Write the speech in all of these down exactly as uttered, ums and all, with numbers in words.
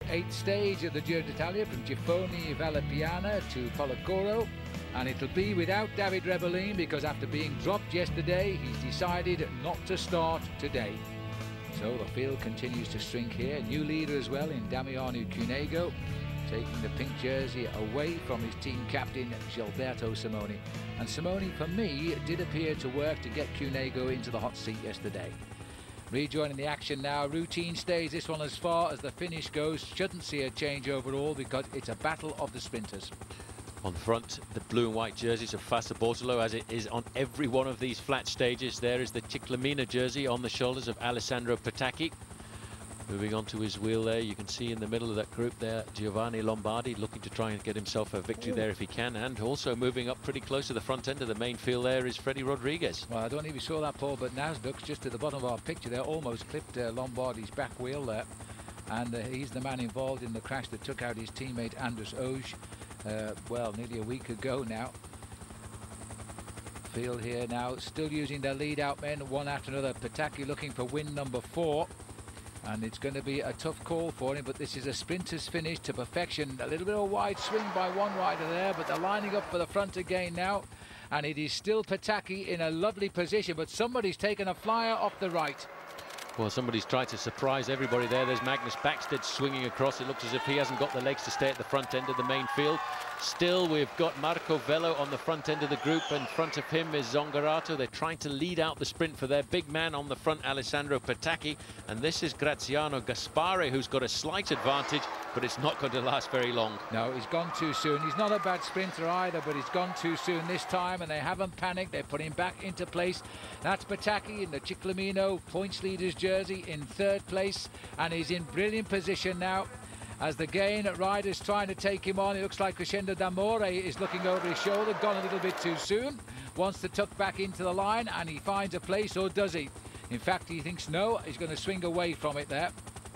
eighth stage of the Giro d'Italia from Gifoni Vallepiana to Policoro, and it'll be without David Rebellin because after being dropped yesterday, he's decided not to start today. So the field continues to shrink here. New leader as well in Damiano Cunego, taking the pink jersey away from his team captain Gilberto Simoni. And Simoni, for me, did appear to work to get Cunego into the hot seat yesterday. Rejoining the action now, routine stays this one as far as the finish goes. Shouldn't see a change overall because it's a battle of the sprinters. On front, the blue and white jerseys of Fassa Bortolo, as it is on every one of these flat stages. There is the Ciclamina jersey on the shoulders of Alessandro Petacchi. Moving on to his wheel there, you can see in the middle of that group there, Giovanni Lombardi looking to try and get himself a victory there if he can, and also moving up pretty close to the front end of the main field there is Freddie Rodriguez. Well, I don't know if you saw that, Paul, but Nasdaq's just at the bottom of our picture there, almost clipped uh, Lombardi's back wheel there, and uh, he's the man involved in the crash that took out his teammate Andres Oj, uh, well, nearly a week ago now. Field here now, still using their lead-out men, one after another. Petacchi looking for win number four. And it's going to be a tough call for him, but this is a sprinter's finish to perfection. A little bit of a wide swing by one rider there, but they're lining up for the front again now. And it is still Petacchi in a lovely position, but somebody's taken a flyer off the right. Well, somebody's tried to surprise everybody there. There's Magnus Backstedt swinging across. It looks as if he hasn't got the legs to stay at the front end of the main field. Still, we've got Marco Velo on the front end of the group. In front of him is Zongarato. They're trying to lead out the sprint for their big man on the front, Alessandro Petacchi. And this is Graziano Gaspare, who's got a slight advantage, but it's not going to last very long. No, he's gone too soon. He's not a bad sprinter either, but he's gone too soon this time, and they haven't panicked. They're putting him back into place. That's Petacchi in the Ciclamino points leaders jersey in third place, and he's in brilliant position now. As the gain rider's trying to take him on, it looks like Crescendo d'Amore is looking over his shoulder, gone a little bit too soon, wants to tuck back into the line, and he finds a place, or does he? In fact, he thinks no, he's going to swing away from it there.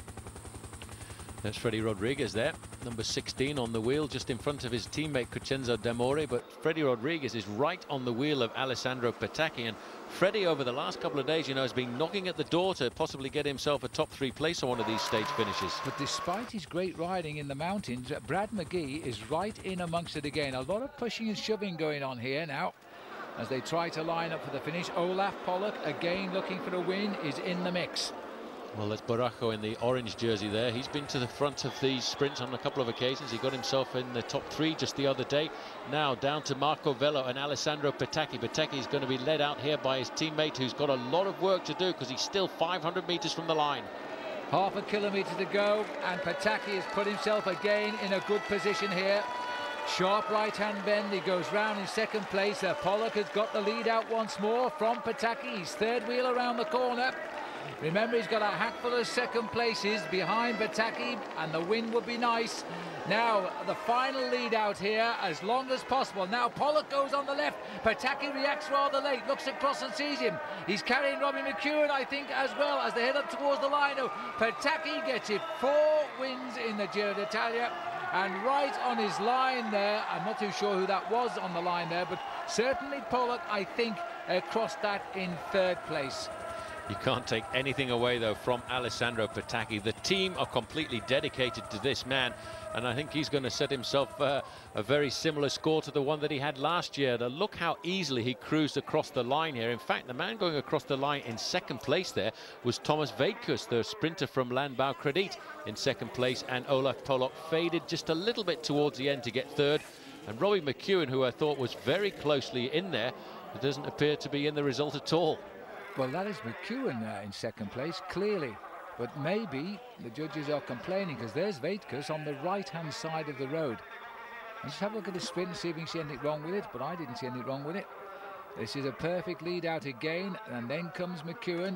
There's Freddie Rodriguez there, number sixteen on the wheel, just in front of his teammate Crescendo d'Amore, but Freddie Rodriguez is right on the wheel of Alessandro Petacchi, and Freddie over the last couple of days, you know, has been knocking at the door to possibly get himself a top three place on one of these stage finishes. But despite his great riding in the mountains, Brad McGee is right in amongst it again. A lot of pushing and shoving going on here now as they try to line up for the finish. Olaf Pollock, again looking for a win, is in the mix. Well, that's Barajo in the orange jersey there. He's been to the front of these sprints on a couple of occasions. He got himself in the top three just the other day. Now down to Marco Velo and Alessandro Petacchi. Petacchi is going to be led out here by his teammate, who's got a lot of work to do because he's still five hundred meters from the line. Half a kilometre to go, and Petacchi has put himself again in a good position here. Sharp right-hand bend, he goes round in second place. Uh, Pollock has got the lead out once more from Petacchi. He's third wheel around the corner. Remember, he's got a hatful of second places behind Petacchi, and the win would be nice. Now, the final lead out here, as long as possible. Now, Pollock goes on the left. Petacchi reacts rather late, looks across and sees him. He's carrying Robbie McEwen, I think, as well, as they head up towards the line. Oh, Petacchi gets it. Four wins in the Giro d'Italia, and right on his line there, I'm not too sure who that was on the line there, but certainly Pollock, I think, uh, crossed that in third place. You can't take anything away, though, from Alessandro Petacchi. The team are completely dedicated to this man, and I think he's going to set himself uh, a very similar score to the one that he had last year. Now, look how easily he cruised across the line here. In fact, the man going across the line in second place there was Thomas Weidkus, the sprinter from Landbau Credit, in second place, and Olaf Pollock faded just a little bit towards the end to get third. And Robbie McEwen, who I thought was very closely in there, doesn't appear to be in the result at all. Well, that is McEwen uh, in second place, clearly. But maybe the judges are complaining because there's Weidkus on the right-hand side of the road. Let's have a look at the sprint and see if we can see anything wrong with it, but I didn't see anything wrong with it. This is a perfect lead out again, and then comes McEwen,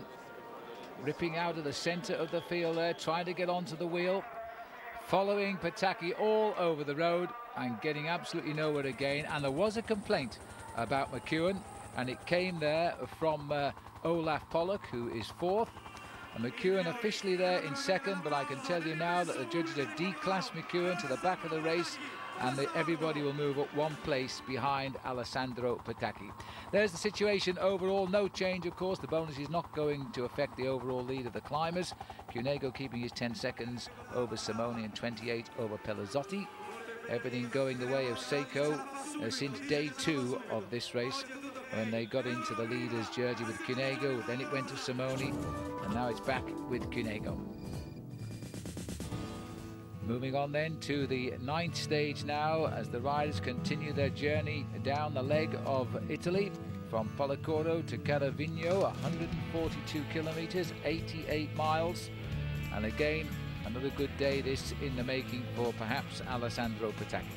ripping out of the centre of the field there, trying to get onto the wheel, following Petacchi all over the road and getting absolutely nowhere again. And there was a complaint about McEwen, and it came there from uh, Olaf Pollock, who is fourth, and McEwen officially there in second, but I can tell you now that the judges have declassed McEwen to the back of the race and the, everybody will move up one place behind Alessandro Petacchi. There's the situation overall. No change, of course. The bonus is not going to affect the overall lead of the climbers. Cunego keeping his ten seconds over Simoni and twenty-eight over Pelazzotti. Everything going the way of Saeco uh, since day two of this race, when they got into the leader's jersey with Cunego. Then it went to Simoni, and now it's back with Cunego. Moving on then to the ninth stage now, as the riders continue their journey down the leg of Italy from Policoro to Caravigno, one hundred forty-two kilometers, eighty-eight miles. And again, another good day this in the making for perhaps Alessandro Petacchi.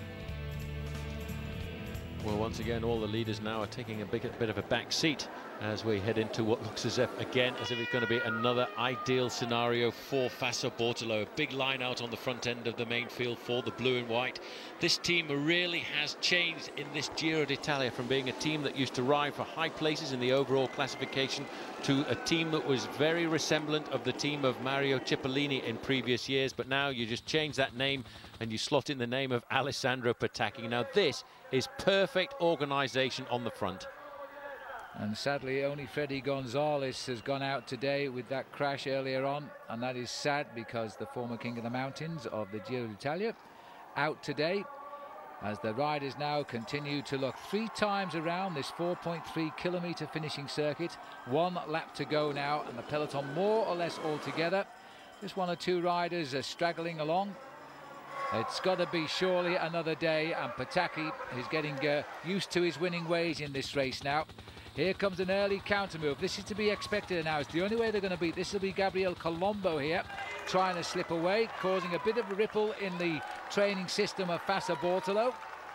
Well, once again, all the leaders now are taking a big, bit of a back seat as we head into what looks as if, again, as if it's going to be another ideal scenario for Fassa Bortolo. A big line out on the front end of the main field for the blue and white. This team really has changed in this Giro d'Italia from being a team that used to ride for high places in the overall classification to a team that was very resemblant of the team of Mario Cipollini in previous years. But now you just change that name and you slot in the name of Alessandro Petacchi. Now this is perfect organisation on the front. And sadly, only Freddy Gonzalez has gone out today with that crash earlier on, and that is sad because the former King of the Mountains of the Giro d'Italia out today, as the riders now continue to look three times around this four point three kilometre finishing circuit. One lap to go now, and the peloton more or less all together. Just one or two riders are straggling along. It's got to be surely another day, and Petacchi is getting uh, used to his winning ways in this race now. Here comes an early counter move. This is to be expected now. It's the only way they're going to beat. This will be Gabriel Colombo here, trying to slip away, causing a bit of a ripple in the training system of Fassa Bortolo.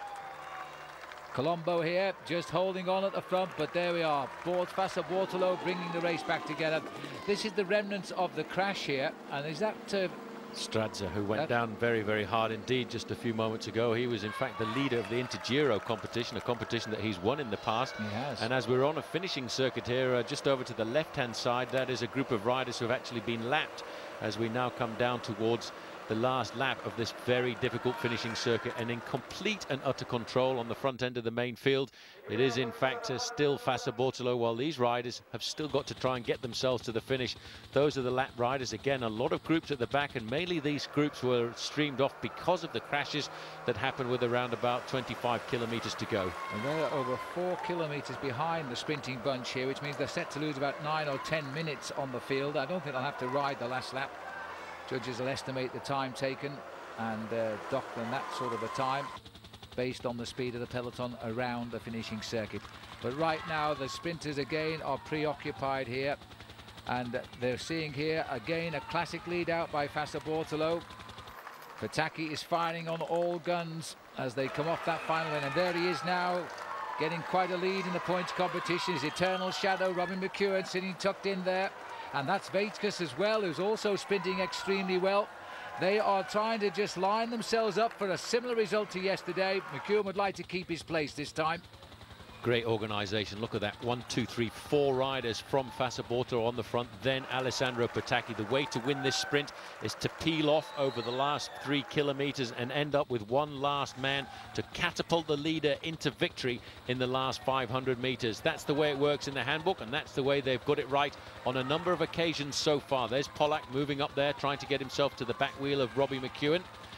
Colombo here, just holding on at the front, but there we are. Fassa Bortolo bringing the race back together. This is the remnants of the crash here, and is that... Uh, Stradza, who went that down very, very hard indeed just a few moments ago. He was in fact the leader of the intergiro competition, a competition that he's won in the past. He has. And as we're on a finishing circuit here, uh, just over to the left-hand side, that is a group of riders who have actually been lapped as we now come down towards the last lap of this very difficult finishing circuit, and in complete and utter control on the front end of the main field. It is in fact uh, still Fassa Bortolo, while these riders have still got to try and get themselves to the finish. Those are the lap riders. Again, a lot of groups at the back, and mainly these groups were streamed off because of the crashes that happened with around about twenty-five kilometers to go. And they're over four kilometers behind the sprinting bunch here, which means they're set to lose about nine or ten minutes on the field. I don't think they'll have to ride the last lap. Judges will estimate the time taken and uh, doctrine that sort of a time based on the speed of the peloton around the finishing circuit. But right now the sprinters again are preoccupied here, and they're seeing here again a classic lead out by Fassa Bortolo. Petacchi is firing on all guns as they come off that final line, and there he is now, getting quite a lead in the points competition. His eternal shadow, Robin McEwen, sitting tucked in there. And that's Vaitkus as well, who's also sprinting extremely well. They are trying to just line themselves up for a similar result to yesterday. McEwen would like to keep his place this time. Great organisation. Look at that. One, two, three, four riders from Fassa Bortolo on the front. Then Alessandro Petacchi. The way to win this sprint is to peel off over the last three kilometres and end up with one last man to catapult the leader into victory in the last five hundred metres. That's the way it works in the handbook, and that's the way they've got it right on a number of occasions so far. There's Pollack moving up there, trying to get himself to the back wheel of Robbie McEwen.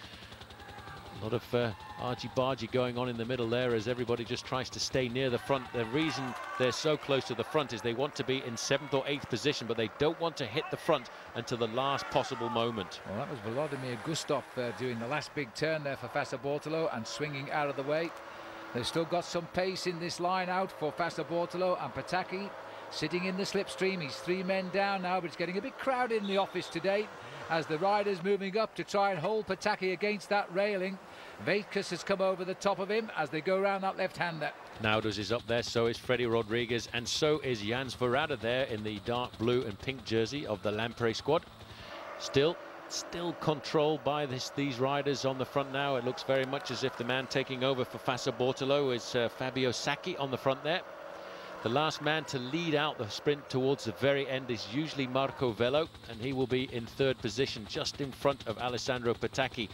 A lot of uh, argy-bargy going on in the middle there as everybody just tries to stay near the front. The reason they're so close to the front is they want to be in seventh or eighth position, but they don't want to hit the front until the last possible moment. Well, that was Volodymyr Gustov uh, doing the last big turn there for Fassa Bortolo and swinging out of the way. They've still got some pace in this line out for Fassa Bortolo, and Petacchi sitting in the slipstream. He's three men down now, but it's getting a bit crowded in the office today as the riders moving up to try and hold Petacchi against that railing. Vaitkus has come over the top of him as they go around that left-hander. Nauders is up there, so is Freddy Rodriguez, and so is Jans Verrada there in the dark blue and pink jersey of the Lampre squad. Still, still controlled by this, these riders on the front now. It looks very much as if the man taking over for Fassa Bortolo is uh, Fabio Sacchi on the front there. The last man to lead out the sprint towards the very end is usually Marco Velo, and he will be in third position just in front of Alessandro Petacchi.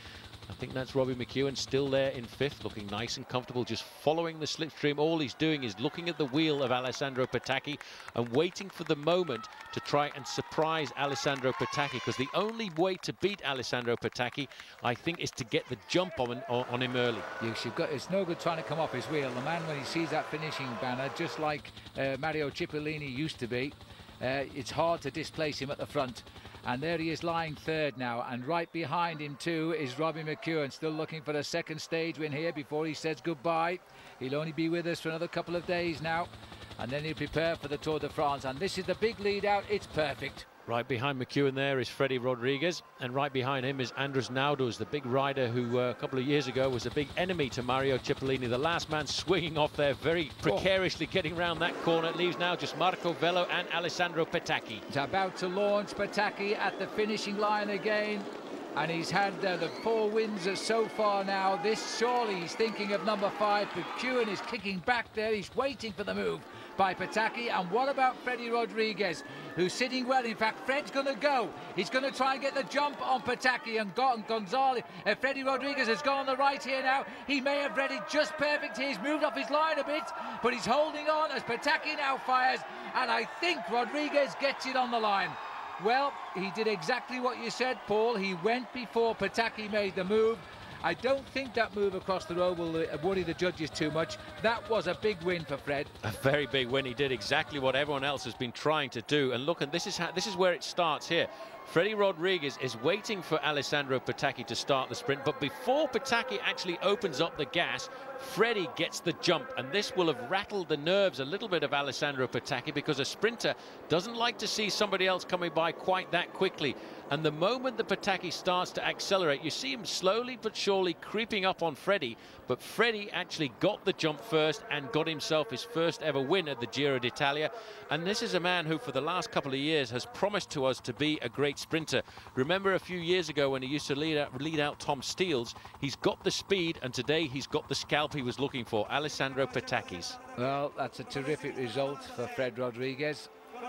I think that's Robbie McEwen still there in fifth, looking nice and comfortable, just following the slipstream. All he's doing is looking at the wheel of Alessandro Petacchi and waiting for the moment to try and surprise Alessandro Petacchi, because the only way to beat Alessandro Petacchi, I think, is to get the jump on, on, on him early. Yes, you've got, it's no good trying to come off his wheel. The man, when he sees that finishing banner, just like uh, Mario Cipollini used to be, uh, it's hard to displace him at the front. And there he is lying third now, and right behind him too is Robbie McEwen, still looking for the second stage win here before he says goodbye. He'll only be with us for another couple of days now, and then he'll prepare for the Tour de France. And this is the big lead out. It's perfect. Right behind McEwen there is Freddie Rodriguez, and right behind him is Andras Naudus, the big rider who uh, a couple of years ago was a big enemy to Mario Cipollini. The last man swinging off there, very precariously oh. getting around that corner. It leaves now just Marco Vello and Alessandro Petacchi. He's about to launch Petacchi at the finishing line again, and he's had uh, the four wins so far now. This, surely he's thinking of number five. McEwen is kicking back there. He's waiting for the move by Petacchi. And what about Freddie Rodriguez, who's sitting well? In fact, Fred's going to go. He's going to try and get the jump on Petacchi, and Gon Gonzalez. Uh, Freddie Rodriguez has gone on the right here now. He may have read it just perfect here. He's moved off his line a bit, but he's holding on as Petacchi now fires, and I think Rodriguez gets it on the line. Well, he did exactly what you said, Paul. He went before Petacchi made the move. I don't think that move across the road will uh, worry the judges too much. That was a big win for Fred. A very big win. He did exactly what everyone else has been trying to do. And look, and this is how, this is where it starts here. Freddie Rodriguez is waiting for Alessandro Petacchi to start the sprint, but before Petacchi actually opens up the gas, Freddie gets the jump, and this will have rattled the nerves a little bit of Alessandro Petacchi, because a sprinter doesn't like to see somebody else coming by quite that quickly. And the moment the Petacchi starts to accelerate, you see him slowly but surely creeping up on Freddie, but Freddie actually got the jump first and got himself his first ever win at the Giro d'Italia. And this is a man who for the last couple of years has promised to us to be a great sprinter. Remember a few years ago when he used to lead out, lead out Tom Steels? He's got the speed, and today he's got the scalp he was looking for, Alessandro Petacchi's. Well, that's a terrific result for Fred Rodriguez,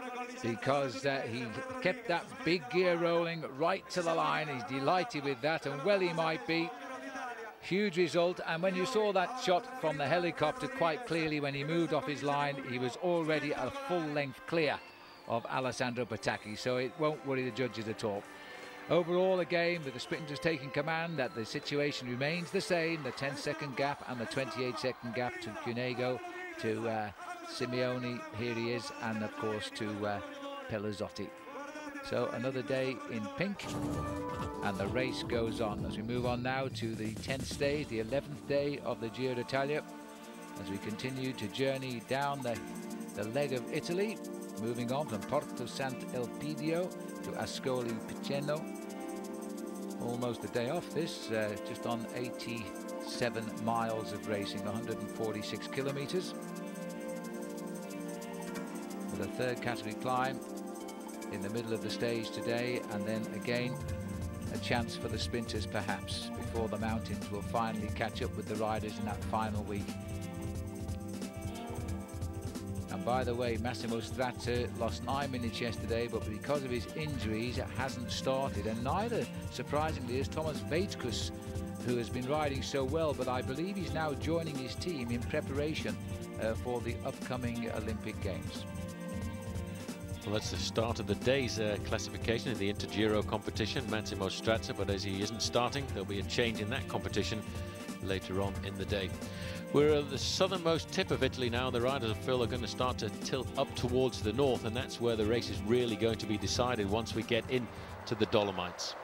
because uh, he kept that big gear rolling right to the line. He's delighted with that, and well he might be. Huge result. And when you saw that shot from the helicopter, quite clearly when he moved off his line, he was already a full length clear of Alessandro Petacchi, so it won't worry the judges at all. Overall, again, with the sprinters taking command, that the situation remains the same, the ten second gap and the twenty-eight second gap to Cunego, to uh, Simoni, here he is, and of course to uh, Pelazzotti. So another day in pink, and the race goes on as we move on now to the tenth stage, the eleventh day of the Giro d'Italia, as we continue to journey down the, the leg of Italy, moving on from Porto Sant'Elpidio to Ascoli Piceno. Almost a day off this, uh, just on eighty-seven miles of racing, one hundred forty-six kilometers. With a third category climb in the middle of the stage today, and then again a chance for the sprinters perhaps before the mountains will finally catch up with the riders in that final week. And by the way, Massimo Strazza lost nine minutes yesterday, but because of his injuries it hasn't started, and neither surprisingly is Thomas Vaitkus, who has been riding so well, but I believe he's now joining his team in preparation uh, for the upcoming Olympic Games. Well, that's the start of the day's uh, classification in the intergiro competition, Massimo Strazza, but as he isn't starting, there'll be a change in that competition later on in the day. We're at the southernmost tip of Italy now. The riders of Phil are going to start to tilt up towards the north, and that's where the race is really going to be decided once we get into the Dolomites.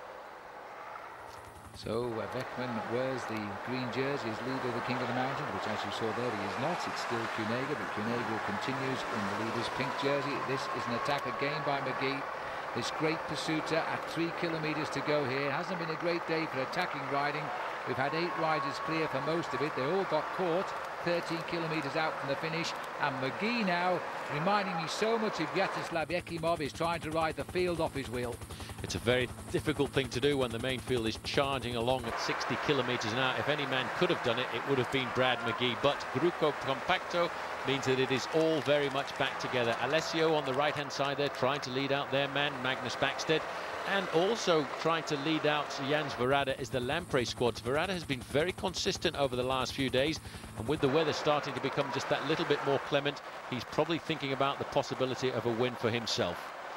So uh, Wegmann wears the green jersey as leader of the King of the Mountain, which as you saw there he is not. It's still Cunego, but Cunego continues in the leader's pink jersey. This is an attack again by McGee. This great pursuiter at three kilometers to go here. Hasn't been a great day for attacking riding. We've had eight riders clear for most of it. They all got caught thirteen kilometers out from the finish, and McGee now reminding me so much of Vyacheslav Ekimov, is trying to ride the field off his wheel. It's a very difficult thing to do when the main field is charging along at sixty kilometers an hour. If any man could have done it, it would have been Brad McGee, but Gruppo Compacto means that it is all very much back together. Alessio on the right hand side there trying to lead out their man Magnus Backstedt. and also trying to lead out Jans Verrada is the Lampre squad. Verrada has been very consistent over the last few days, and with the weather starting to become just that little bit more clement, he's probably thinking about the possibility of a win for himself.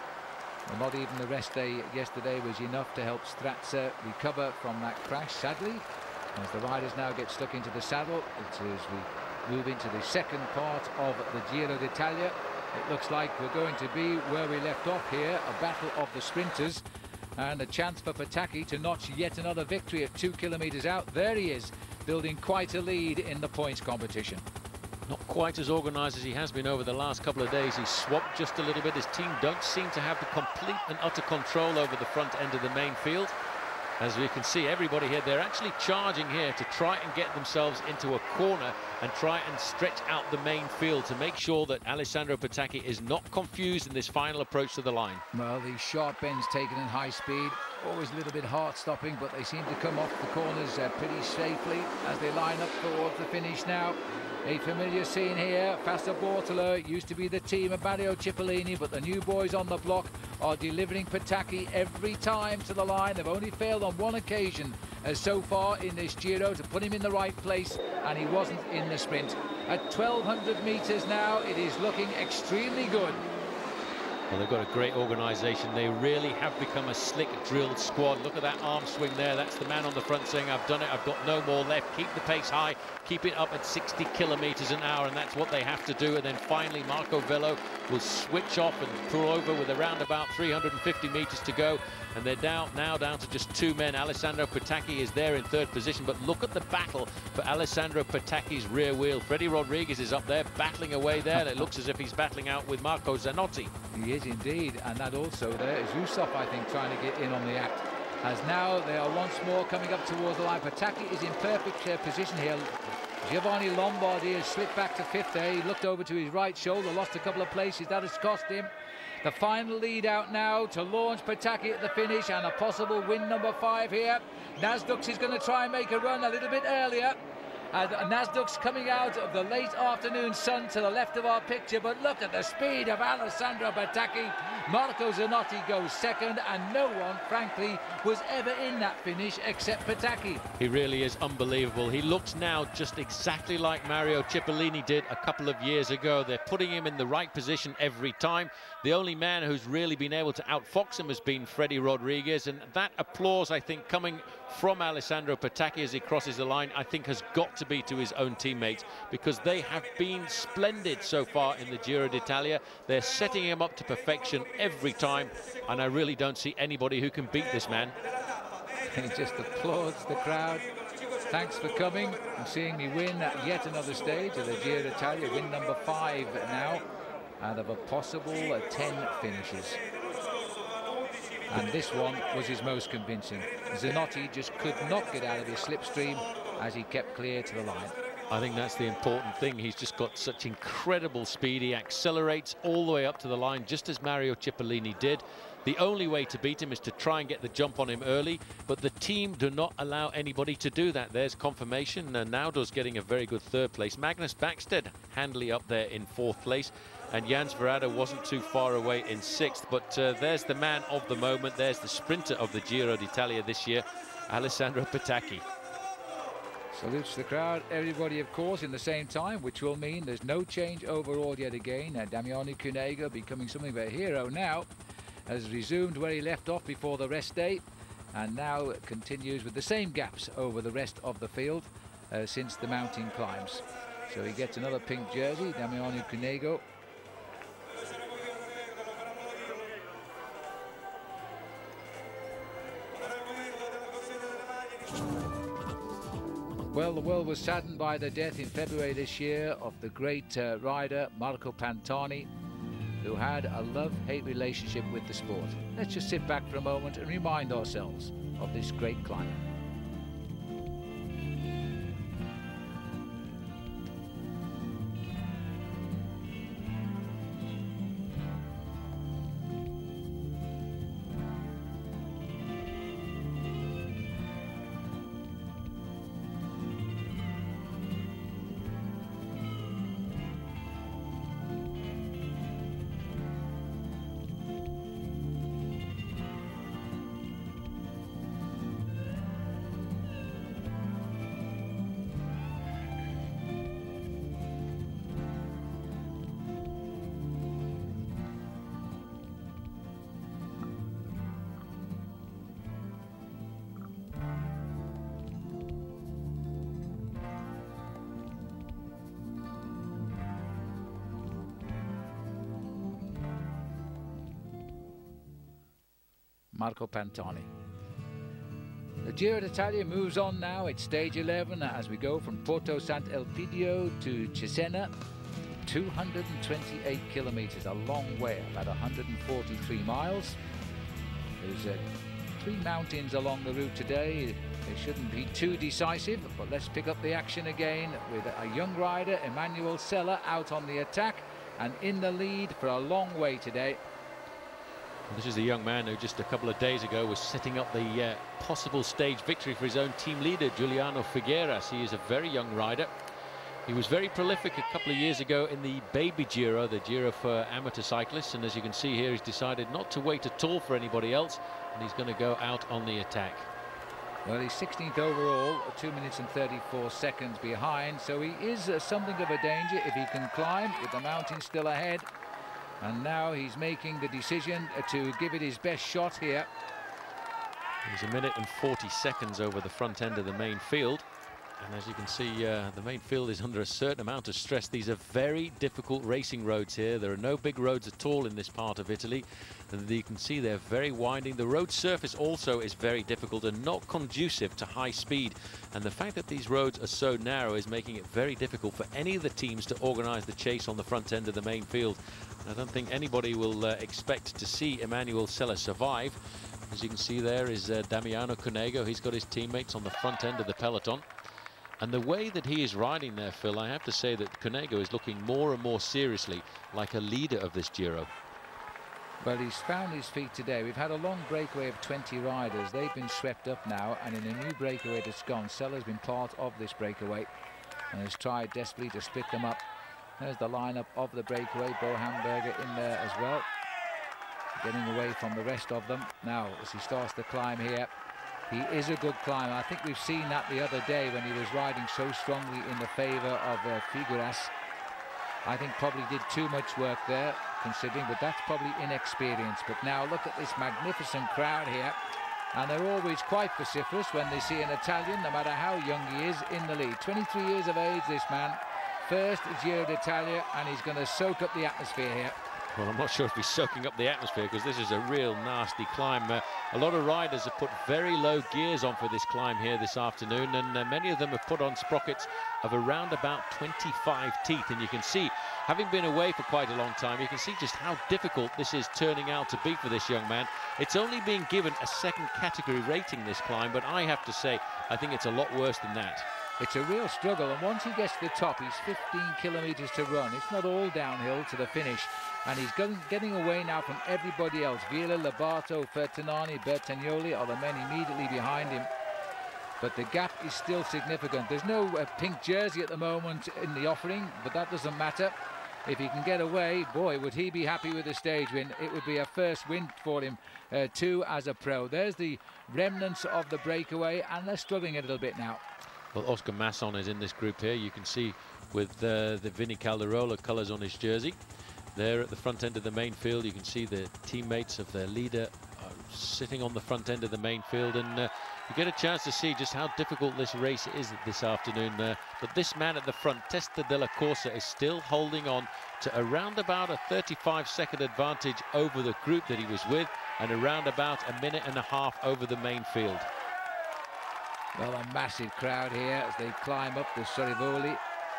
Well, not even the rest day yesterday was enough to help Strazza recover from that crash, sadly, as the riders now get stuck into the saddle. It is we move into the second part of the Giro d'Italia. It looks like we're going to be where we left off here, a battle of the sprinters, and a chance for Petacchi to notch yet another victory at two kilometres out. There he is, building quite a lead in the points competition. Not quite as organised as he has been over the last couple of days. He's swapped just a little bit. His team don't seem to have the complete and utter control over the front end of the main field. As we can see, everybody here, they're actually charging here to try and get themselves into a corner and try and stretch out the main field to make sure that Alessandro Petacchi is not confused in this final approach to the line. Well, these sharp bends taken in high speed, always a little bit heart-stopping, but they seem to come off the corners uh, pretty safely as they line up towards the finish now. A familiar scene here. Fassa Bortolo used to be the team of Mario Cipollini, but the new boys on the block are delivering Petacchi every time to the line. They've only failed on one occasion as so far in this Giro to put him in the right place, and he wasn't in the sprint. At twelve hundred metres now, it is looking extremely good. Well, they've got a great organisation. They really have become a slick, drilled squad. Look at that arm swing there. That's the man on the front saying, I've done it, I've got no more left. Keep the pace high, keep it up at sixty kilometres an hour, and that's what they have to do. And then finally, Marco Velo will switch off and pull over with around about three hundred fifty metres to go. And they're down now down to just two men. Alessandro Petacchi is there in third position, but look at the battle for Alessandro Petacchi's rear wheel. Freddie Rodriguez is up there battling away there. It looks as if he's battling out with Marco Zanotti. He is indeed, and that also there is Yusuf, I think, trying to get in on the act. As now they are once more coming up towards the line. Petacchi is in perfect uh, position here. Giovanni Lombardi has slipped back to fifth there. He looked over to his right shoulder, lost a couple of places. That has cost him. The final lead out now to launch Petacchi at the finish, and a possible win number five here. Nasdux is going to try and make a run a little bit earlier. And Nasdaq's coming out of the late afternoon sun to the left of our picture, but look at the speed of Alessandro Petacchi. Marco Zanotti goes second, and no one, frankly, was ever in that finish except Petacchi. He really is unbelievable. He looks now just exactly like Mario Cipollini did a couple of years ago. They're putting him in the right position every time. The only man who's really been able to outfox him has been Freddie Rodriguez, and that applause, I think, coming from Alessandro Petacchi as he crosses the line, I think has got to be to his own teammates, because they have been splendid so far in the Giro d'Italia. They're setting him up to perfection every time, and I really don't see anybody who can beat this man. He just applauds the crowd. Thanks for coming and seeing me win at yet another stage of the Giro d'Italia, win number five now out of a possible uh, ten finishes. And this one was his most convincing. Zanotti just could not get out of his slipstream as he kept clear to the line. I think that's the important thing. He's just got such incredible speed. He accelerates all the way up to the line, just as Mario Cipollini did. The only way to beat him is to try and get the jump on him early, but the team do not allow anybody to do that. There's confirmation, and Naudo's getting a very good third place. Magnus Backstedt handily up there in fourth place, and Jans Verrada wasn't too far away in sixth. But uh, there's the man of the moment. There's the sprinter of the Giro d'Italia this year, Alessandro Petacchi. Salutes the crowd, everybody of course in the same time, which will mean there's no change overall yet again. Uh, Damiano Cunego becoming something of a hero now, has resumed where he left off before the rest day, and now continues with the same gaps over the rest of the field uh, since the mountain climbs. So he gets another pink jersey, Damiano Cunego. Well, the world was saddened by the death in February this year of the great uh, rider Marco Pantani, who had a love-hate relationship with the sport. Let's just sit back for a moment and remind ourselves of this great climber. Marco Pantani. The Giro d'Italia moves on now. It's stage eleven as we go from Porto Sant'Elpidio to Cesena. two hundred twenty-eight kilometers, a long way, about one hundred forty-three miles. There's uh, three mountains along the route today. They shouldn't be too decisive, but let's pick up the action again with a young rider, Emanuele Selle, out on the attack and in the lead for a long way today. This is the young man who just a couple of days ago was setting up the uh, possible stage victory for his own team leader, Giuliano Figueras. He is a very young rider. He was very prolific a couple of years ago in the Baby Giro, the Giro for amateur cyclists, and as you can see here, he's decided not to wait at all for anybody else, and he's going to go out on the attack. Well, he's sixteenth overall, two minutes and thirty-four seconds behind, so he is uh, something of a danger if he can climb with the mountain still ahead. And now he's making the decision uh, to give it his best shot here. He's a minute and forty seconds over the front end of the main field. And as you can see, uh, the main field is under a certain amount of stress. These are very difficult racing roads here. There are no big roads at all in this part of Italy. And you can see they're very winding. The road surface also is very difficult and not conducive to high speed. And the fact that these roads are so narrow is making it very difficult for any of the teams to organize the chase on the front end of the main field. And I don't think anybody will uh, expect to see Emanuele Selle survive. As you can see, there is uh, Damiano Cunego. He's got his teammates on the front end of the peloton. And the way that he is riding there, Phil, I have to say that Cunego is looking more and more seriously like a leader of this Giro. Well, he's found his feet today. We've had a long breakaway of twenty riders. They've been swept up now, and in a new breakaway that's gone, Selle's been part of this breakaway and has tried desperately to split them up. There's the lineup of the breakaway. Bo Hamburger in there as well, getting away from the rest of them. Now, as he starts to climb here, he is a good climber. I think we've seen that the other day when he was riding so strongly in the favour of uh, Figueras. I think probably did too much work there, considering, but that's probably inexperience. But now look at this magnificent crowd here, and they're always quite vociferous when they see an Italian, no matter how young he is, in the lead. twenty-three years of age, this man. First Giro d'Italia, and he's going to soak up the atmosphere here. Well, I'm not sure if he's soaking up the atmosphere, because this is a real nasty climb. Uh, a lot of riders have put very low gears on for this climb here this afternoon, and uh, many of them have put on sprockets of around about twenty-five teeth. And you can see, having been away for quite a long time, you can see just how difficult this is turning out to be for this young man. It's only being given a second category rating, this climb, but I have to say, I think it's a lot worse than that. It's a real struggle, and once he gets to the top, he's fifteen kilometres to run. It's not all downhill to the finish, and he's getting, getting away now from everybody else. Villa, Lobato, Fertinani, Bertagnoli are the men immediately behind him. But the gap is still significant. There's no uh, pink jersey at the moment in the offering, but that doesn't matter. If he can get away, boy, would he be happy with the stage win. It would be a first win for him, uh, too, as a pro. There's the remnants of the breakaway, and they're struggling a little bit now. Well, Oscar Masson is in this group here. You can see with uh, the Vinny Calderola colours on his jersey. There at the front end of the main field, you can see the teammates of their leader uh, sitting on the front end of the main field, and uh, you get a chance to see just how difficult this race is this afternoon. Uh, but this man at the front, Testa della Corsa, is still holding on to around about a thirty-five second advantage over the group that he was with, and around about a minute and a half over the main field. Well, a massive crowd here as they climb up the Sorivoli.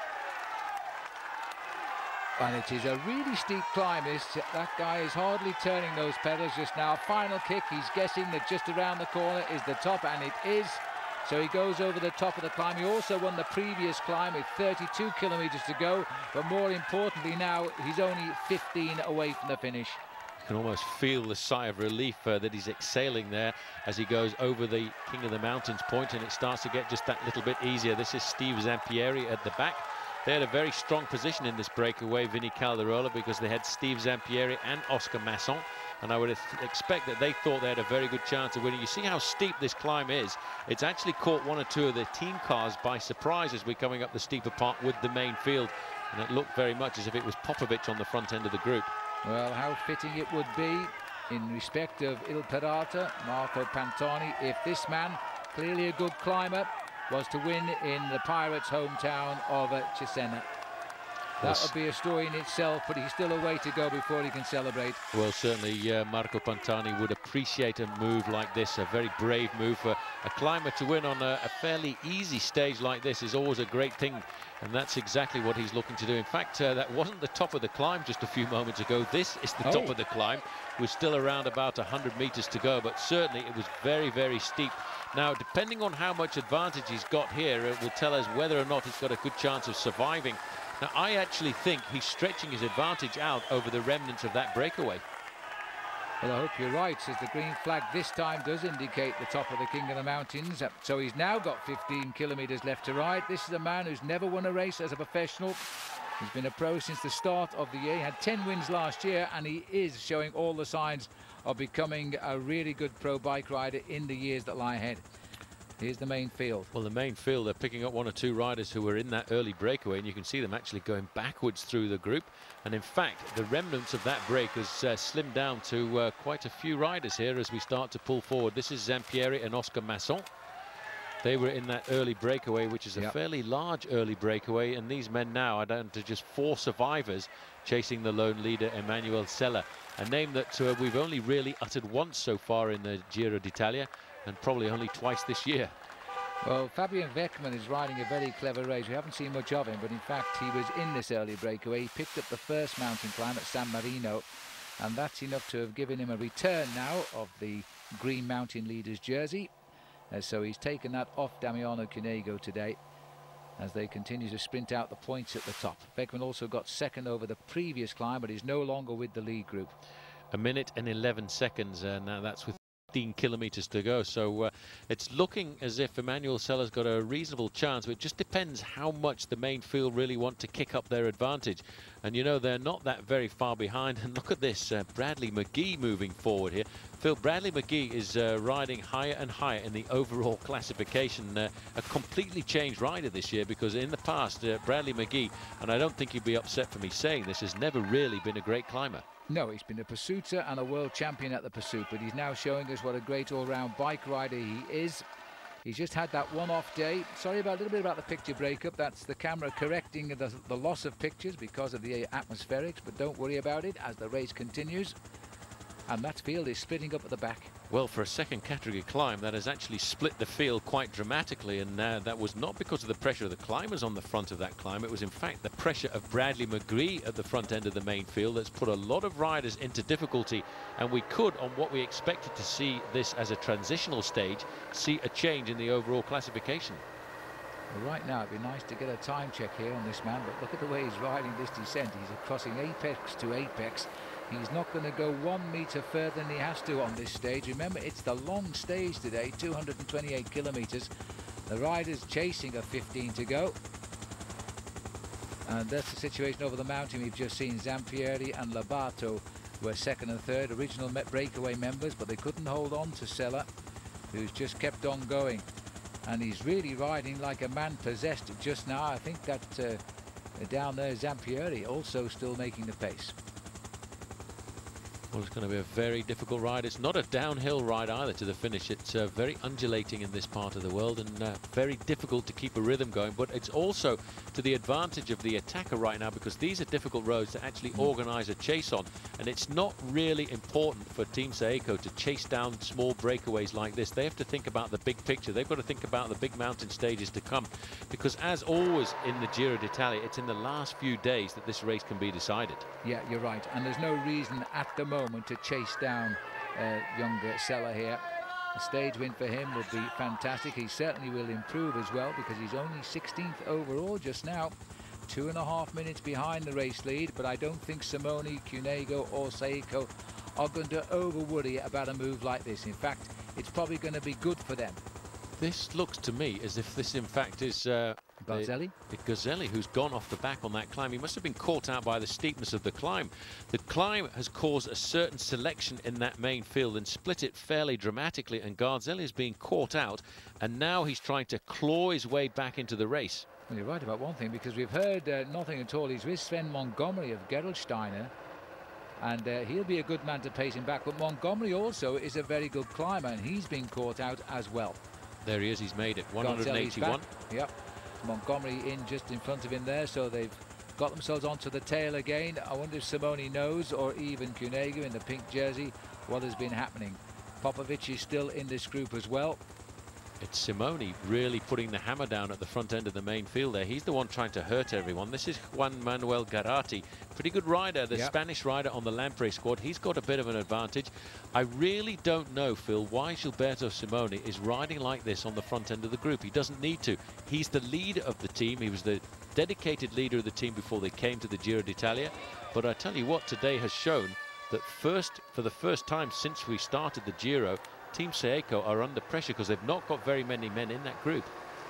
And it is a really steep climb. This, that guy is hardly turning those pedals just now. Final kick, he's guessing that just around the corner is the top, and it is. So he goes over the top of the climb. He also won the previous climb with thirty-two kilometres to go. But more importantly now, he's only fifteen away from the finish. You can almost feel the sigh of relief uh, that he's exhaling there as he goes over the King of the Mountains point, and it starts to get just that little bit easier. This is Steve Zampieri at the back. They had a very strong position in this breakaway, Vinny Calderola, because they had Steve Zampieri and Oscar Masson, and I would expect that they thought they had a very good chance of winning. You see how steep this climb is. It's actually caught one or two of the team cars by surprise as we're coming up the steeper part with the main field, and it looked very much as if it was Popovic on the front end of the group. Well, how fitting it would be in respect of Il Pirata, Marco Pantani, if this man, clearly a good climber, was to win in the Pirates' hometown of uh, Cesena. That would be a story in itself, but he's still a way to go before he can celebrate. Well, certainly uh, Marco Pantani would appreciate a move like this, a very brave move. For a climber to win on a, a fairly easy stage like this is always a great thing, and that's exactly what he's looking to do. In fact, uh, that wasn't the top of the climb just a few moments ago. This is the oh. top of the climb. We're still around about one hundred meters to go, but certainly it was very, very steep. Now, depending on how much advantage he's got here, it will tell us whether or not he's got a good chance of surviving. Now, I actually think he's stretching his advantage out over the remnants of that breakaway. Well, I hope you're right, as the green flag this time does indicate the top of the King of the Mountains. So he's now got fifteen kilometres left to ride. This is a man who's never won a race as a professional. He's been a pro since the start of the year. He had ten wins last year, and he is showing all the signs of becoming a really good pro bike rider in the years that lie ahead. Here's the main field. Well, the main field, they're picking up one or two riders who were in that early breakaway, and you can see them actually going backwards through the group. And in fact, the remnants of that break has uh, slimmed down to uh, quite a few riders here as we start to pull forward. This is Zampieri and Oscar Masson. They were in that early breakaway, which is a yep. fairly large early breakaway, and these men now are down to just four survivors chasing the lone leader, Emanuele Selle, a name that uh, we've only really uttered once so far in the Giro d'Italia, and probably only twice this year. Well, Fabian Wegmann is riding a very clever race. We haven't seen much of him, but in fact he was in this early breakaway. He picked up the first mountain climb at San Marino, and that's enough to have given him a return now of the Green Mountain Leaders jersey. Uh, so he's taken that off Damiano Cunego today as they continue to sprint out the points at the top. Wegmann also got second over the previous climb, but he's no longer with the lead group. A minute and eleven seconds, and uh, that's with fifteen kilometers to go. So uh, it's looking as if Emanuele Selle's got a reasonable chance, but it just depends how much the main field really want to kick up their advantage. And you know, they're not that very far behind. And look at this, uh, Bradley McGee moving forward here. Phil, Bradley McGee is uh, riding higher and higher in the overall classification. Uh, a completely changed rider this year, because in the past, uh, Bradley McGee, and I don't think he'd be upset for me saying this, has never really been a great climber. No, he's been a pursuiter and a world champion at the pursuit, but he's now showing us what a great all-round bike rider he is. He's just had that one-off day. Sorry about a little bit about the picture breakup. That's the camera correcting the, the loss of pictures because of the atmospherics, but don't worry about it as the race continues. And that field is splitting up at the back. Well, for a second category climb, that has actually split the field quite dramatically, and uh, that was not because of the pressure of the climbers on the front of that climb. It was in fact the pressure of Bradley McGee at the front end of the main field that's put a lot of riders into difficulty, and we could, on what we expected to see this as a transitional stage, see a change in the overall classification. Well, right now it'd be nice to get a time check here on this man, but look at the way he's riding this descent. He's crossing apex to apex. He's not going to go one metre further than he has to on this stage. Remember, it's the long stage today, two hundred twenty-eight kilometres. The riders chasing a fifteen to go. And that's the situation over the mountain we've just seen. Zampieri and Labato were second and third, original breakaway members, but they couldn't hold on to Selle, who's just kept on going. And he's really riding like a man possessed just now. I think that uh, down there, Zampieri also still making the pace. Well, it's going to be a very difficult ride. It's not a downhill ride either to the finish. It's uh, very undulating in this part of the world, and uh, very difficult to keep a rhythm going. But it's also to the advantage of the attacker right now, because these are difficult roads to actually organize a chase on. And it's not really important for Team Saeco to chase down small breakaways like this. They have to think about the big picture. They've got to think about the big mountain stages to come, because as always in the Giro d'Italia, it's in the last few days that this race can be decided. Yeah, you're right. And there's no reason at the moment to chase down uh, younger Selle here. A stage win for him would be fantastic. He certainly will improve as well, because he's only sixteenth overall just now, two and a half minutes behind the race lead. But I don't think Simoni, Cunego or Saeco are going to over worry about a move like this. In fact, it's probably going to be good for them. This looks to me as if this in fact is uh, Garzelli? The, the Garzelli who's gone off the back on that climb. He must have been caught out by the steepness of the climb. The climb has caused a certain selection in that main field and split it fairly dramatically, and Garzelli is being caught out, and now he's trying to claw his way back into the race. Well, you're right about one thing, because we've heard uh, nothing at all. He's with Sven Montgomery of Gerolsteiner, and uh, he'll be a good man to pace him back. But Montgomery also is a very good climber, and he's been caught out as well. There he is, he's made it, one hundred eighty-one. Yep, Montgomery in just in front of him there, so they've got themselves onto the tail again. I wonder if Simoni knows, or even Cunego in the pink jersey, what has been happening. Popovic is still in this group as well. It's Simoni really putting the hammer down at the front end of the main field there. He's the one trying to hurt everyone. This is Juan Manuel Garratti, pretty good rider, the yep. Spanish rider on the Lampre squad. He's got a bit of an advantage. I really don't know, Phil, why Gilberto Simoni is riding like this on the front end of the group. He doesn't need to. He's the leader of the team. He was the dedicated leader of the team before they came to the Giro d'Italia. But I tell you what, today has shown that first, for the first time since we started the Giro, Team Saeco are under pressure because they've not got very many men in that group.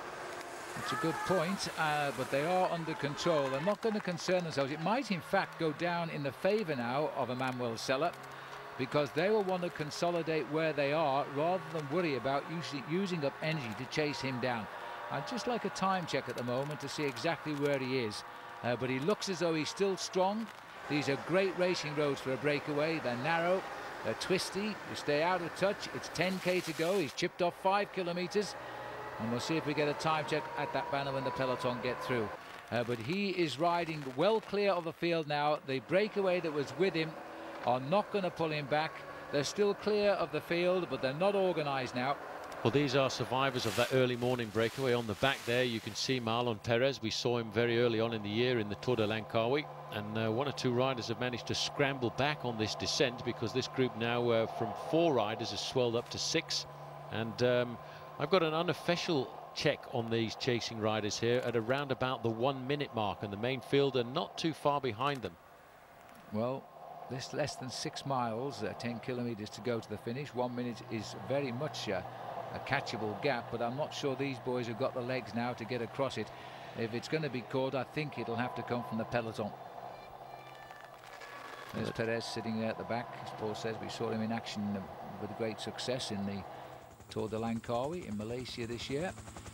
It's a good point, uh, but they are under control. They're not going to concern themselves. It might, in fact, go down in the favour now of Emmanuel Selle, because they will want to consolidate where they are rather than worry about using, using up energy to chase him down. I'd just like a time check at the moment to see exactly where he is. Uh, but he looks as though he's still strong. These are great racing roads for a breakaway. They're narrow. They're twisty, you stay out of touch. It's ten K to go. He's chipped off five kilometers, and we'll see if we get a time check at that banner when the peloton get through. Uh, but he is riding well clear of the field now. The breakaway that was with him are not going to pull him back. They're still clear of the field, but they're not organized now. Well, these are survivors of that early morning breakaway. On the back there, you can see Marlon Perez. We saw him very early on in the year in the Tour de Langkawi. And uh, one or two riders have managed to scramble back on this descent, because this group now uh, from four riders has swelled up to six. And um, I've got an unofficial check on these chasing riders here at around about the one minute mark, and the main field are not too far behind them. Well, this less than six miles, uh, ten kilometers to go to the finish. One minute is very much uh, a catchable gap, but I'm not sure these boys have got the legs now to get across it. If it's going to be caught, I think it'll have to come from the peloton. There's Perez sitting there at the back. As Paul says, we saw him in action with great success in the Tour de Langkawi in Malaysia this year.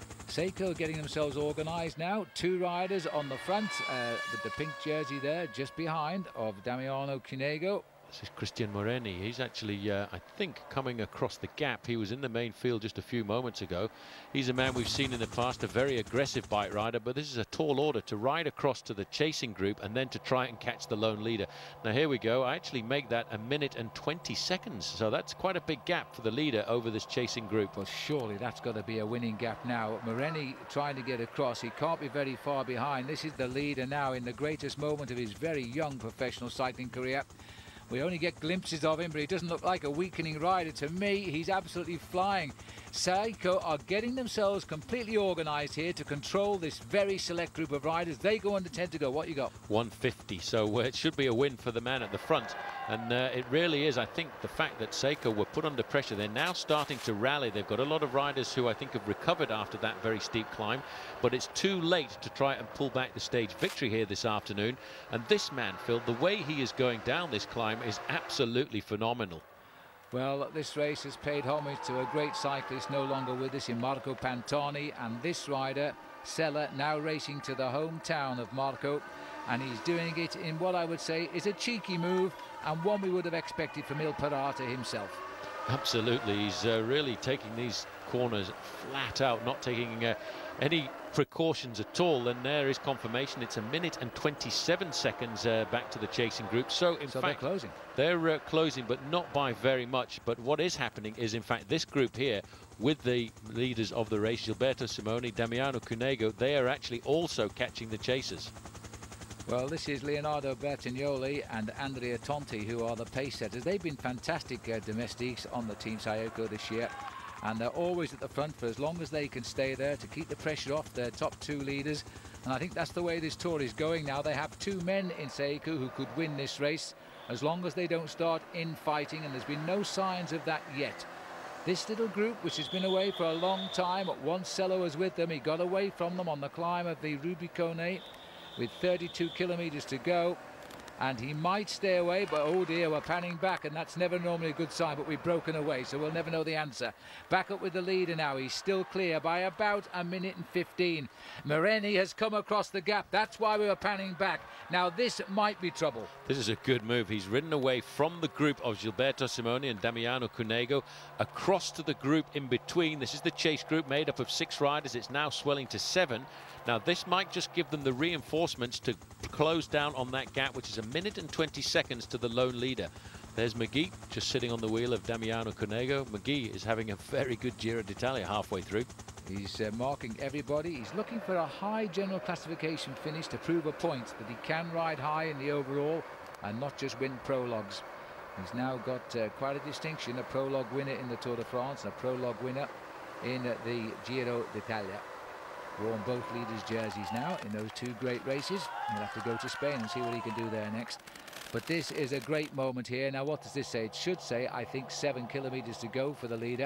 Saeco getting themselves organised now. Two riders on the front uh, with the pink jersey there, just behind of Damiano Cunego. This is Christian Moreni. He's actually, uh, I think, coming across the gap. He was in the main field just a few moments ago. He's a man we've seen in the past, a very aggressive bike rider, but this is a tall order to ride across to the chasing group and then to try and catch the lone leader. Now, here we go. I actually make that a minute and twenty seconds, so that's quite a big gap for the leader over this chasing group. Well, surely that's got to be a winning gap now. Moreni trying to get across. He can't be very far behind. This is the leader now in the greatest moment of his very young professional cycling career. We only get glimpses of him, but he doesn't look like a weakening rider to me. He's absolutely flying. Saeco are getting themselves completely organised here to control this very select group of riders. They go under ten to go. What you got? one fifty, so uh, it should be a win for the man at the front. And uh, it really is, I think, the fact that Saeco were put under pressure. They're now starting to rally. They've got a lot of riders who I think have recovered after that very steep climb. But it's too late to try and pull back the stage victory here this afternoon. And this man, Phil, the way he is going down this climb is absolutely phenomenal. Well, this race has paid homage to a great cyclist no longer with us in Marco Pantani, and this rider, Selle, now racing to the hometown of Marco, and he's doing it in what I would say is a cheeky move, and one we would have expected from Il Parata himself. Absolutely, he's uh, really taking these corners flat out, not taking uh, any precautions at all. And there is confirmation. It's a minute and twenty-seven seconds uh, back to the chasing group. So in so fact they're closing they're uh, closing, but not by very much. But what is happening is, in fact, this group here with the leaders of the race, Gilberto Simoni, Damiano Cunego, they are actually also catching the chasers. Well, this is Leonardo Bertagnoli and Andrea Tonti, who are the pace setters. They've been fantastic uh, domestiques on the Team Saeco this year, and they're always at the front for as long as they can stay there to keep the pressure off their top two leaders. And I think that's the way this tour is going now. They have two men in Saeco who could win this race as long as they don't start infighting, and there's been no signs of that yet. This little group, which has been away for a long time, once Selle was with them, he got away from them on the climb of the Rubicone with thirty-two kilometers to go, and he might stay away, but oh dear, we're panning back, and that's never normally a good sign, but we've broken away, so we'll never know the answer. Back up with the leader now. He's still clear by about a minute and fifteen. Moreni has come across the gap. That's why we were panning back. Now this might be trouble. This is a good move. He's ridden away from the group of Gilberto Simoni and Damiano Cunego across to the group in between. This is the chase group made up of six riders. It's now swelling to seven. Now this might just give them the reinforcements to close down on that gap, which is a minute and twenty seconds to the lone leader. There's McGee just sitting on the wheel of Damiano Cunego. McGee is having a very good Giro d'Italia halfway through. He's uh, marking everybody. He's looking for a high general classification finish to prove a point that he can ride high in the overall and not just win prologues. He's now got uh, quite a distinction, a prologue winner in the Tour de France and a prologue winner in uh, the Giro d'Italia. Worn both leaders' jerseys now in those two great races. He'll have to go to Spain and see what he can do there next. But this is a great moment here. Now what does this say? It should say, I think, seven kilometers to go for the leader.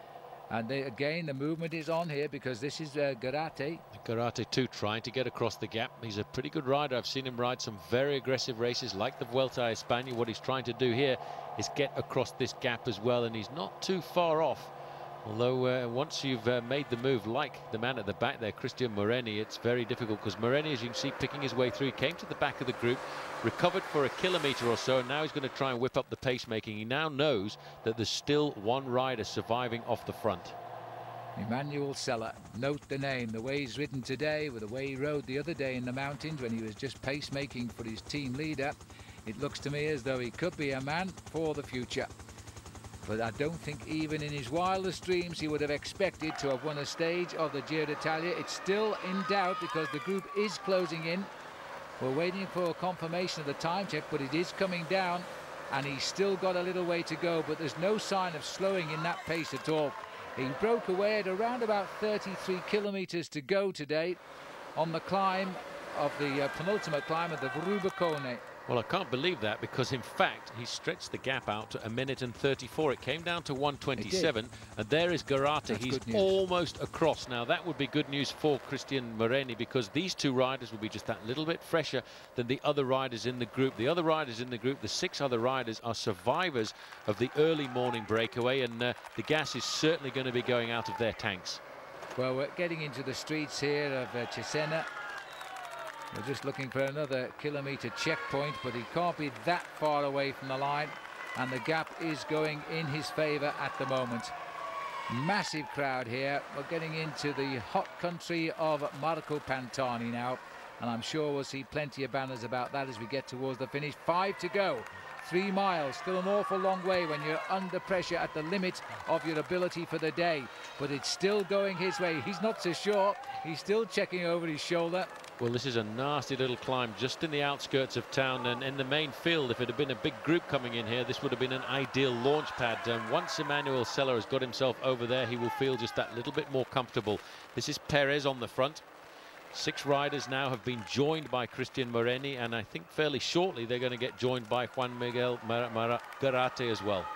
And they, again, the movement is on here because this is uh, Garate. Garate too, trying to get across the gap. He's a pretty good rider. I've seen him ride some very aggressive races like the Vuelta a España. What he's trying to do here is get across this gap as well, and he's not too far off. Although uh, once you've uh, made the move, like the man at the back there, Christian Moreni, it's very difficult because Moreni, as you can see, picking his way through, came to the back of the group, recovered for a kilometre or so, and now he's going to try and whip up the pacemaking. He now knows that there's still one rider surviving off the front. Emmanuel Selle, note the name, the way he's ridden today with the way he rode the other day in the mountains when he was just pacemaking for his team leader. It looks to me as though he could be a man for the future. But I don't think even in his wildest dreams he would have expected to have won a stage of the Giro d'Italia. It's still in doubt because the group is closing in. We're waiting for a confirmation of the time check, but it is coming down and he's still got a little way to go, but there's no sign of slowing in that pace at all. He broke away at around about thirty-three kilometers to go today on the climb of the uh, penultimate climb of the Rubicone. Well, I can't believe that because, in fact, he stretched the gap out to a minute and thirty-four. It came down to one twenty-seven, and there is Garate. That's He's almost across. Now, that would be good news for Christian Moreni because these two riders will be just that little bit fresher than the other riders in the group. The other riders in the group, the six other riders, are survivors of the early morning breakaway, and uh, the gas is certainly going to be going out of their tanks. Well, we're getting into the streets here of uh, Cesena. We're just looking for another kilometre checkpoint, but he can't be that far away from the line, and the gap is going in his favour at the moment. Massive crowd here. We're getting into the hot country of Marco Pantani now, and I'm sure we'll see plenty of banners about that as we get towards the finish. Five to go. Three miles, still an awful long way when you're under pressure at the limit of your ability for the day, but it's still going his way. He's not so sure. He's still checking over his shoulder. Well, this is a nasty little climb just in the outskirts of town, and in the main field, if it had been a big group coming in here, this would have been an ideal launch pad. And once Emmanuel Selle has got himself over there, he will feel just that little bit more comfortable. This is Perez on the front. Six riders now have been joined by Christian Moreni, and I think fairly shortly they're going to get joined by Juan Miguel Mar Mar Garate as well.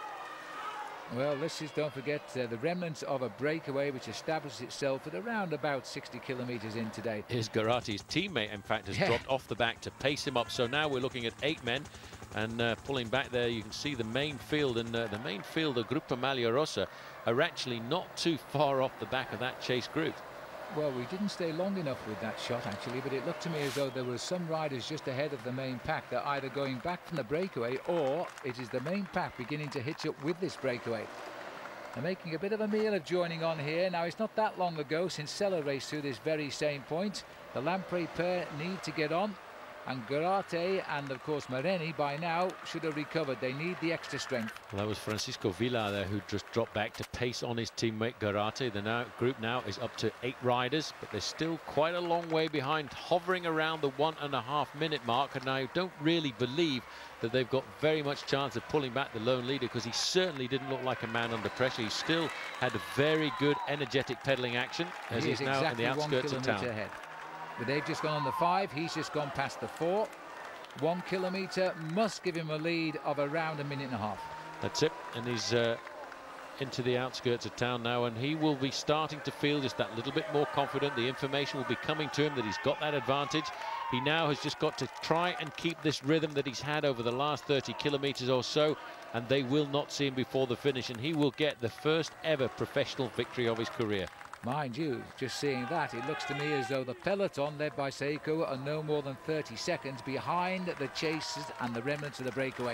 Well, this is, don't forget, uh, the remnants of a breakaway which established itself at around about sixty kilometres in today. His Garate's teammate, in fact, has yeah. dropped off the back to pace him up. So now we're looking at eight men, and uh, pulling back there, you can see the main field, and uh, the main field, the Gruppo Maglia Rosa, are actually not too far off the back of that chase group. Well, we didn't stay long enough with that shot, actually, but it looked to me as though there were some riders just ahead of the main pack that are either going back from the breakaway or it is the main pack beginning to hitch up with this breakaway. They're making a bit of a meal of joining on here. Now, it's not that long ago since Selle raced through this very same point. The Lampre pair need to get on, and Garate and, of course, Moreni by now should have recovered. They need the extra strength. Well, that was Francisco Villa there who just dropped back to pace on his teammate Garate. The now, group now is up to eight riders, but they're still quite a long way behind, hovering around the one and a half minute mark. And I don't really believe that they've got very much chance of pulling back the lone leader, because he certainly didn't look like a man under pressure. He still had a very good energetic pedaling action as he he's now exactly in the outskirts of town. ahead. But they've just gone on the five, he's just gone past the four. One kilometre must give him a lead of around a minute and a half. That's it, and he's uh, into the outskirts of town now, and he will be starting to feel just that little bit more confident. The information will be coming to him that he's got that advantage. He now has just got to try and keep this rhythm that he's had over the last thirty kilometers or so, and they will not see him before the finish, and he will get the first ever professional victory of his career. Mind you, just seeing that, it looks to me as though the peloton led by Saeco are no more than thirty seconds behind the chasers and the remnants of the breakaway.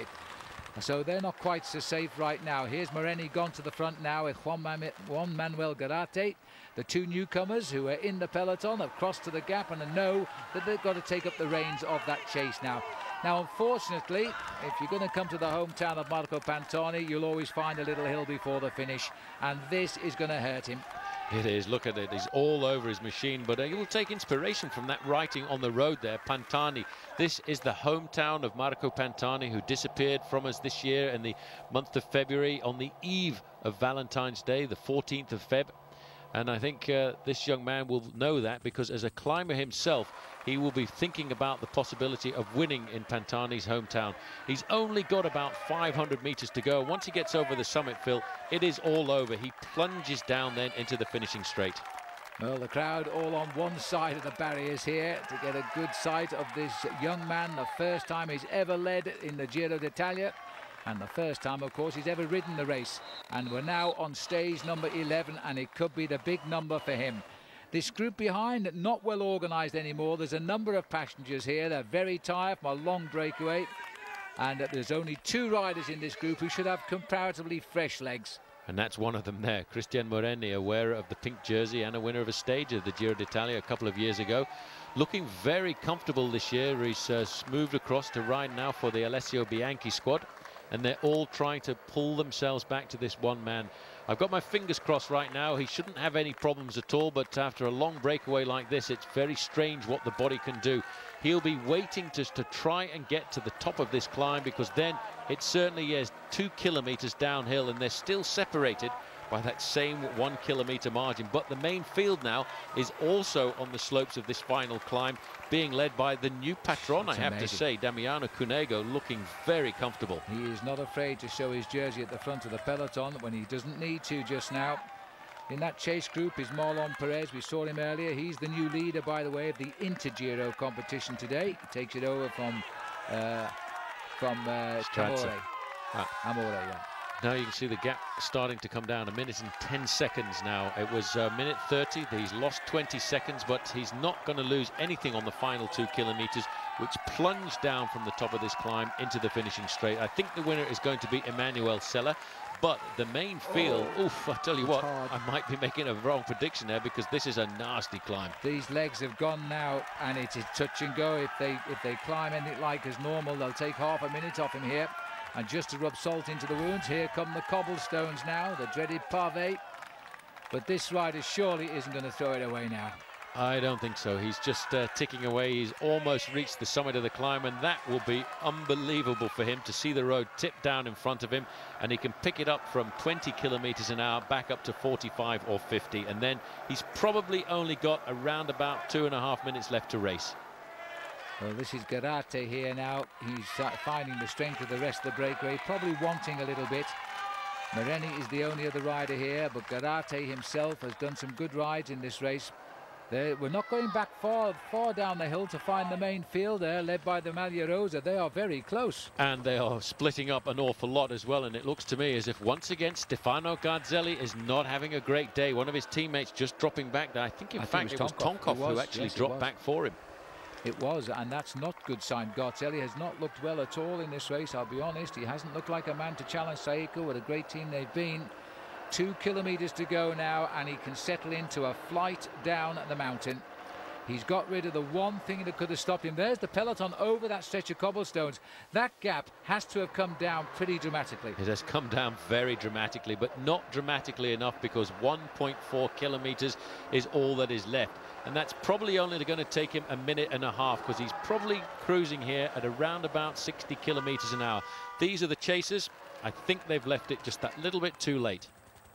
So they're not quite so safe right now. Here's Moreni gone to the front now with Juan, Man Juan Manuel Garate. The two newcomers who are in the peloton have crossed to the gap and know that they've got to take up the reins of that chase now. Now, unfortunately, if you're going to come to the hometown of Marco Pantani, you'll always find a little hill before the finish, and this is going to hurt him. It is, look at it, he's all over his machine, but uh, he will take inspiration from that writing on the road there, Pantani. This is the hometown of Marco Pantani, who disappeared from us this year in the month of February on the eve of Valentine's Day, the fourteenth of February. And I think uh, this young man will know that, because as a climber himself, he will be thinking about the possibility of winning in Pantani's hometown. He's only got about five hundred meters to go. Once he gets over the summit, Phil, it is all over. He plunges down then into the finishing straight. Well, the crowd all on one side of the barriers here to get a good sight of this young man. The first time he's ever led in the Giro d'Italia, and the first time, of course, he's ever ridden the race. And we're now on stage number eleven, and it could be the big number for him. This group behind, not well organised anymore. There's a number of passengers here. They're very tired from a long breakaway. And there's only two riders in this group who should have comparatively fresh legs. And that's one of them there, Christian Moreni, a wearer of the pink jersey and a winner of a stage of the Giro d'Italia a couple of years ago. Looking very comfortable this year. He's uh, moved across to ride now for the Alessio Bianchi squad, and they're all trying to pull themselves back to this one man. I've got my fingers crossed right now. He shouldn't have any problems at all, but after a long breakaway like this, it's very strange what the body can do. He'll be waiting to, to try and get to the top of this climb, because then it certainly is two kilometers downhill, and they're still separated by that same one kilometer margin. But the main field now is also on the slopes of this final climb, being led by the new patron, That's I have amazing. to say, Damiano Cunego, looking very comfortable. He is not afraid to show his jersey at the front of the peloton when he doesn't need to just now. In that chase group is Marlon Perez. We saw him earlier. He's the new leader, by the way, of the intergiro competition today. He takes it over from uh, from uh, Amore. Ah. Amore, yeah. Now you can see the gap starting to come down. A minute and ten seconds now. It was a minute thirty. He's lost twenty seconds, but he's not going to lose anything on the final two kilometers, which plunge down from the top of this climb into the finishing straight. I think the winner is going to be Emanuel Selle, but the main field, oh, oof, I tell you what, hard. I might be making a wrong prediction there, because this is a nasty climb. These legs have gone now, and it is touch and go. If they if they climb anything like as normal, they'll take half a minute off him here. And just to rub salt into the wounds, here come the cobblestones now, the dreaded pavé. But this rider surely isn't going to throw it away now. I don't think so. He's just uh, ticking away. He's almost reached the summit of the climb, and that will be unbelievable for him to see the road tip down in front of him, and he can pick it up from twenty kilometers an hour back up to forty-five or fifty, and then he's probably only got around about two and a half minutes left to race. Well, this is Garate here now. He's uh, finding the strength of the rest of the breakaway, probably wanting a little bit. Moreni is the only other rider here, but Garate himself has done some good rides in this race. They're, we're not going back far, far down the hill to find the main field there, led by the Maglia Rosa. They are very close. And they are splitting up an awful lot as well, and it looks to me as if once again Stefano Garzelli is not having a great day. One of his teammates just dropping back there. I think in I fact think it was Tonkov, it was, who actually yes, dropped back for him. It was, and that's not good sign. Garzelli has not looked well at all in this race, I'll be honest. He hasn't looked like a man to challenge Saeco. What a great team they've been. Two kilometers to go now, and he can settle into a flight down the mountain. He's got rid of the one thing that could have stopped him. There's the peloton over that stretch of cobblestones. That gap has to have come down pretty dramatically. It has come down very dramatically, but not dramatically enough, because one point four kilometers is all that is left. And that's probably only going to take him a minute and a half, because he's probably cruising here at around about sixty kilometers an hour. These are the chasers. I think they've left it just that little bit too late.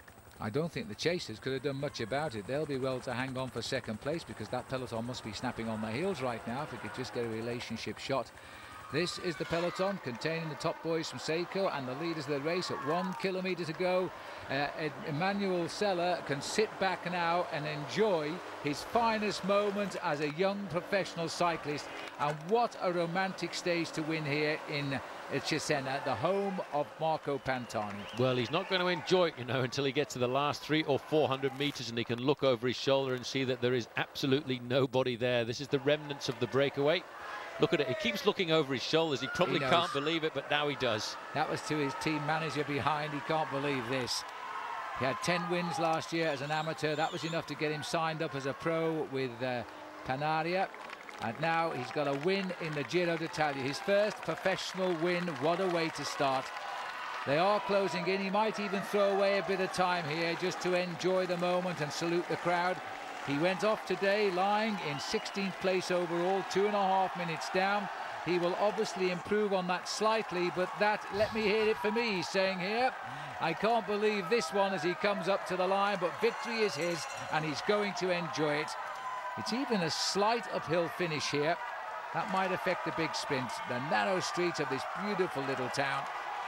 I don't think the chasers could have done much about it. They'll be well to hang on for second place, because that peloton must be snapping on their heels right now if we could just get a relationship shot. This is the peloton containing the top boys from Saeco and the leaders of the race at one kilometre to go. Uh, Emanuel Selle can sit back now and enjoy his finest moment as a young professional cyclist. And what a romantic stage to win here in Cesena, the home of Marco Pantani. Well, he's not going to enjoy it, you know, until he gets to the last three or four hundred meters and he can look over his shoulder and see that there is absolutely nobody there. This is the remnants of the breakaway. Look at it, he keeps looking over his shoulders. He probably he can't believe it, but now he does. That was to his team manager behind. He can't believe this. He had ten wins last year as an amateur. That was enough to get him signed up as a pro with uh, Panaria. And now he's got a win in the Giro d'Italia. His first professional win. What a way to start. They are closing in. He might even throw away a bit of time here just to enjoy the moment and salute the crowd. He went off today lying in sixteenth place overall, two and a half minutes down. He will obviously improve on that slightly, but that, let me hear it for me, he's saying here. I can't believe this one as he comes up to the line, but victory is his and he's going to enjoy it. It's even a slight uphill finish here. That might affect the big sprint, the narrow streets of this beautiful little town.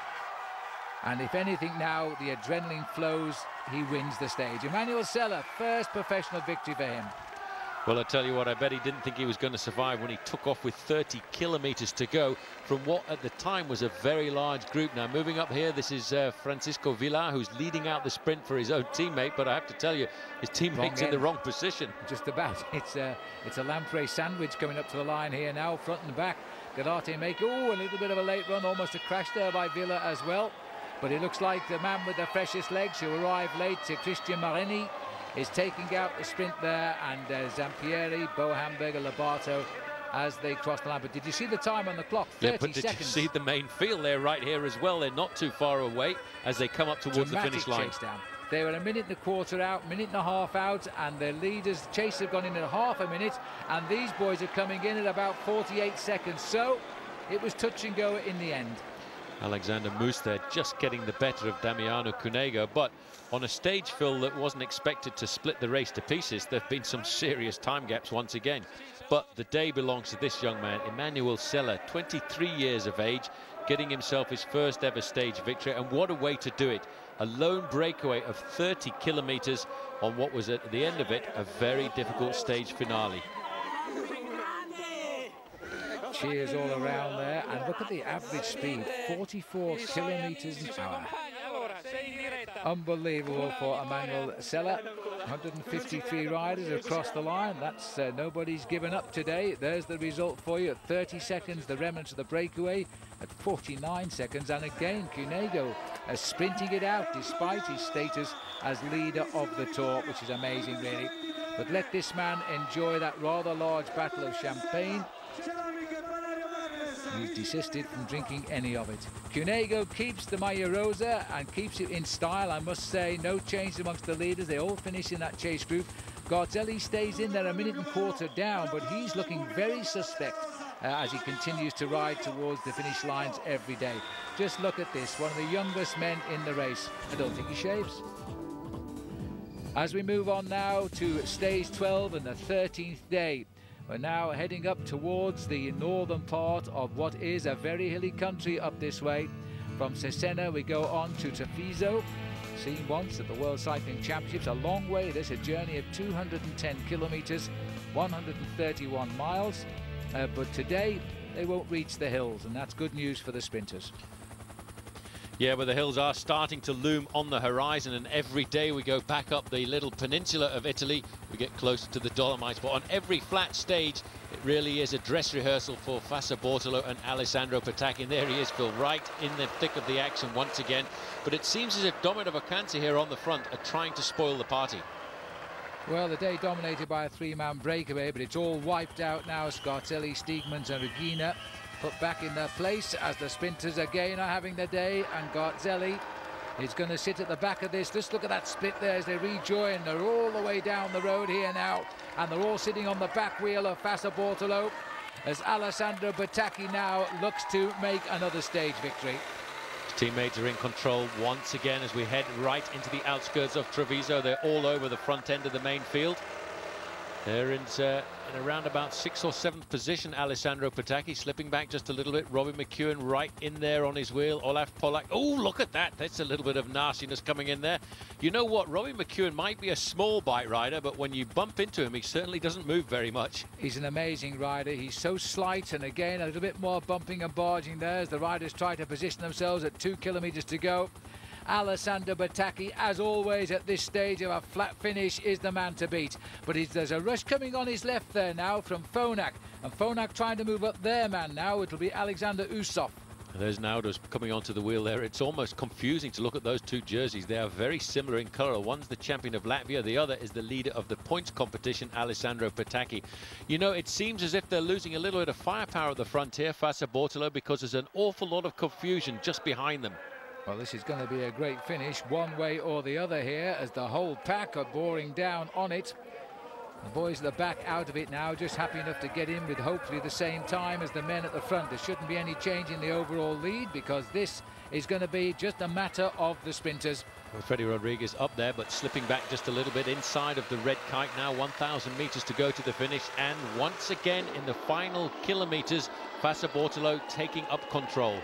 And if anything now, the adrenaline flows, he wins the stage. Emanuel Selle, first professional victory for him. Well, I tell you what, I bet he didn't think he was going to survive when he took off with thirty kilometers to go from what at the time was a very large group. Now, moving up here, this is uh, Francisco Villa, who's leading out the sprint for his own teammate, but I have to tell you, his teammate's in the wrong position. Just about. It's a, it's a lamprey sandwich coming up to the line here now, front and back. Galate make, oh, a little bit of a late run, almost a crash there by Villa as well. But it looks like the man with the freshest legs who arrived late, to Christian Marini, is taking out the sprint there, and uh, Zampieri, Bo Hamburger, Lobato as they cross the line. But did you see the time on the clock? thirty yeah, but did seconds. You see the main field there right here as well? They're not too far away as they come up towards Dramatic the finish line. Chase down. They were a minute and a quarter out, minute and a half out, and their leaders, the chase, have gone in at half a minute, and these boys are coming in at about forty-eight seconds. So it was touch and go in the end. Alexander Moose there just getting the better of Damiano Cunego, but on a stage fill that wasn't expected to split the race to pieces, there have been some serious time gaps once again. But the day belongs to this young man, Emanuel Selle, twenty-three years of age, getting himself his first ever stage victory, and what a way to do it. A lone breakaway of thirty kilometers on what was at the end of it a very difficult stage finale. Cheers all around there, and look at the average speed, forty-four kilometers an hour. Unbelievable for Emanuel Selle. one hundred fifty-three riders across the line. That's uh, nobody's given up today. There's the result for you at thirty seconds, the remnants of the breakaway at forty-nine seconds, and again Cunego uh, sprinting it out despite his status as leader of the Tour, which is amazing really. But let this man enjoy that rather large bottle of champagne. He's desisted from drinking any of it. Cunego keeps the Maglia Rosa and keeps it in style, I must say. No change amongst the leaders. They all finish in that chase group. Garzelli stays in there a minute and a quarter down, but he's looking very suspect uh, as he continues to ride towards the finish lines every day. Just look at this, one of the youngest men in the race. I don't think he shaves. As we move on now to stage twelve and the thirteenth day. We're now heading up towards the northern part of what is a very hilly country up this way. From Cesena we go on to Treviso, seen once at the World Cycling Championships. A long way, this a journey of two hundred ten kilometers, one hundred thirty-one miles. Uh, but today they won't reach the hills, and that's good news for the sprinters. Yeah, but the hills are starting to loom on the horizon, and every day we go back up the little peninsula of Italy, we get closer to the Dolomites. But on every flat stage, it really is a dress rehearsal for Fassa Bortolo and Alessandro Petacchi. And there he is, Phil, right in the thick of the action once again. But it seems as if Dominic Vacanzi here on the front are trying to spoil the party. Well, the day dominated by a three-man breakaway, but it's all wiped out now. Scartelli, Stiegmans and Regina put back in their place as the sprinters again are having their day, and Garzelli is going to sit at the back of this. Just look at that split there as they rejoin. They're all the way down the road here now, and they're all sitting on the back wheel of Fassa Bortolo as Alessandro Petacchi now looks to make another stage victory. His teammates are in control once again as we head right into the outskirts of Treviso. They're all over the front end of the main field. They're in, uh, in around about sixth or seventh position. Alessandro Petacchi slipping back just a little bit. Robbie McEwen right in there on his wheel. Olaf Polak. Oh, look at that. That's a little bit of nastiness coming in there. You know what? Robbie McEwen might be a small bike rider, but when you bump into him, he certainly doesn't move very much. He's an amazing rider. He's so slight, and again, a little bit more bumping and barging there as the riders try to position themselves at two kilometres to go. Alessandro Petacchi, as always at this stage of a flat finish, is the man to beat. But he's, there's a rush coming on his left there now from Phonak. And Phonak trying to move up their man now. It'll be Alexander Usov. There's Naudos coming onto the wheel there. It's almost confusing to look at those two jerseys. They are very similar in colour. One's the champion of Latvia, the other is the leader of the points competition, Alessandro Petacchi. You know, it seems as if they're losing a little bit of firepower at the front here, Fassa Bortolo, because there's an awful lot of confusion just behind them. Well, this is going to be a great finish, one way or the other here, as the whole pack are boring down on it. The boys at the back out of it now, just happy enough to get in with hopefully the same time as the men at the front. There shouldn't be any change in the overall lead, because this is going to be just a matter of the sprinters. Well, Freddie Rodriguez up there, but slipping back just a little bit inside of the red kite now. one thousand metres to go to the finish, and once again in the final kilometres, Fassa Bortolo taking up control.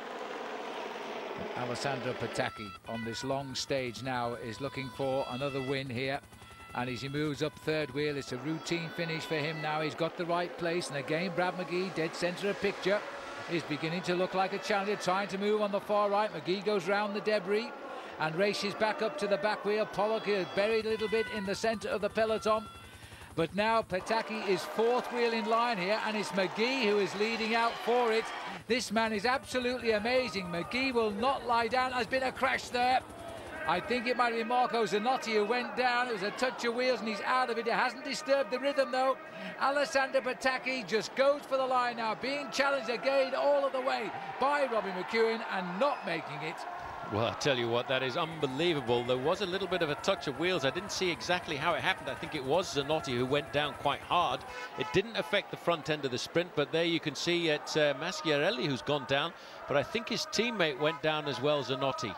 Alessandro Petacchi on this long stage now is looking for another win here, and as he moves up third wheel, it's a routine finish for him now. He's got the right place, and again Brad McGee, dead centre of picture, is beginning to look like a challenger, trying to move on the far right. McGee goes round the debris and races back up to the back wheel. Pollock is buried a little bit in the centre of the peloton. But now Petacchi is fourth wheel in line here, and it's McGee who is leading out for it. This man is absolutely amazing. McGee will not lie down. There's been a crash there. I think it might be Marco Zanotti who went down. It was a touch of wheels and he's out of it. It hasn't disturbed the rhythm though. Alessandro Petacchi just goes for the line now, being challenged again all of the way by Robbie McEwen and not making it. Well, I tell you what, that is unbelievable. There was a little bit of a touch of wheels. I didn't see exactly how it happened. I think it was Zanotti who went down quite hard. It didn't affect the front end of the sprint, but there you can see it's uh, Maschiarelli who's gone down. But I think his teammate went down as well, Zanotti.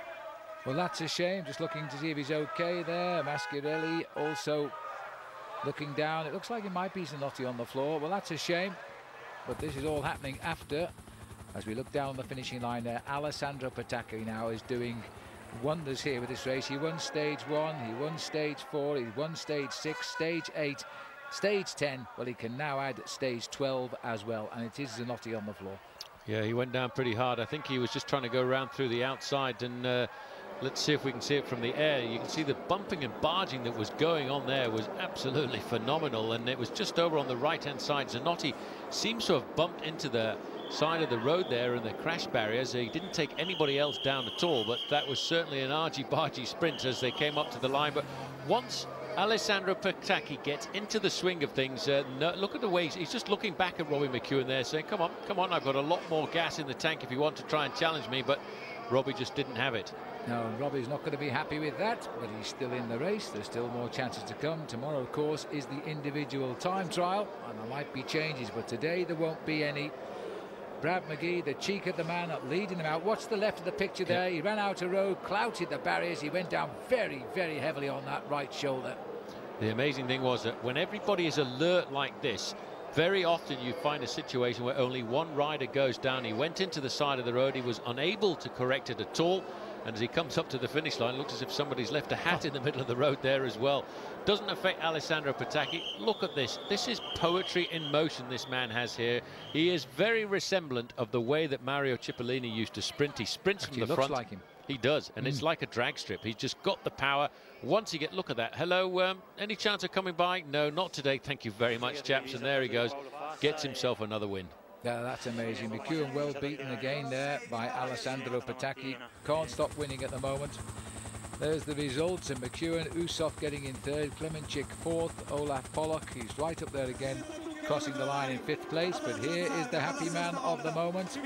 Well, that's a shame. Just looking to see if he's okay there. Maschiarelli also looking down. It looks like it might be Zanotti on the floor. Well, that's a shame. But this is all happening after. As we look down the finishing line there, Alessandro Petacchi now is doing wonders here with this race. He won stage one, he won stage four, he won stage six, stage eight, stage ten. Well, he can now add stage twelve as well, and it is Zanotti on the floor. Yeah, he went down pretty hard. I think he was just trying to go around through the outside, and uh, let's see if we can see it from the air. You can see the bumping and barging that was going on there was absolutely phenomenal, and it was just over on the right-hand side. Zanotti seems to have bumped into the side of the road there and the crash barriers. He didn't take anybody else down at all, but that was certainly an argy-bargy sprint as they came up to the line. But once Alessandro Petacchi gets into the swing of things, uh, no, look at the way he's, he's just looking back at Robbie McEwen there saying, come on, come on, I've got a lot more gas in the tank if you want to try and challenge me, but Robbie just didn't have it. No, Robbie's not going to be happy with that, but he's still in the race. There's still more chances to come. Tomorrow, of course, is the individual time trial, and there might be changes, but today there won't be any. Brad McGee, the cheek of the man, leading him out. Watch the left of the picture there. Yeah. He ran out a road, clouted the barriers. He went down very, very heavily on that right shoulder. The amazing thing was that when everybody is alert like this, very often you find a situation where only one rider goes down. He went into the side of the road. He was unable to correct it at all. And as he comes up to the finish line, it looks as if somebody's left a hat in the middle of the road there as well. Doesn't affect Alessandro Petacchi. Look at this. This is poetry in motion this man has here. He is very resemblant of the way that Mario Cipollini used to sprint. He sprints Actually, from the looks front. Like him. He does, and mm. it's like a drag strip. He's just got the power. Once you get, look at that. Hello, um, any chance of coming by? No, not today. Thank you very much, chaps. And there he goes. Gets himself another win. Yeah, that's amazing. McEwen well beaten again there by Alessandro Petacchi. Can't stop winning at the moment. There's the results, and McEwen, Usov getting in third, Klemenchik fourth, Olaf Pollock, he's right up there again, crossing the line in fifth place. But here is the happy man of the moment,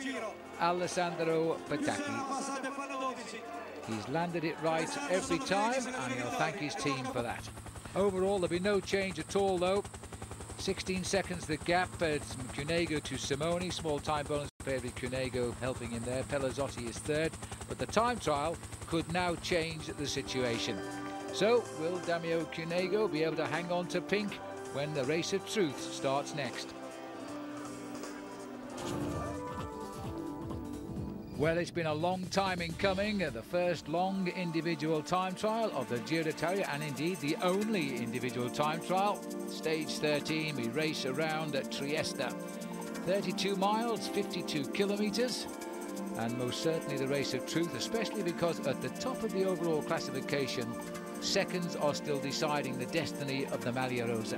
Alessandro Petacchi. He's landed it right every time, and he'll thank his team for that. Overall, there'll be no change at all, though. sixteen seconds the gap. It's Cunego to Simoni. Small time bonus paired with Cunego helping him there. Pelazzotti is third. But the time trial could now change the situation. So, will Damiano Cunego be able to hang on to pink when the race of truth starts next? Well, it's been a long time in coming. The first long individual time trial of the Giro d'Italia, and indeed the only individual time trial. Stage thirteen, we race around at Trieste. thirty-two miles, fifty-two kilometres. And most certainly the race of truth, especially because at the top of the overall classification, seconds are still deciding the destiny of the Maglia Rosa.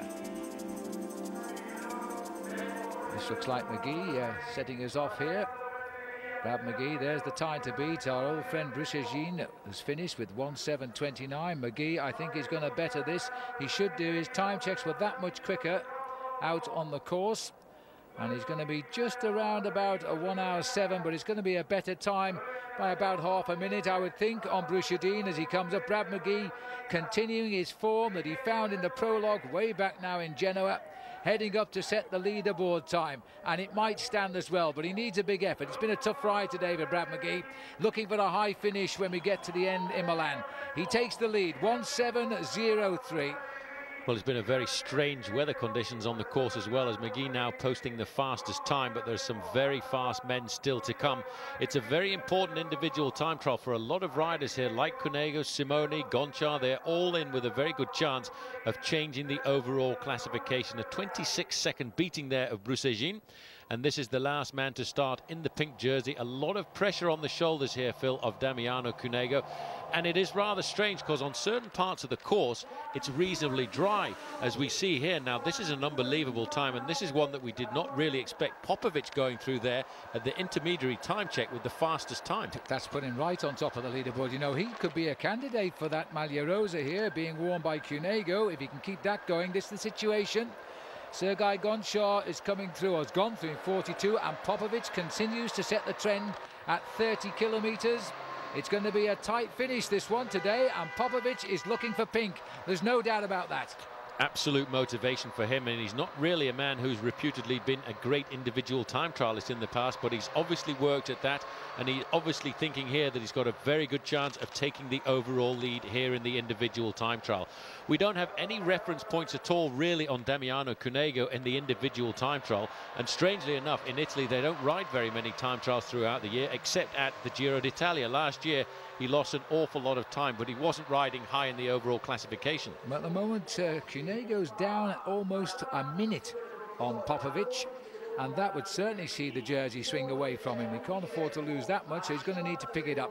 This looks like McGee uh, setting us off here. Brad McGee, there's the time to beat. Our old friend Brusegin has finished with one seven twenty-nine. McGee, I think, is going to better this. He should do. His time checks were that much quicker out on the course. And he's going to be just around about a one hour seven, but it's going to be a better time by about half a minute, I would think, on Brusegin as he comes up. Brad McGee continuing his form that he found in the prologue way back now in Genoa, heading up to set the leaderboard time, and it might stand as well, but he needs a big effort. It's been a tough ride today for Brad McGee, looking for a high finish when we get to the end in Milan. He takes the lead, one seven oh three. Well, it's been a very strange weather conditions on the course as well, as McGee now posting the fastest time, but there's some very fast men still to come. It's a very important individual time trial for a lot of riders here, like Cunego, Simoni, Honchar. They're all in with a very good chance of changing the overall classification. A twenty-six second beating there of Brusegin. And this is the last man to start in the pink jersey. A lot of pressure on the shoulders here, Phil, of Damiano Cunego. And it is rather strange because on certain parts of the course, it's reasonably dry, as we see here. Now, this is an unbelievable time, and this is one that we did not really expect. Popovic going through there at the intermediary time check with the fastest time. That's putting right on top of the leaderboard. You know, he could be a candidate for that Maglia Rosa here, being worn by Cunego. If he can keep that going, this is the situation. Serhiy Honchar is coming through, has gone through in forty-two, and Popovic continues to set the trend at thirty kilometres. It's going to be a tight finish, this one today, and Popovic is looking for pink. There's no doubt about that. Absolute motivation for him, and he's not really a man who's reputedly been a great individual time trialist in the past, but he's obviously worked at that, and he's obviously thinking here that he's got a very good chance of taking the overall lead here in the individual time trial. We don't have any reference points at all really on Damiano Cunego in the individual time trial, and strangely enough in Italy they don't ride very many time trials throughout the year, except at the Giro d'Italia. Last year he lost an awful lot of time, but he wasn't riding high in the overall classification. At the moment uh, Cunego's down at almost a minute on Popovic, and that would certainly see the jersey swing away from him. He can't afford to lose that much, so he's going to need to pick it up.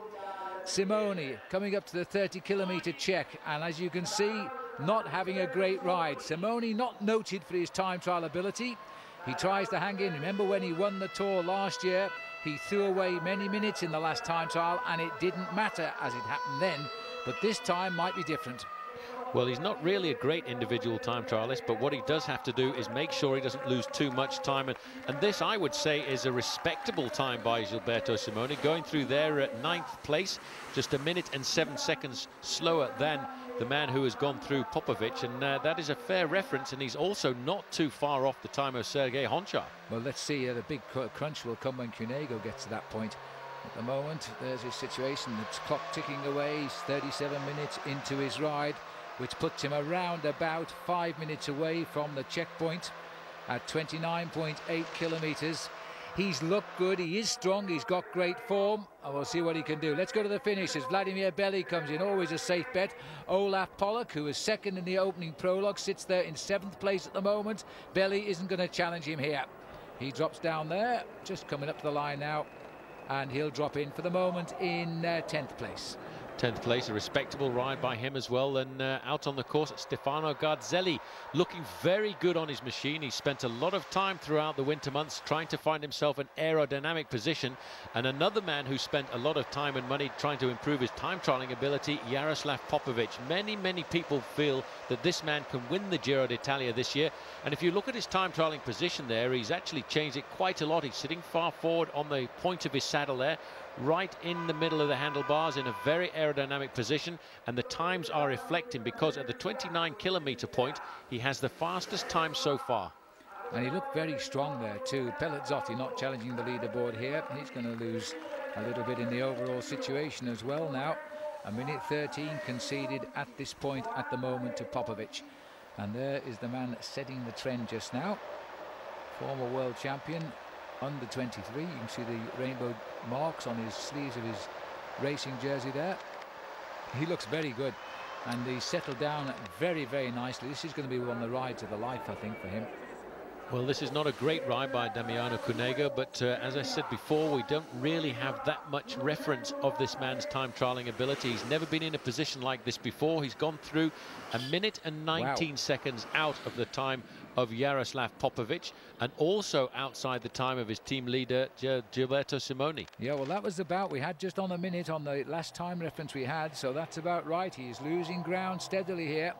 Simoni coming up to the thirty kilometre check, and as you can see, not having a great ride. Simoni not noted for his time trial ability. He tries to hang in. Remember when he won the Tour last year, he threw away many minutes in the last time trial, and it didn't matter as it happened then, but this time might be different. Well, he's not really a great individual time trialist, but what he does have to do is make sure he doesn't lose too much time. And, and this, I would say, is a respectable time by Gilberto Simoni, going through there at ninth place, just a minute and seven seconds slower than the man who has gone through Popovic, and uh, that is a fair reference, and he's also not too far off the time of Serhiy Honchar. Well, let's see, uh, the big crunch will come when Cunego gets to that point. At the moment, there's his situation, the clock ticking away. He's thirty-seven minutes into his ride, which puts him around about five minutes away from the checkpoint at twenty-nine point eight kilometres. He's looked good, he is strong, he's got great form, and we'll see what he can do. Let's go to the finish as Vladimir Belli comes in, always a safe bet. Olaf Pollock, who is second in the opening prologue, sits there in seventh place at the moment. Belli isn't going to challenge him here. He drops down there, just coming up to the line now, and he'll drop in for the moment in uh, tenth place. tenth place, a respectable ride by him as well. And uh, out on the course, Stefano Garzelli looking very good on his machine. He spent a lot of time throughout the winter months trying to find himself an aerodynamic position. And another man who spent a lot of time and money trying to improve his time trialing ability, Jaroslav Popovic. Many, many people feel that this man can win the Giro d'Italia this year. And if you look at his time trialing position there, he's actually changed it quite a lot. He's sitting far forward on the point of his saddle there, right in the middle of the handlebars in a very aerodynamic position, and the times are reflecting because at the twenty-nine kilometre point he has the fastest time so far. And he looked very strong there too. Pelazzotti not challenging the leaderboard here. He's going to lose a little bit in the overall situation as well now. A minute thirteen conceded at this point at the moment to Popovic. And there is the man setting the trend just now. Former world champion, under twenty-three. You can see the rainbow marks on his sleeves of his racing jersey there. He looks very good. And he settled down very, very nicely. This is going to be one of the rides of the life, I think, for him. Well, this is not a great ride by Damiano Cunego, but uh, as I said before, we don't really have that much reference of this man's time trialing ability. He's never been in a position like this before. He's gone through a minute and nineteen wow. seconds out of the time of Jaroslav Popovic, and also outside the time of his team leader, Gilberto Simoni. Yeah, well, that was about, we had just on a minute on the last time reference we had, so that's about right. He's losing ground steadily here.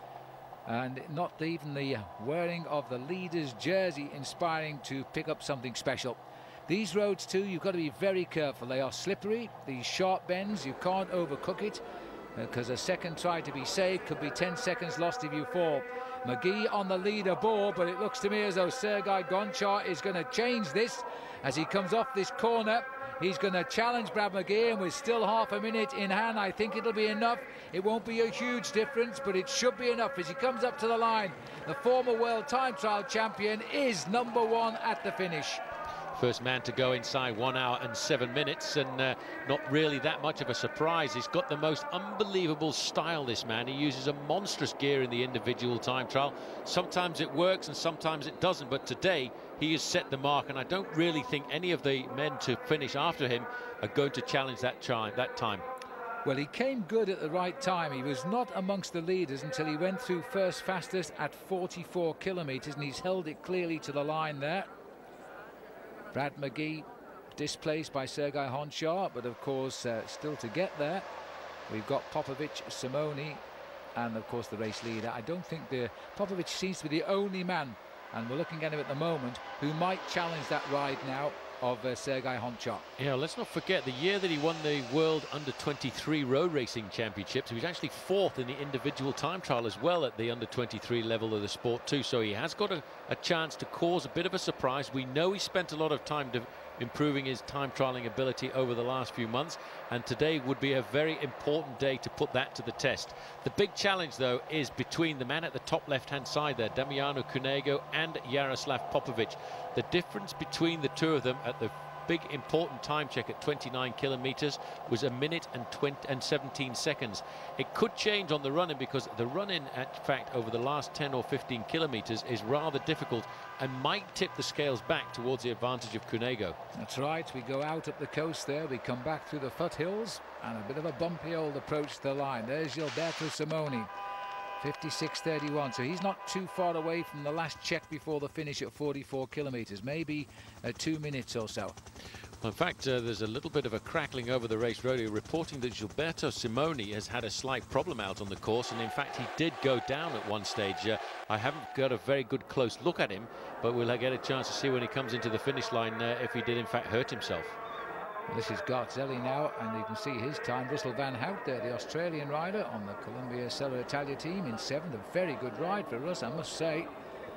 And not even the wearing of the leader's jersey inspiring to pick up something special. These roads too, you've got to be very careful. They are slippery, these sharp bends, you can't overcook it, because a second try to be saved could be ten seconds lost if you fall. McGee on the leaderboard, but it looks to me as though Serhiy Honchar is going to change this as he comes off this corner. He's going to challenge Brad McGee, and with still half a minute in hand, I think it'll be enough. It won't be a huge difference, but it should be enough as he comes up to the line. The former world time trial champion is number one at the finish. First man to go inside one hour and seven minutes, and uh, not really that much of a surprise. He's got the most unbelievable style, this man. He uses a monstrous gear in the individual time trial. Sometimes it works and sometimes it doesn't, but today he has set the mark, and I don't really think any of the men to finish after him are going to challenge that, that time. Well, he came good at the right time. He was not amongst the leaders until he went through first fastest at forty-four kilometers, and he's held it clearly to the line there. Brad McGee displaced by Serhiy Honchar, but of course uh, still to get there we've got Popovic, Simoni, and of course the race leader. I don't think the Popovic seems to be the only man, and we're looking at him at the moment, who might challenge that ride now of uh, Serhiy Honchar. Yeah, let's not forget the year that he won the World Under twenty-three Road Racing Championships. He was actually fourth in the individual time trial as well at the Under twenty-three level of the sport too. So he has got a, a chance to cause a bit of a surprise. We know he spent a lot of time to improving his time trialing ability over the last few months, and today would be a very important day to put that to the test. The big challenge though is between the man at the top left hand side there, Damiano Cunego, and Jaroslav Popovic. The difference between the two of them at the big important time check at twenty-nine kilometers was a minute and twenty and seventeen seconds. It could change on the run-in, because the run-in, in fact, over the last ten or fifteen kilometers is rather difficult and might tip the scales back towards the advantage of Cunego. That's right. We go out up the coast there, we come back through the foothills, and a bit of a bumpy old approach to the line. There's Gilberto Simoni, fifty-six thirty-one, so he's not too far away from the last check before the finish at forty-four kilometers, maybe uh, two minutes or so. Well, in fact, uh, there's a little bit of a crackling over the race radio reporting that Gilberto Simoni has had a slight problem out on the course, and in fact he did go down at one stage. Uh, I haven't got a very good close look at him, but we'll get a chance to see when he comes into the finish line uh, if he did in fact hurt himself. This is Garzelli now, and you can see his time. Russell Van Hout there, the Australian rider on the Colombia Selle Italia team in seventh. A very good ride for us, I must say.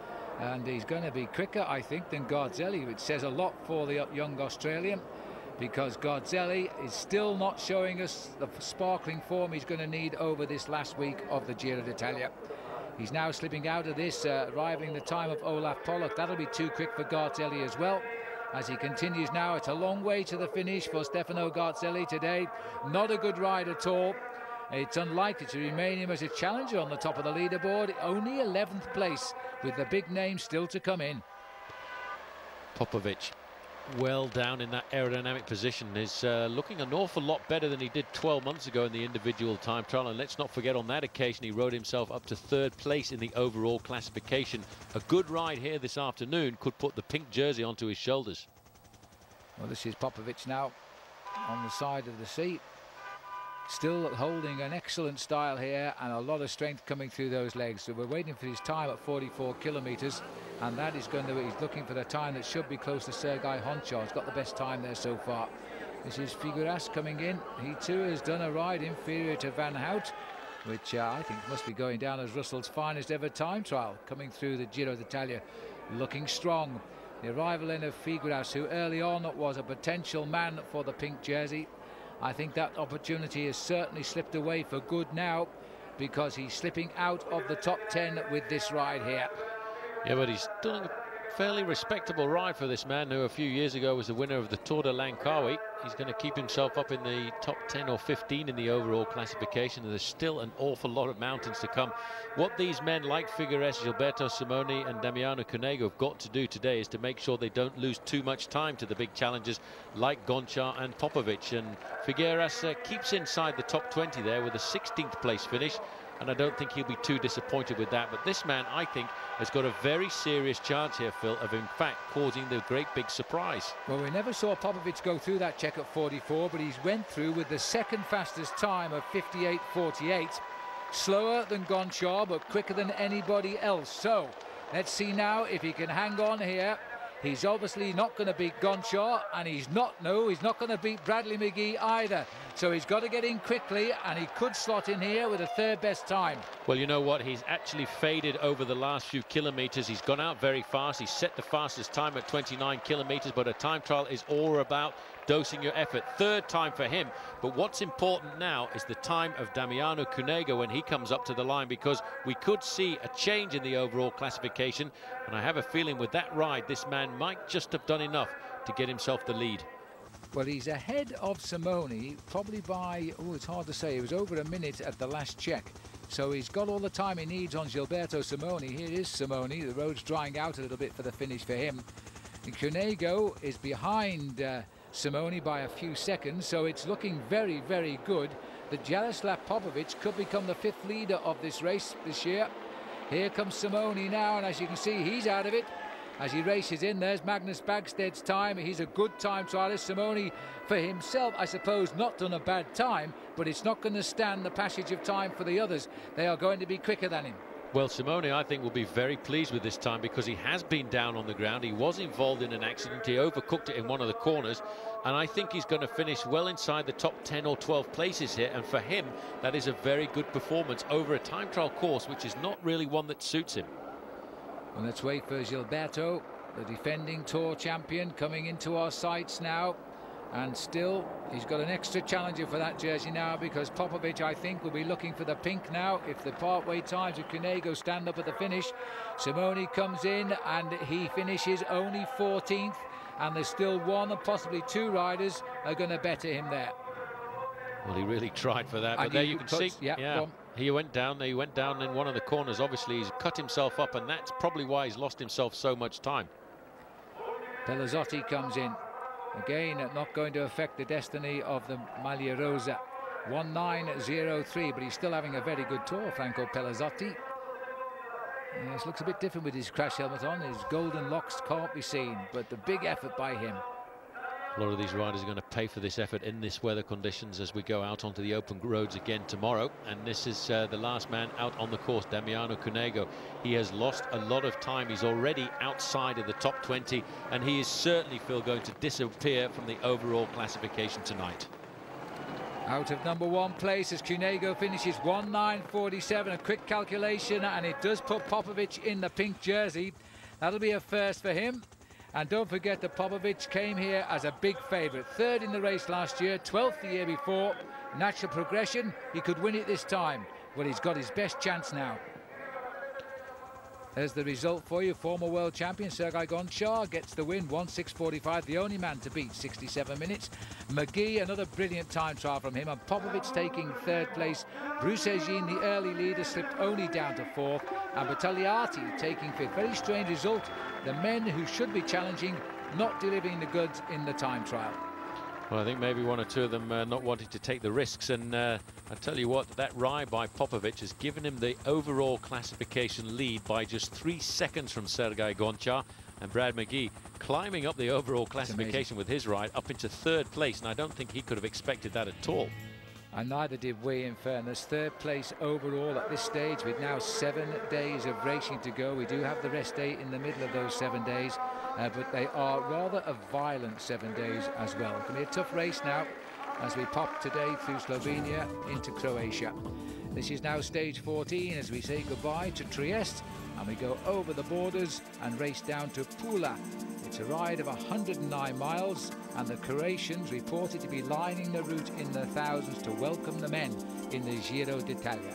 And he's going to be quicker, I think, than Garzelli, which says a lot for the young Australian, because Garzelli is still not showing us the sparkling form he's going to need over this last week of the Giro d'Italia. He's now slipping out of this, uh, rivaling the time of Olaf Pollock. That'll be too quick for Garzelli as well. As he continues now, it's a long way to the finish for Stefano Garzelli today. Not a good ride at all. It's unlikely to remain him as a challenger on the top of the leaderboard. Only eleventh place, with the big names still to come in. Popovic, well down in that aerodynamic position, is uh, looking an awful lot better than he did twelve months ago in the individual time trial. And let's not forget, on that occasion he rode himself up to third place in the overall classification. A good ride here this afternoon could put the pink jersey onto his shoulders. Well, this is Popovic now on the side of the seat, still holding an excellent style here, and a lot of strength coming through those legs. So we're waiting for his time at forty-four kilometers, and that is going to, he's looking for the time that should be close to Serhiy Honchar. He's got the best time there so far. This is Figueras coming in. He too has done a ride inferior to Van Hout, which uh, I think must be going down as Russell's finest ever time trial, coming through the Giro d'Italia, looking strong. The arrival in of Figueras, who early on was a potential man for the pink jersey, I think that opportunity has certainly slipped away for good now, because he's slipping out of the top ten with this ride here. Yeah, but he's doing a fairly respectable ride for this man who a few years ago was the winner of the Tour de Langkawi. He's going to keep himself up in the top ten or fifteen in the overall classification, and there's still an awful lot of mountains to come. What these men like Figueres, Gilberto, Simoni and Damiano Cunego have got to do today is to make sure they don't lose too much time to the big challengers like Honchar and Popovic. And Figueres uh, keeps inside the top twenty there with a sixteenth place finish, and I don't think he'll be too disappointed with that. But this man, I think, has got a very serious chance here, Phil, of in fact causing the great big surprise. Well, we never saw Popovic go through that check at forty-four, but he's went through with the second fastest time of fifty-eight forty-eight. Slower than Honchar, but quicker than anybody else. So let's see now if he can hang on here. He's obviously not going to beat Honchar, and he's not, no, he's not going to beat Bradley McGee either. So he's got to get in quickly, and he could slot in here with a third best time. Well, you know what? He's actually faded over the last few kilometers. He's gone out very fast. He's set the fastest time at twenty-nine kilometers, but a time trial is all about dosing your effort. Third time for him. But what's important now is the time of Damiano Cunego when he comes up to the line, because we could see a change in the overall classification. And I have a feeling with that ride, this man might just have done enough to get himself the lead. Well, he's ahead of Simoni, probably by, oh, it's hard to say. It was over a minute at the last check. So he's got all the time he needs on Gilberto Simoni. Here is Simoni. The road's drying out a little bit for the finish for him. And Cunego is behind uh, Simoni by a few seconds, so it's looking very, very good that Jaroslav Popovic could become the fifth leader of this race this year. Here comes Simoni now, and as you can see, he's out of it. As he races in, there's Magnus Bagsted's time. He's a good time trialist. Simoni, for himself, I suppose, not done a bad time, but it's not going to stand the passage of time for the others. They are going to be quicker than him. Well, Simoni, I think, will be very pleased with this time, because he has been down on the ground. He was involved in an accident. He overcooked it in one of the corners, and I think he's going to finish well inside the top ten or twelve places here. And for him, that is a very good performance over a time trial course, which is not really one that suits him. Well, let's wait for Gilberto, the defending Tour champion, coming into our sights now. And still, he's got an extra challenger for that jersey now, because Popovic, I think, will be looking for the pink now if the partway times of Cunego stand up at the finish. Simoni comes in and he finishes only fourteenth, and there's still one and possibly two riders are going to better him there. Well, he really tried for that, but and there you can touched, see, yeah, yeah, he went down, he went down in one of the corners. Obviously, he's cut himself up, and that's probably why he's lost himself so much time. Pelazzotti comes in. Again, not going to affect the destiny of the Maglia Rosa. one nine zero three, but he's still having a very good tour, Franco Pelazzotti. Yes, looks a bit different with his crash helmet on. His golden locks can't be seen, but the big effort by him. A lot of these riders are going to pay for this effort in this weather conditions as we go out onto the open roads again tomorrow. And this is uh, the last man out on the course, Damiano Cunego. He has lost a lot of time. He's already outside of the top twenty, and he is certainly, Phil, going to disappear from the overall classification tonight. Out of number one place as Cunego finishes one nine forty-seven. A quick calculation, and it does put Popovic in the pink jersey. That'll be a first for him. And don't forget that Popovic came here as a big favourite. Third in the race last year, twelfth the year before. Natural progression, he could win it this time. Well, he's got his best chance now. There's the result for you. Former world champion Serhiy Honchar gets the win, one six forty-five, the only man to beat sixty-seven minutes. McGee, another brilliant time trial from him, and Popovic taking third place. Bruce-Egine, the early leader, slipped only down to fourth, and Battagliati taking fifth. Very strange result. The men who should be challenging not delivering the goods in the time trial. Well, I think maybe one or two of them uh, not wanting to take the risks, and uh, I tell you what, that ride by Popovic has given him the overall classification lead by just three seconds from Serhiy Honchar, and Brad McGee climbing up the overall classification with his ride up into third place, and I don't think he could have expected that at all. And neither did we, in fairness. Third place overall at this stage, with now seven days of racing to go. We do have the rest day in the middle of those seven days, uh, but they are rather a violent seven days as well. It's going to be a tough race now as we pop today through Slovenia into Croatia. This is now stage fourteen as we say goodbye to Trieste, and we go over the borders and race down to Pula, It's a ride of one hundred and nine miles, and the Croatians reported to be lining the route in their thousands to welcome the men in the Giro d'Italia.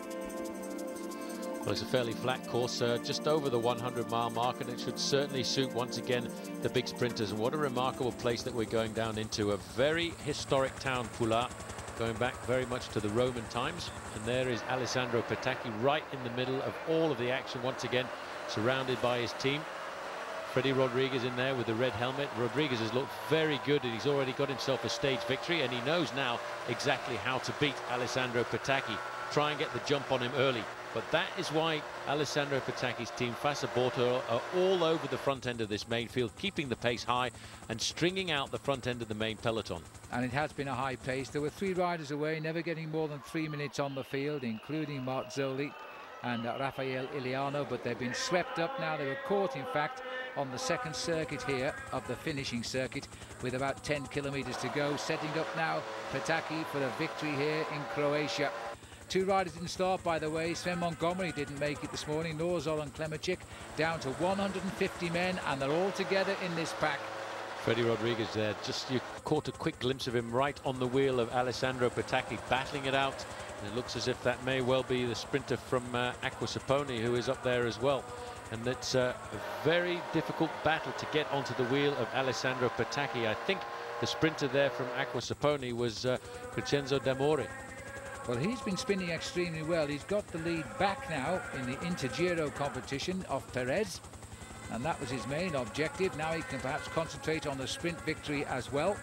Well, it's a fairly flat course, uh, just over the one hundred mile mark, and it should certainly suit once again the big sprinters. And what a remarkable place that we're going down into, a very historic town, Pula, going back very much to the Roman times. And there is Alessandro Petacchi right in the middle of all of the action once again, surrounded by his team. Freddie Rodriguez in there with the red helmet. Rodriguez has looked very good, and he's already got himself a stage victory, and he knows now exactly how to beat Alessandro Petacchi. Try and get the jump on him early. But that is why Alessandro Petacchi's team, Fassa Bortolo, are all over the front end of this main field, keeping the pace high and stringing out the front end of the main peloton. And it has been a high pace. There were three riders away, never getting more than three minutes on the field, including Marzoli and uh, Raffaele Illiano, but they've been swept up now. They were caught, in fact, on the second circuit here of the finishing circuit with about ten kilometers to go, setting up now Petacchi for a victory here in Croatia. Two riders didn't start, by the way. Sven Montgomery didn't make it this morning, nor Zoran Klemicic, down to one hundred fifty men, and they're all together in this pack. Freddie Rodriguez there, just you caught a quick glimpse of him right on the wheel of Alessandro Petacchi, battling it out. And it looks as if that may well be the sprinter from uh, Acquasaponi, who is up there as well. And it's uh, a very difficult battle to get onto the wheel of Alessandro Petacchi. I think the sprinter there from Acquasaponi was uh, Vincenzo D'Amore. Well, he's been spinning extremely well. He's got the lead back now in the intergiro competition of Perez, and that was his main objective. Now he can perhaps concentrate on the sprint victory as well.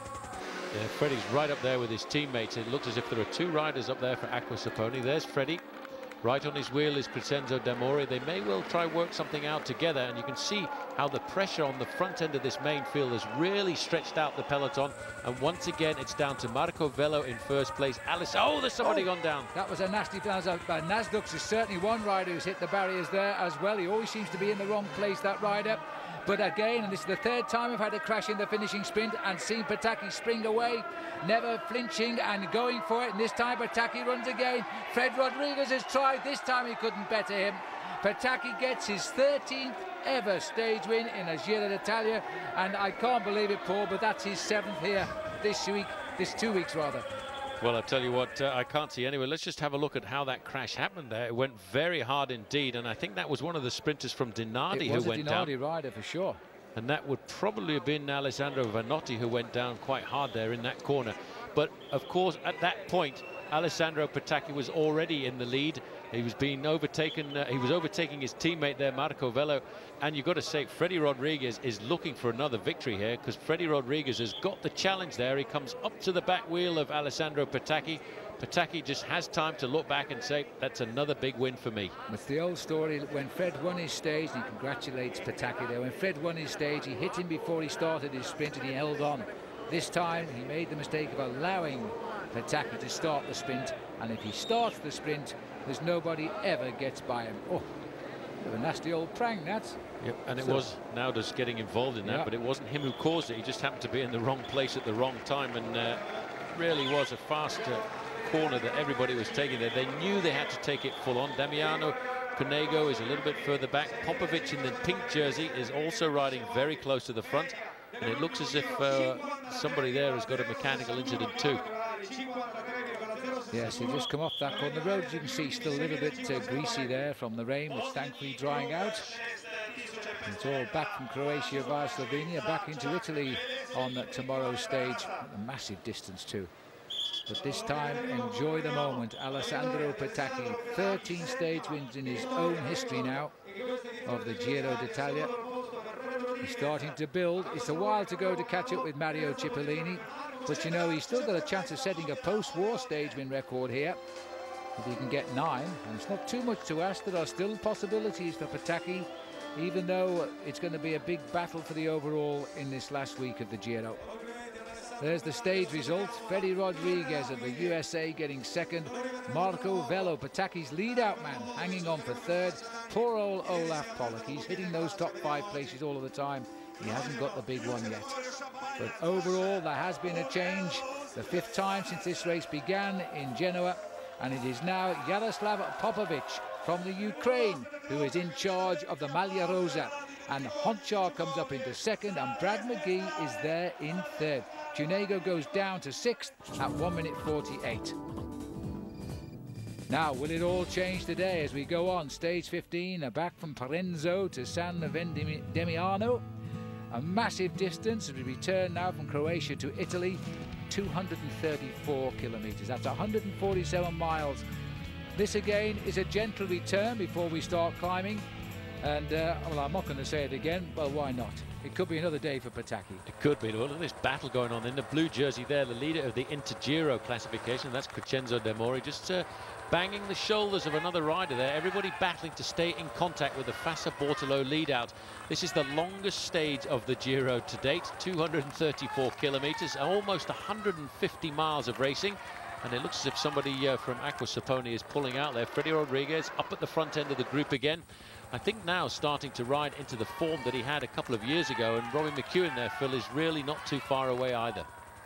Yeah, Freddie's right up there with his teammates. It looks as if there are two riders up there for Acquasaponi. There's Freddie. Right on his wheel is Vincenzo D'Amore. They may well try work something out together, and you can see how the pressure on the front end of this main field has really stretched out the peloton. And once again, it's down to Marco Velo in first place. Alice, oh, there's somebody oh, gone down. That was a nasty pass. Uh, Nasdux is certainly one rider who's hit the barriers there as well. He always seems to be in the wrong place, that rider. But again, and this is the third time I've had a crash in the finishing sprint and seen Petacchi spring away, never flinching and going for it. And this time Petacchi runs again. Fred Rodriguez has tried. This time he couldn't better him. Petacchi gets his thirteenth ever stage win in a Giro d'Italia, and I can't believe it, Paul, but that's his seventh here this week, this two weeks rather. Well, I'll tell you what, uh, I can't see anyway. Let's just have a look at how that crash happened there. It went very hard indeed, and I think that was one of the sprinters from Dinardi who went down. It was a Dinardi rider for sure. And that would probably have been Alessandro Vanotti who went down quite hard there in that corner. But of course, at that point, Alessandro Petacchi was already in the lead. He was being overtaken. Uh, he was overtaking his teammate there, Marco Velo. And you've got to say, Freddie Rodriguez is looking for another victory here, because Freddie Rodriguez has got the challenge there. He comes up to the back wheel of Alessandro Petacchi. Petacchi just has time to look back and say, that's another big win for me. It's the old story. When Fred won his stage, and he congratulates Petacchi there. When Fred won his stage, he hit him before he started his sprint, and he held on. This time, he made the mistake of allowing Petacchi to start the sprint, and if he starts the sprint, there's nobody ever gets by him. Oh, a nasty old prank, that. Yep, and it so, was Nauda's getting involved in that, yep. But it wasn't him who caused it. He just happened to be in the wrong place at the wrong time, and uh, really was a fast uh, corner that everybody was taking there. They knew they had to take it full on. Damiano Cunego is a little bit further back. Popovic in the pink jersey is also riding very close to the front, and it looks as if uh, somebody there has got a mechanical incident too. Yes, he just come off that corner. The road, as you can see, still a little bit uh, greasy there from the rain, which thankfully drying out. It's all back from Croatia via Slovenia, back into Italy on uh, tomorrow's stage. A massive distance too. But this time, enjoy the moment. Alessandro Petacchi, thirteen stage wins in his own history now of the Giro d'Italia. He's starting to build. It's a while to go to catch up with Mario Cipollini, but you know, he's still got a chance of setting a post-war stage win record here if he can get nine, and it's not too much to ask. There are still possibilities for Petacchi, even though it's going to be a big battle for the overall in this last week of the Giro. There's the stage result. Freddie Rodriguez of the U S A getting second. Marco Velo, Petacchi's lead-out man, hanging on for third. Poor old Olaf Pollock. He's hitting those top five places all of the time. He hasn't got the big one yet. But overall, there has been a change. The fifth time since this race began in Genoa. And it is now Jaroslav Popovic from the Ukraine who is in charge of the Maglia Rosa. and Honchar comes up into second, and Brad McGee is there in third. Cunego goes down to sixth at one minute forty-eight. Now, will it all change today as we go on? Stage fifteen, back from Parenzo to San Damiano. A massive distance as we return now from Croatia to Italy, two hundred thirty-four kilometres. That's one hundred forty-seven miles. This again is a gentle return before we start climbing. And, uh, well, I'm not going to say it again. Well, why not? It could be another day for Petacchi. It could be. Look at this battle going on in the blue jersey there. The leader of the intergiro classification, that's Crescenzo Demori, just uh, banging the shoulders of another rider there. Everybody battling to stay in contact with the Fassa Bortolo lead out. This is the longest stage of the Giro to date, two hundred thirty-four kilometres, almost one hundred fifty miles of racing. And it looks as if somebody uh, from Aqua Saponi is pulling out there. Freddie Rodriguez up at the front end of the group again. I think now starting to ride into the form that he had a couple of years ago. And Robbie McEwen there, Phil, is really not too far away either.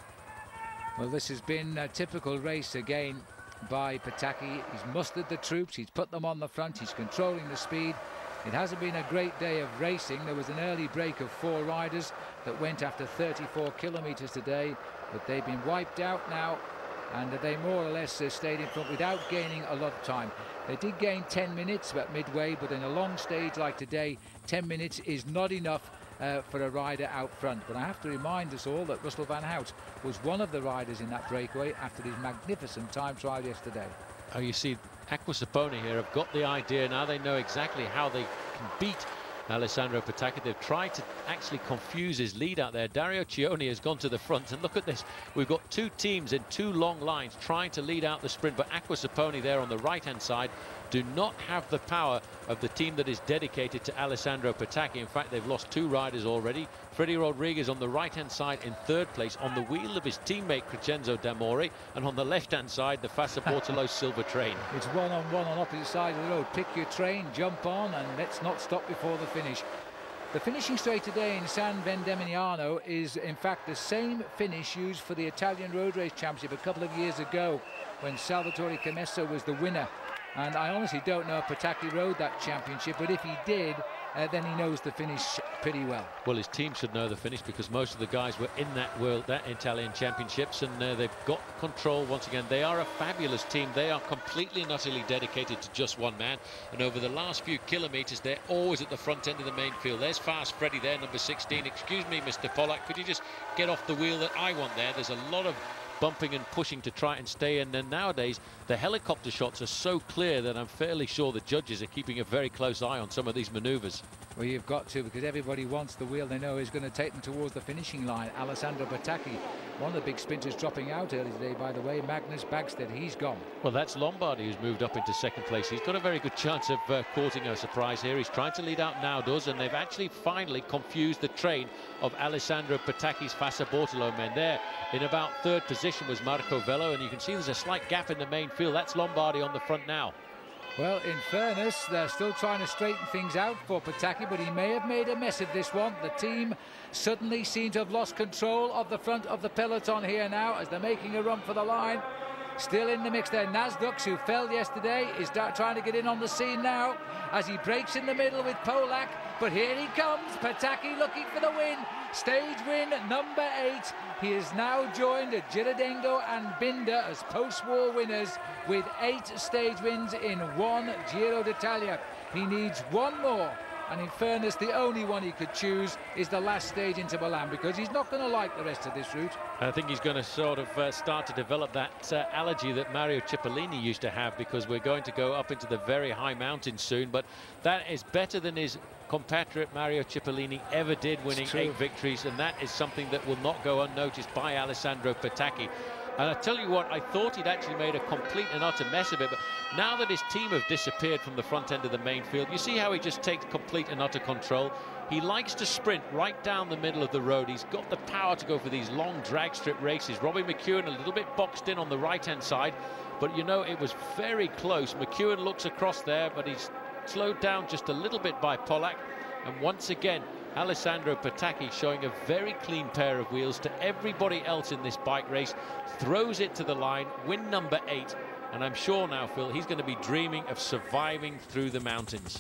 Well, this has been a typical race again by Petacchi. He's mustered the troops, he's put them on the front, he's controlling the speed. It hasn't been a great day of racing. There was an early break of four riders that went after thirty-four kilometres today, but they've been wiped out now, and they more or less uh, stayed in front without gaining a lot of time. They did gain ten minutes at midway, but in a long stage like today, ten minutes is not enough uh, for a rider out front. But I have to remind us all that Russell Van Hout was one of the riders in that breakaway after his magnificent time trial yesterday. Oh, you see, Aqua Saponi here have got the idea. Now they know exactly how they can beat Alessandro Petacchi. They've tried to actually confuse his lead out there. Dario Cioni has gone to the front, and look at this. We've got two teams in two long lines trying to lead out the sprint, but Aqua Saponi there on the right-hand side do not have the power of the team that is dedicated to Alessandro Petacchi. In fact, they've lost two riders already. Freddie Rodriguez on the right-hand side in third place on the wheel of his teammate Crescenzo Demori, and on the left-hand side the Fassa Bortolo silver train. It's one-on-one on opposite sides of the road. Pick your train, jump on, and let's not stop before the finish. The finishing straight today in San Damiano is in fact the same finish used for the Italian Road Race Championship a couple of years ago when Salvatore Camesso was the winner. And I honestly don't know if Petacchi rode that championship, but if he did, uh, then he knows the finish pretty well. Well, his team should know the finish because most of the guys were in that world, that Italian championships, and uh, they've got control once again. They are a fabulous team. They are completely and utterly dedicated to just one man. And over the last few kilometres, they're always at the front end of the main field. There's Fast Freddy there, number sixteen. Excuse me, Mister Pollack, could you just get off the wheel that I want there? There's a lot of bumping and pushing to try and stay in. And nowadays the helicopter shots are so clear that I'm fairly sure the judges are keeping a very close eye on some of these maneuvers. Well, you've got to, because everybody wants the wheel they know is going to take them towards the finishing line. Alessandro Petacchi, one of the big sprinters, dropping out early today, by the way. Magnus Bagstead, he's gone. Well, that's Lombardi who's moved up into second place. He's got a very good chance of uh, causing a surprise here. He's trying to lead out now, does, and they've actually finally confused the train of Alessandro Petacchi's Fassa Bortolo men. There in about third position was Marco Vello, and you can see there's a slight gap in the main field. That's Lombardi on the front now. Well, in fairness, they're still trying to straighten things out for Petacchi, but he may have made a mess of this one. The team suddenly seem to have lost control of the front of the peloton here now as they're making a run for the line. Still in the mix there, Nasdux, who fell yesterday, is trying to get in on the scene now as he breaks in the middle with Polak. But here he comes, Petacchi looking for the win. Stage win number eight. He has now joined Girardengo and Binder as post-war winners with eight stage wins in one Giro d'Italia. He needs one more. And in fairness, the only one he could choose is the last stage into Milan, because he's not going to like the rest of this route. I think he's going to sort of uh, start to develop that uh, allergy that Mario Cipollini used to have, because we're going to go up into the very high mountains soon. But that is better than his compatriot Mario Cipollini ever did, winning eight victories, and that is something that will not go unnoticed by Alessandro Petacchi. And I tell you what, I thought he'd actually made a complete and utter mess of it, but now that his team have disappeared from the front end of the main field, you see how he just takes complete and utter control. He likes to sprint right down the middle of the road. He's got the power to go for these long drag strip races. Robbie McEwen a little bit boxed in on the right-hand side, but you know, it was very close. McEwen looks across there, but he's slowed down just a little bit by Pollack. And once again, Alessandro Petacchi showing a very clean pair of wheels to everybody else in this bike race, throws it to the line, win number eight, and I'm sure now, Phil, he's going to be dreaming of surviving through the mountains.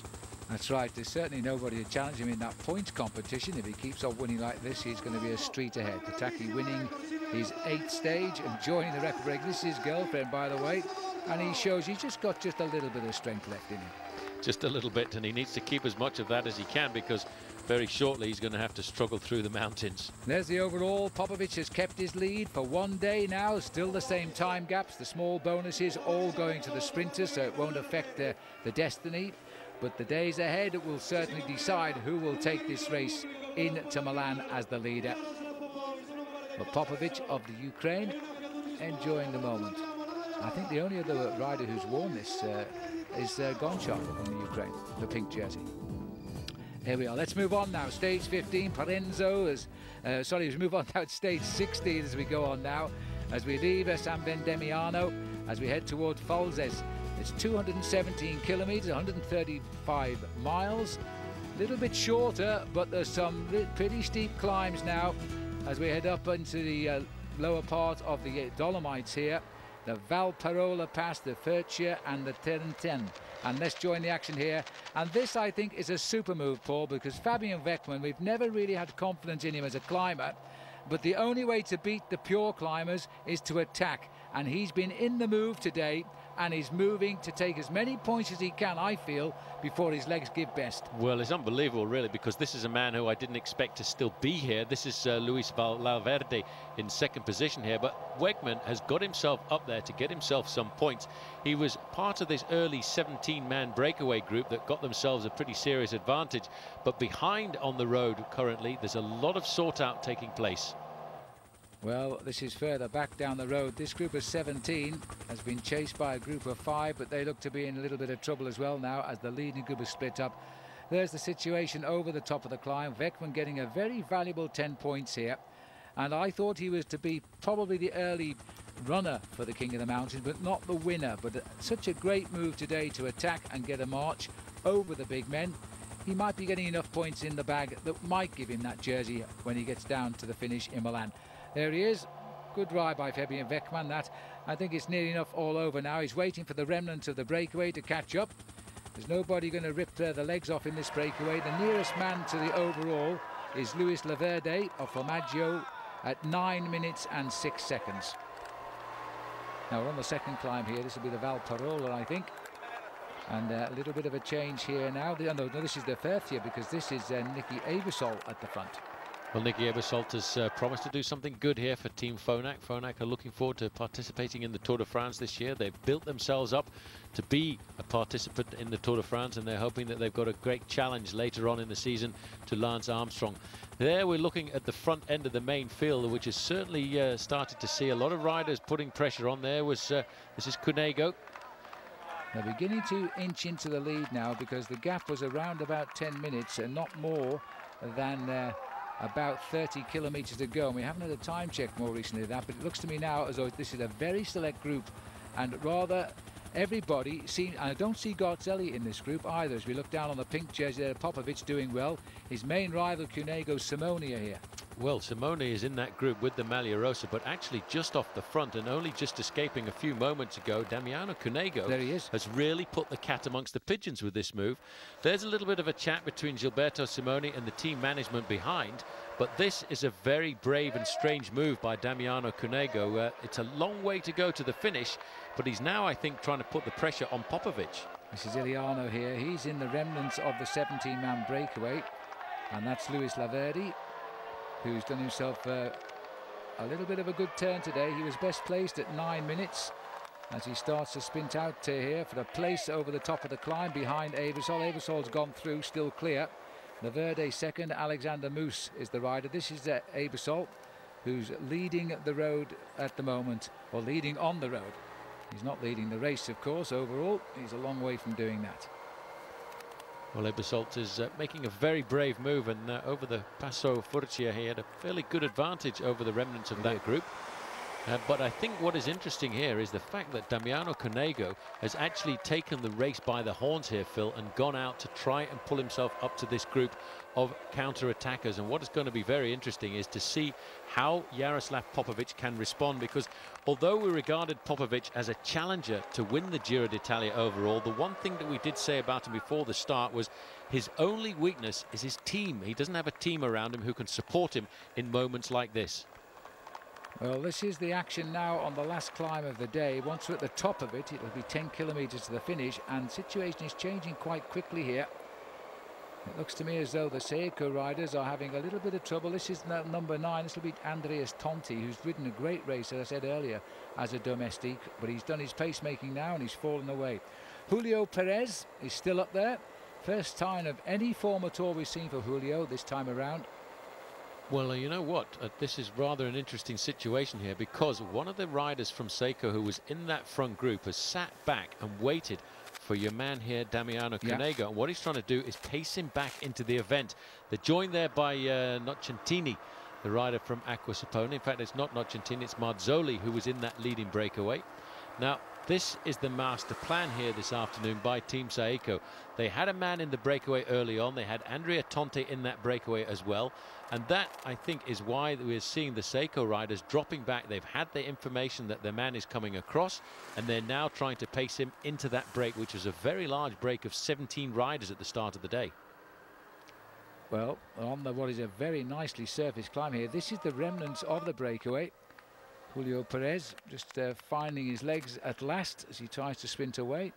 That's right. There's certainly nobody to challenge him in that points competition. If he keeps on winning like this, he's going to be a street ahead. Petacchi winning his eighth stage, enjoying the record break. This is his girlfriend, by the way, and he shows he's just got just a little bit of strength left in him. Just a little bit, and he needs to keep as much of that as he can, because very shortly he's going to have to struggle through the mountains. There's the overall. Popovic has kept his lead for one day now. Still the same time gaps. The small bonuses all going to the sprinters, so it won't affect the, the destiny. But the days ahead will certainly decide who will take this race into Milan as the leader. But Popovic of the Ukraine enjoying the moment. I think the only other rider who's worn this uh, is uh, Honchar from the Ukraine, the pink jersey. Here we are. Let's move on now. Stage fifteen, Parenzo. As, uh, sorry, let's move on now to stage sixteen as we go on now. As we leave uh, San Vendemiano, as we head toward Falzes. It's two hundred seventeen kilometers, one hundred thirty-five miles. A little bit shorter, but there's some pretty steep climbs now as we head up into the uh, lower part of the Dolomites here. The Valparola Pass, the Furcia and the Terenten. And let's join the action here. And this, I think, is a super move, Paul, because Fabian Wegmann, we've never really had confidence in him as a climber, but the only way to beat the pure climbers is to attack. And he's been in the move today, and he's moving to take as many points as he can, I feel, before his legs give best. Well, it's unbelievable, really, because this is a man who I didn't expect to still be here. This is uh, Luis Valverde in second position here, but Wegmann has got himself up there to get himself some points. He was part of this early seventeen man breakaway group that got themselves a pretty serious advantage, but behind on the road currently, there's a lot of sort out taking place. Well, this is further back down the road. This group of seventeen has been chased by a group of five, but they look to be in a little bit of trouble as well now as the leading group is split up. There's the situation over the top of the climb. Wegmann getting a very valuable ten points here. And I thought he was to be probably the early runner for the King of the Mountains, but not the winner. But such a great move today to attack and get a march over the big men. He might be getting enough points in the bag that might give him that jersey when he gets down to the finish in Milan. There he is. Good ride by Fabian Wegmann. That, I think it's nearly enough all over now. He's waiting for the remnants of the breakaway to catch up. There's nobody going to rip uh, the legs off in this breakaway. The nearest man to the overall is Luis Laverde of Formaggio at nine minutes and six seconds. Now we're on the second climb here. This will be the Valparola, I think. And uh, a little bit of a change here now. The, no, no, this is the Furcia, because this is uh, Nicky Ebersol at the front. Well, Nicky Ebersol has uh, promised to do something good here for Team Phonak. Phonak are looking forward to participating in the Tour de France this year. They've built themselves up to be a participant in the Tour de France, and they're hoping that they've got a great challenge later on in the season to Lance Armstrong. There we're looking at the front end of the main field, which has certainly uh, started to see a lot of riders putting pressure on. There was, uh, this is Cunego. They're beginning to inch into the lead now, because the gap was around about ten minutes and not more than uh, about thirty kilometers to go. And we haven't had a time check more recently than that, but it looks to me now as though this is a very select group, and rather everybody seems, and I don't see Garzelli in this group either. As we look down on the pink jersey there, Popovic doing well. His main rival Cunego, Simoni, are here. Well, Simoni is in that group with the Maglia Rosa, but actually just off the front and only just escaping a few moments ago. Damiano Cunego there he is. has really put the cat amongst the pigeons with this move. There's a little bit of a chat between Gilberto, Simoni and the team management behind, but this is a very brave and strange move by Damiano Cunego. Uh, it's a long way to go to the finish, but he's now, I think, trying to put the pressure on Popovic. This is Illiano here. He's in the remnants of the seventeen man breakaway, and that's Luis Laverde, who's done himself uh, a little bit of a good turn today. He was best placed at nine minutes as he starts to sprint out to here for the place over the top of the climb behind Ebersol. Ebersol's gone through, still clear. Laverde second. Alexander Moose is the rider. This is uh, Ebersol, who's leading the road at the moment, or leading on the road. He's not leading the race, of course, overall. He's a long way from doing that. Well, Ebersol is uh, making a very brave move, and uh, over the Passo Furcia he had a fairly good advantage over the remnants of that group. Uh, but I think what is interesting here is the fact that Damiano Cunego has actually taken the race by the horns here, Phil, and gone out to try and pull himself up to this group of counter-attackers. And what is going to be very interesting is to see how Jaroslav Popovic can respond, because although we regarded Popovic as a challenger to win the Giro d'Italia overall, the one thing that we did say about him before the start was his only weakness is his team. He doesn't have a team around him who can support him in moments like this. Well, this is the action now on the last climb of the day. Once we're at the top of it, it'll be ten kilometers to the finish, and the situation is changing quite quickly here. It looks to me as though the Saeco riders are having a little bit of trouble. This is number nine. This will be Andreas Tonti, who's ridden a great race, as I said earlier, as a domestique, but he's done his pacemaking now and he's fallen away. Julio Perez is still up there. First time of any form at all we've seen for Julio this time around. Well, uh, you know what? Uh, this is rather an interesting situation here, because one of the riders from Saeco who was in that front group has sat back and waited for your man here, Damiano Cunego. Yeah. And what he's trying to do is pace him back into the event. They're joined there by uh, Nocentini, the rider from Acqua Sapone. In fact, it's not Nocentini, it's Marzoli who was in that leading breakaway. Now, this is the master plan here this afternoon by Team Saeco. They had a man in the breakaway early on. They had Andrea Tonti in that breakaway as well. And that, I think, is why we're seeing the Saeco riders dropping back. They've had the information that their man is coming across, and they're now trying to pace him into that break, which was a very large break of seventeen riders at the start of the day. Well, on the, what is a very nicely surfaced climb here, this is the remnants of the breakaway. Julio Perez just uh, finding his legs at last as he tries to sprint away.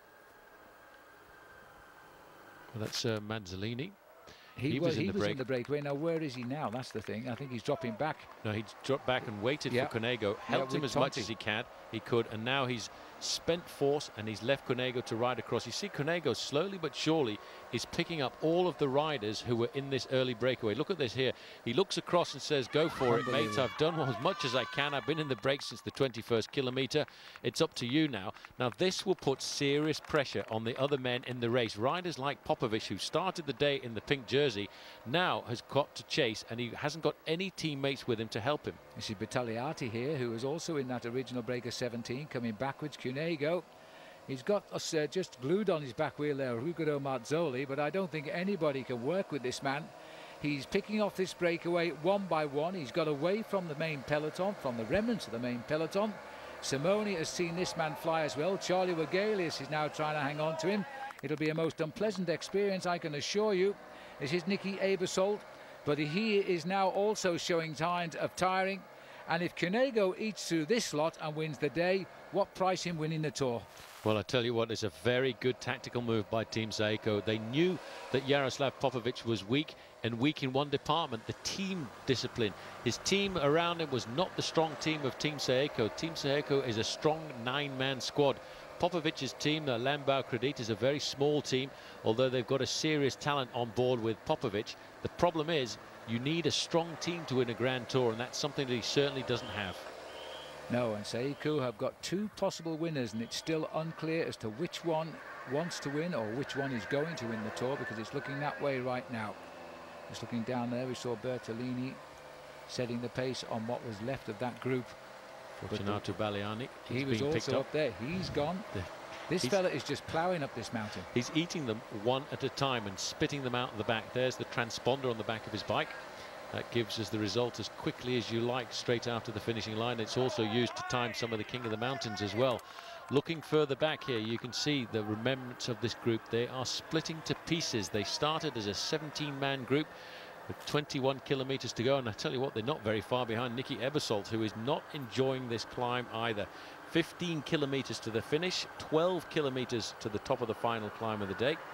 Well, that's uh, Mazzolini. He, he was, was, in, he the was in the breakaway. Now, where is he now? That's the thing. I think he's dropping back. No, he's dropped back and waited yeah. for Cunego, helped yeah, him as Tonti. much as he can, he could, and now he's spent force and he's left Cunego to ride across. You see, Cunego slowly but surely is picking up all of the riders who were in this early breakaway. Look at this here. He looks across and says, go for it, mate. I've done as much as I can. I've been in the break since the twenty-first kilometre. It's up to you now. Now, this will put serious pressure on the other men in the race. Riders like Popovic, who started the day in the pink jersey, now has got to chase, and he hasn't got any teammates with him to help him. You see Battagliati here, who was also in that original break of seventeen, coming backwards. Cunego, he's got us uh, just glued on his back wheel there, Ruggero Marzoli, but I don't think anybody can work with this man. He's picking off this breakaway one by one. He's got away from the main peloton, from the remnants of the main peloton. Simoni has seen this man fly as well. Charlie Wegelius is now trying to hang on to him. It'll be a most unpleasant experience, I can assure you. This is Nicky Ebersold, but he is now also showing signs of tiring. And if Cunego eats through this lot and wins the day, what price in winning the Tour? Well, I tell you what, it's a very good tactical move by Team Saeco. They knew that Jaroslav Popovic was weak, and weak in one department, the team discipline. His team around him was not the strong team of Team Saeco. Team Saeco is a strong nine-man squad. Popovic's team, the Lambau Credit, is a very small team, although they've got a serious talent on board with Popovic. The problem is, you need a strong team to win a Grand Tour, and that's something that he certainly doesn't have. No, and Saeco have got two possible winners, and it's still unclear as to which one wants to win or which one is going to win the Tour, because it's looking that way right now. Just looking down there, we saw Bertolini setting the pace on what was left of that group. Fortunato Baliani, he was also up. up there. He's gone. The, this fella is just ploughing up this mountain. He's eating them one at a time and spitting them out of the back. There's the transponder on the back of his bike. That gives us the result as quickly as you like straight after the finishing line. It's also used to time some of the King of the Mountains as well. Looking further back here, you can see the remembrance of this group. They are splitting to pieces. They started as a seventeen-man group with twenty-one kilometers to go, and I tell you what, they're not very far behind Nicky Ebersold, who is not enjoying this climb either. fifteen kilometers to the finish, twelve kilometers to the top of the final climb of the day.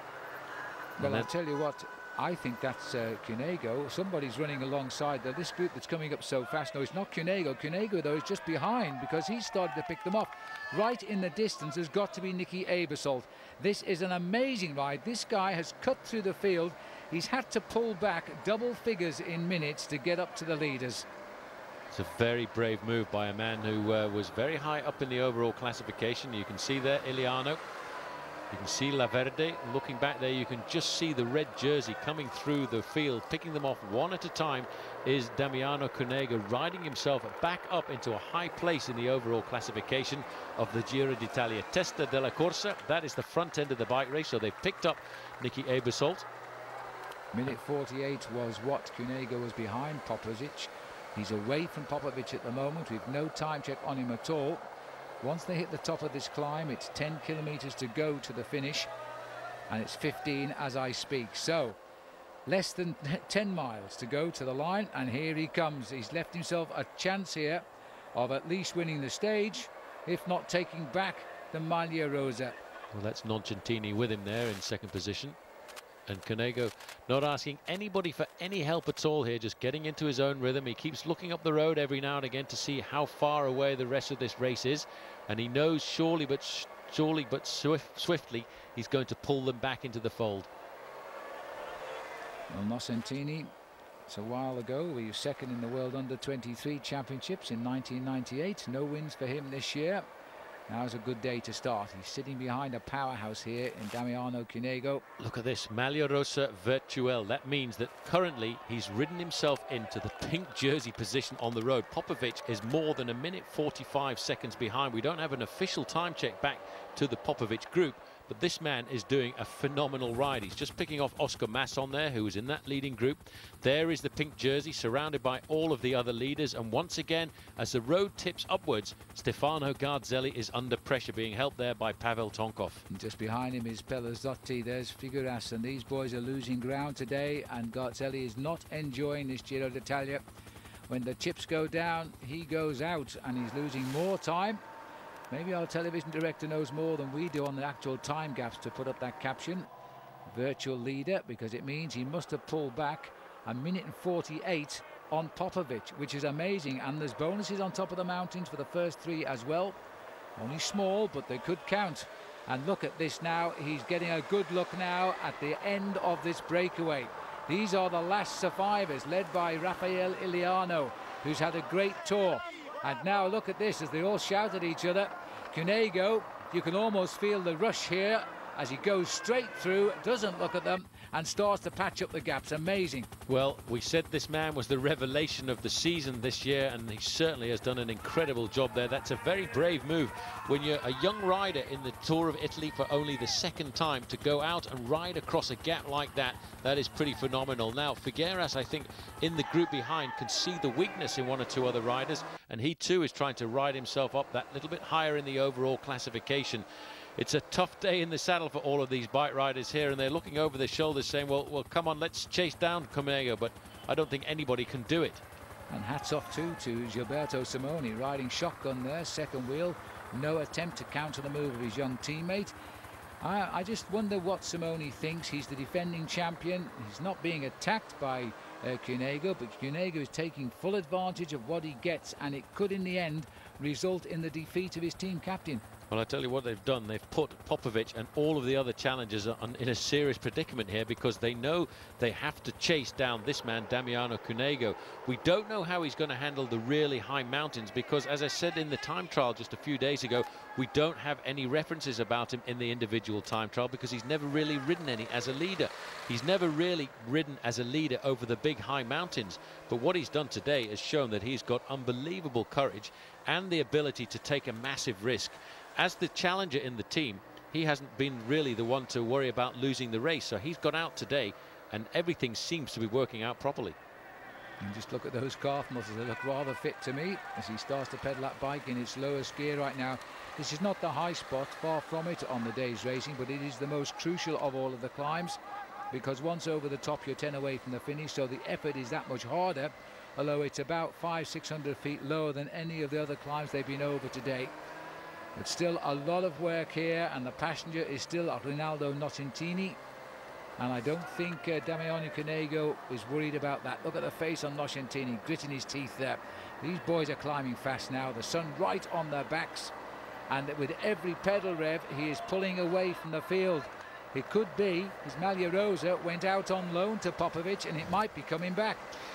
Well, I'll tell you what, I think that's uh, Cunego. Somebody's running alongside there. This group that's coming up so fast. No, it's not Cunego. Cunego, though, is just behind because he started to pick them off. Right in the distance has got to be Nicky Ebersold. This is an amazing ride. This guy has cut through the field. He's had to pull back double figures in minutes to get up to the leaders. It's a very brave move by a man who uh, was very high up in the overall classification. You can see there Illiano. You can see La Verde looking back there. You can just see the red jersey coming through the field, picking them off one at a time. Is Damiano Cunego riding himself back up into a high place in the overall classification of the Giro d'Italia. Testa della Corsa, that is the front end of the bike race, so they've picked up Nicky Ebersold. Minute forty-eight was what Cunego was behind Popovic. He's away from Popovic at the moment with no time check on him at all. Once they hit the top of this climb, it's ten kilometers to go to the finish, and it's fifteen as I speak. So less than ten miles to go to the line, and here he comes. He's left himself a chance here of at least winning the stage, if not taking back the Maglia Rosa. Well, that's Nocentini with him there in second position. And Cunego not asking anybody for any help at all here, just getting into his own rhythm. He keeps looking up the road every now and again to see how far away the rest of this race is, and he knows surely but surely but swift, swiftly he's going to pull them back into the fold. Well, Nocentini, it's a while ago. He was second in the World Under twenty-three Championships in nineteen ninety-eight. No wins for him this year. Now's a good day to start. He's sitting behind a powerhouse here in Damiano Cunego. Look at this, Maglia Rosa Virtuelle. That means that currently he's ridden himself into the pink jersey position on the road. Popovic is more than a minute forty-five seconds behind. We don't have an official time check back to the Popovic group, but this man is doing a phenomenal ride. He's just picking off Oscar Mas on there, who was in that leading group. There is the pink jersey surrounded by all of the other leaders, and once again, as the road tips upwards, Stefano Garzelli is under pressure, being helped there by Pavel Tonkov. And just behind him is Pelazzotti. There's Figueras, and these boys are losing ground today, and Garzelli is not enjoying this Giro d'Italia. When the chips go down, he goes out, and he's losing more time. Maybe our television director knows more than we do on the actual time gaps to put up that caption. Virtual leader, because it means he must have pulled back a minute and forty-eight on Popovic, which is amazing. And there's bonuses on top of the mountains for the first three as well. Only small, but they could count. And look at this now. He's getting a good look now at the end of this breakaway. These are the last survivors, led by Raffaele Illiano, who's had a great tour. And now look at this as they all shout at each other. Cunego, you can almost feel the rush here as he goes straight through, doesn't look at them, and starts to patch up the gaps. Amazing. Well, we said this man was the revelation of the season this year, and he certainly has done an incredible job there. That's a very brave move when you're a young rider in the Tour of Italy for only the second time to go out and ride across a gap like that. That is pretty phenomenal. Now, Figueras, I think, in the group behind can see the weakness in one or two other riders, and he too is trying to ride himself up that little bit higher in the overall classification. It's a tough day in the saddle for all of these bike riders here, and they're looking over their shoulders saying, well, well, come on, let's chase down Cunego, but I don't think anybody can do it. And hats off too to Gilberto Simoni, riding shotgun there, second wheel. No attempt to counter the move of his young teammate. I, I just wonder what Simoni thinks. He's the defending champion. He's not being attacked by uh, Cunego, but Cunego is taking full advantage of what he gets, and it could in the end result in the defeat of his team captain. Well, I tell you what they've done. They've put Popovic and all of the other challengers on, in a serious predicament here, because they know they have to chase down this man, Damiano Cunego. We don't know how he's going to handle the really high mountains, because, as I said in the time trial just a few days ago, we don't have any references about him in the individual time trial, because he's never really ridden any as a leader. He's never really ridden as a leader over the big high mountains. But what he's done today has shown that he's got unbelievable courage and the ability to take a massive risk. As the challenger in the team, he hasn't been really the one to worry about losing the race, so he's got out today and everything seems to be working out properly. And just look at those calf muscles, they look rather fit to me as he starts to pedal that bike in its lowest gear right now. This is not the high spot, far from it on the day's racing, but it is the most crucial of all of the climbs, because once over the top you're ten away from the finish, so the effort is that much harder, although it's about five, six hundred feet lower than any of the other climbs they've been over today. But still a lot of work here, and the passenger is still Rinaldo Nocentini. And I don't think uh, Damiano Cunego is worried about that. Look at the face on Nocentini, gritting his teeth there. These boys are climbing fast now, the sun right on their backs. And with every pedal rev, he is pulling away from the field. It could be his Maglia Rosa went out on loan to Popovic, and it might be coming back.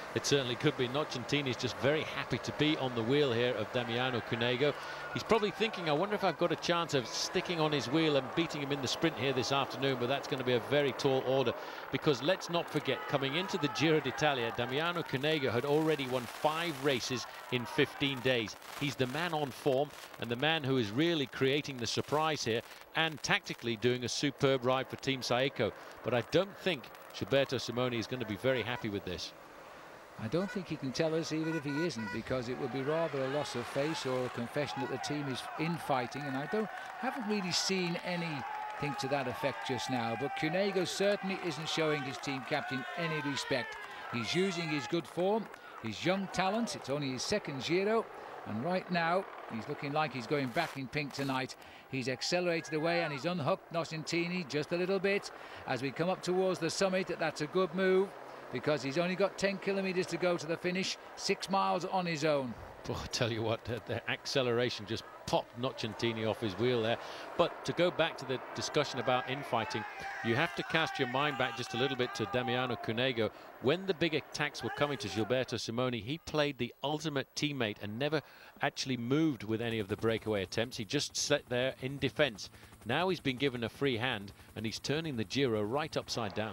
It certainly could be. Nocentini's just very happy to be on the wheel here of Damiano Cunego. He's probably thinking, I wonder if I've got a chance of sticking on his wheel and beating him in the sprint here this afternoon, but that's going to be a very tall order, because let's not forget, coming into the Giro d'Italia, Damiano Cunego had already won five races in fifteen days. He's the man on form and the man who is really creating the surprise here and tactically doing a superb ride for Team Saeco. But I don't think Gilberto Simoni is going to be very happy with this. I don't think he can tell us, even if he isn't, because it would be rather a loss of face or a confession that the team is infighting, and I don't haven't really seen anything to that effect just now. But Cunego certainly isn't showing his team captain any respect. He's using his good form, his young talent. It's only his second Giro, and right now he's looking like he's going back in pink tonight. He's accelerated away and he's unhooked Nocentini just a little bit as we come up towards the summit. That's a good move, because he's only got ten kilometers to go to the finish, six miles on his own. Oh, I tell you what, the, the acceleration just popped Nocentini off his wheel there. But to go back to the discussion about infighting, you have to cast your mind back just a little bit to Damiano Cunego. When the big attacks were coming to Gilberto Simoni, he played the ultimate teammate and never actually moved with any of the breakaway attempts. He just sat there in defense. Now he's been given a free hand and he's turning the Giro right upside down.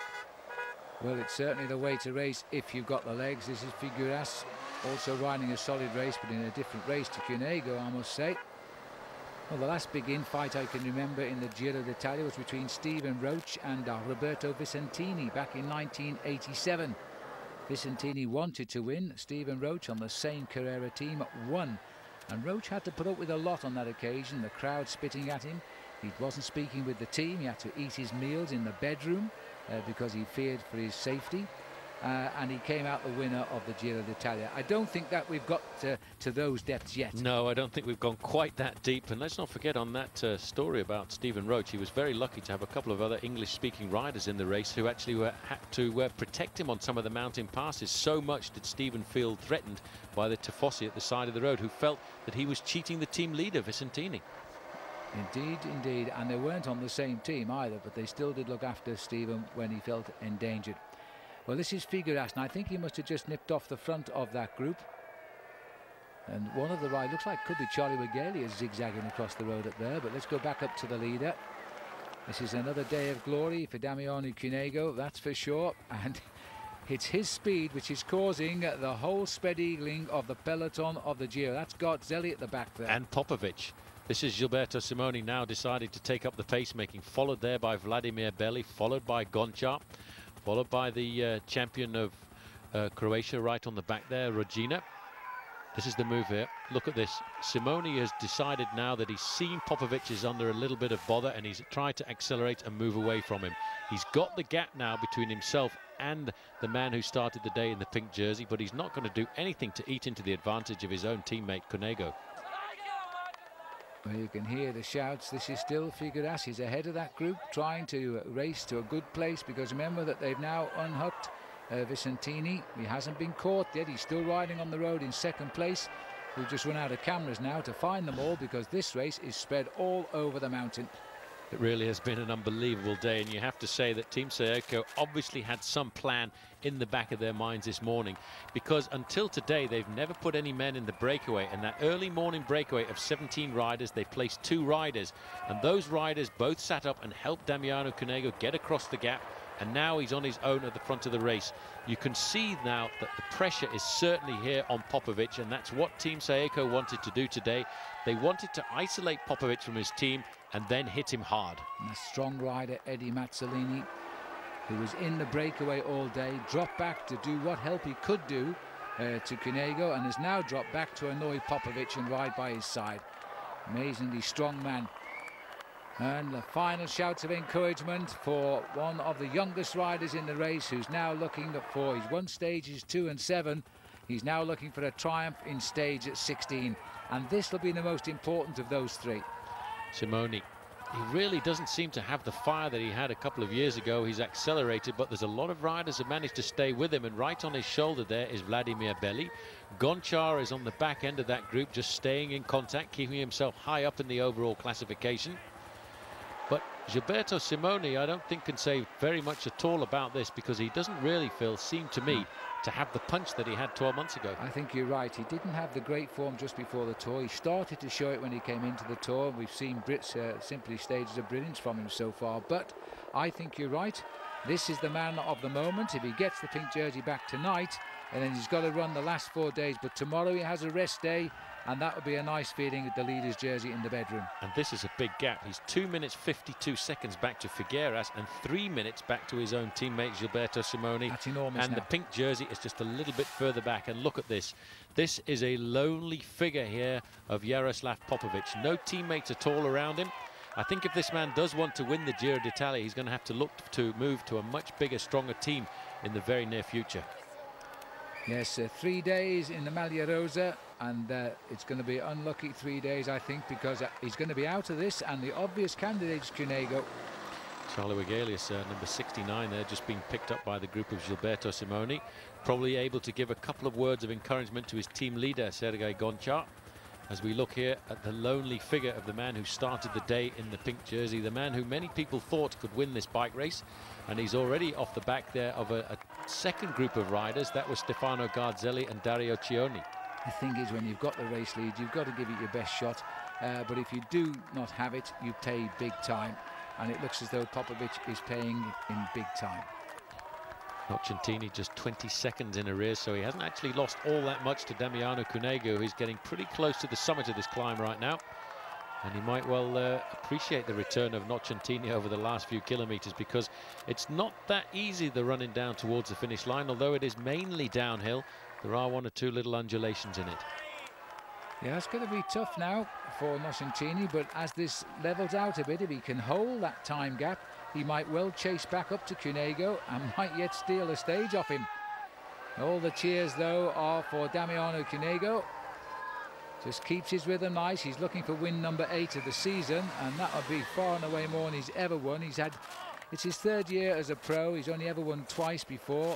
Well, it's certainly the way to race if you've got the legs. This is Figueras, also riding a solid race, but in a different race to Cunego, I must say. Well, the last big infight I can remember in the Giro d'Italia was between Stephen Roche and uh, Roberto Vicentini back in nineteen eighty-seven. Vicentini wanted to win. Stephen Roche, on the same Carrera team, won. And Roche had to put up with a lot on that occasion, the crowd spitting at him. He wasn't speaking with the team. He had to eat his meals in the bedroom. Uh, because he feared for his safety, uh, and he came out the winner of the Giro d'Italia. I don't think that we've got to, to those depths yet. No, I don't think we've gone quite that deep. And let's not forget, on that uh, story about Stephen Roche, he was very lucky to have a couple of other English-speaking riders in the race who actually were, had to uh, protect him on some of the mountain passes. So much did Stephen feel threatened by the Tifosi at the side of the road, who felt that he was cheating the team leader, Vicentini. Indeed, indeed, and they weren't on the same team either, but they still did look after Stephen when he felt endangered. Well, this is Figueras, and I think he must have just nipped off the front of that group. And one of the riders, looks like could be Charlie Wegeli, is zigzagging across the road up there, but let's go back up to the leader. This is another day of glory for Damiano Cunego, that's for sure, and it's his speed which is causing the whole spread eagling of the peloton of the Giro. That's Garzelli at the back there. And Popovic. This is Gilberto Simoni now decided to take up the pace-making, followed there by Vladimir Belli, followed by Honchar, followed by the uh, champion of uh, Croatia right on the back there, Regina. This is the move here. Look at this. Simoni has decided now that he's seen Popovic is under a little bit of bother, and he's tried to accelerate and move away from him. He's got the gap now between himself and the man who started the day in the pink jersey, but he's not going to do anything to eat into the advantage of his own teammate Cunego. Well, you can hear the shouts. This is still Figueras. He's ahead of that group, trying to race to a good place, because remember that they've now unhooked uh, Vicentini. He hasn't been caught yet. He's still riding on the road in second place. We've just run out of cameras now to find them all, because this race is spread all over the mountain. It really has been an unbelievable day, and you have to say that Team Saeco obviously had some plan in the back of their minds this morning, because until today they've never put any men in the breakaway, and that early morning breakaway of seventeen riders, they placed two riders, and those riders both sat up and helped Damiano Cunego get across the gap, and now he's on his own at the front of the race. You can see now that the pressure is certainly here on Popovic, and that's what Team Saeco wanted to do today. They wanted to isolate Popovic from his team and then hit him hard. And a strong rider, Eddie Mazzolini, who was in the breakaway all day, dropped back to do what help he could do uh, to Cunego, and has now dropped back to annoy Popovic and ride by his side. Amazingly strong man. And the final shouts of encouragement for one of the youngest riders in the race, who's now looking for, he's won stages two and seven. He's now looking for a triumph in stage sixteen. And this will be the most important of those three. Simoni, he really doesn't seem to have the fire that he had a couple of years ago. He's accelerated, but there's a lot of riders who managed to stay with him, and right on his shoulder there is Vladimir Belli. Honchar is on the back end of that group, just staying in contact, keeping himself high up in the overall classification. But Gilberto Simoni, I don't think, can say very much at all about this, because he doesn't really, Phil, seem to me to have the punch that he had twelve months ago. I think you're right. He didn't have the great form just before the tour. He started to show it when he came into the tour. We've seen Brits uh, simply stages of brilliance from him so far. But I think you're right. This is the man of the moment. If he gets the pink jersey back tonight, and then he's got to run the last four days. But tomorrow he has a rest day, and that would be a nice feeling with the leader's jersey in the bedroom. And this is a big gap. He's two minutes fifty-two seconds back to Figueras and three minutes back to his own teammate Gilberto Simoni. That's enormous. And now. the pink jersey is just a little bit further back. And look at this. This is a lonely figure here of Jaroslav Popovic. No teammates at all around him. I think if this man does want to win the Giro d'Italia, he's going to have to look to move to a much bigger, stronger team in the very near future. Yes, uh, three days in the Maglia Rosa, and uh, it's going to be unlucky three days, I think, because uh, he's going to be out of this, and the obvious candidate is Cunego. Charlie Wegelius, uh, number sixty-nine there, just being picked up by the group of Gilberto Simoni. Probably able to give a couple of words of encouragement to his team leader, Serhiy Honchar, as we look here at the lonely figure of the man who started the day in the pink jersey, the man who many people thought could win this bike race. And he's already off the back there of a, a second group of riders. That was Stefano Garzelli and Dario Cioni. The thing is, when you've got the race lead, you've got to give it your best shot. Uh, but if you do not have it, you pay big time. And it looks as though Popovic is paying in big time. Nocentini just twenty seconds in arrears, so he hasn't actually lost all that much to Damiano Cunego, who's getting pretty close to the summit of this climb right now. And he might well uh, appreciate the return of Nocentini over the last few kilometers, because it's not that easy, the running down towards the finish line. Although it is mainly downhill, there are one or two little undulations in it. Yeah, it's going to be tough now for Nocentini, but as this levels out a bit, if he can hold that time gap, he might well chase back up to Cunego and might yet steal a stage off him. All the cheers, though, are for Damiano Cunego. Just keeps his rhythm nice. He's looking for win number eight of the season, and that would be far and away more than he's ever won. He's had, it's his third year as a pro. He's only ever won twice before.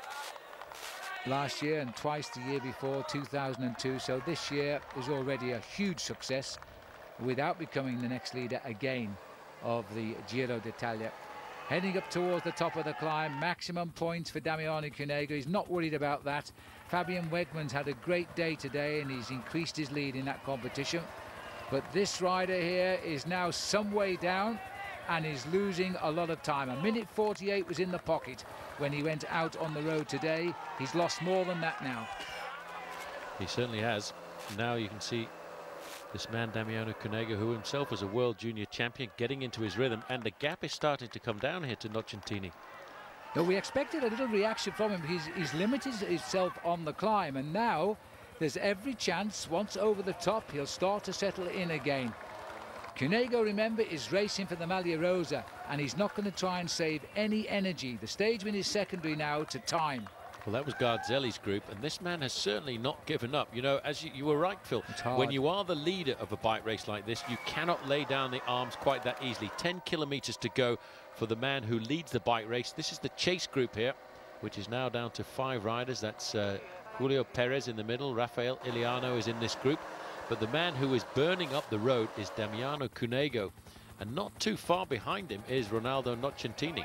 Last year and twice the year before, two thousand two. So this year is already a huge success without becoming the next leader again of the Giro d'Italia. Heading up towards the top of the climb, maximum points for Damiano Cunego. He's not worried about that. Fabian Wegmann's had a great day today, and he's increased his lead in that competition. But this rider here is now some way down and is losing a lot of time. A minute forty-eight was in the pocket when he went out on the road today. He's lost more than that now. He certainly has. Now you can see this man Damiano Cunego, who himself was a world junior champion, getting into his rhythm, and the gap is starting to come down here to Nocentini. No, we expected a little reaction from him. He's, he's limited himself on the climb, and now there's every chance, once over the top, he'll start to settle in again. Cunego, remember, is racing for the Maglia Rosa, and he's not going to try and save any energy. The stage win is secondary now to time. Well, that was Garzelli's group, and this man has certainly not given up. You know, as you, you were right, Phil, when you are the leader of a bike race like this, you cannot lay down the arms quite that easily. ten kilometers to go for the man who leads the bike race. This is the chase group here, which is now down to five riders. That's uh, Julio Perez in the middle. Raffaele Illiano is in this group. But the man who is burning up the road is Damiano Cunego, and not too far behind him is Ronaldo Nocentini.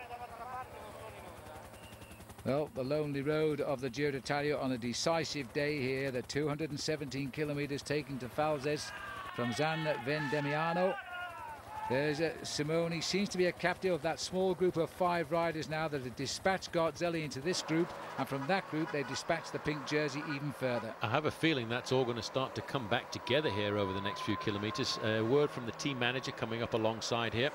Well, the lonely road of the Giro d'Italia on a decisive day here. The two hundred seventeen kilometers taken to Falzes from San Vendemiano. There's a Simoni, seems to be a captain of that small group of five riders now that have dispatched Garzelli into this group, and from that group they dispatched the pink jersey even further. I have a feeling that's all going to start to come back together here over the next few kilometers. A uh, word from the team manager coming up alongside here.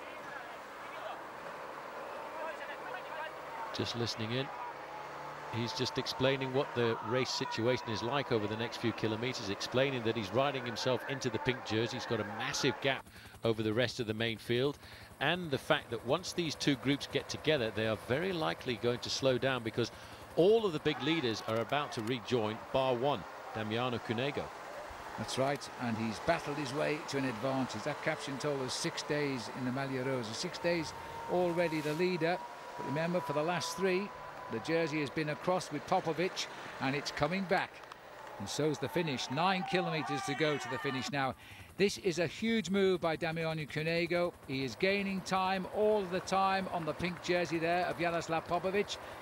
Just listening in. He's just explaining what the race situation is like over the next few kilometers, explaining that he's riding himself into the pink jersey. He's got a massive gap over the rest of the main field, and the fact that once these two groups get together, they are very likely going to slow down, because all of the big leaders are about to rejoin, bar one, Damiano Cunego. That's right, and he's battled his way to an advantage. That caption told us six days in the Maglia Rosa, six days already the leader. But remember, for the last three, the jersey has been across with Popovic, and it's coming back. And so's the finish. Nine kilometers to go to the finish now. This is a huge move by Damiano Cunego. He is gaining time all the time on the pink jersey there of Jaroslav Popovic.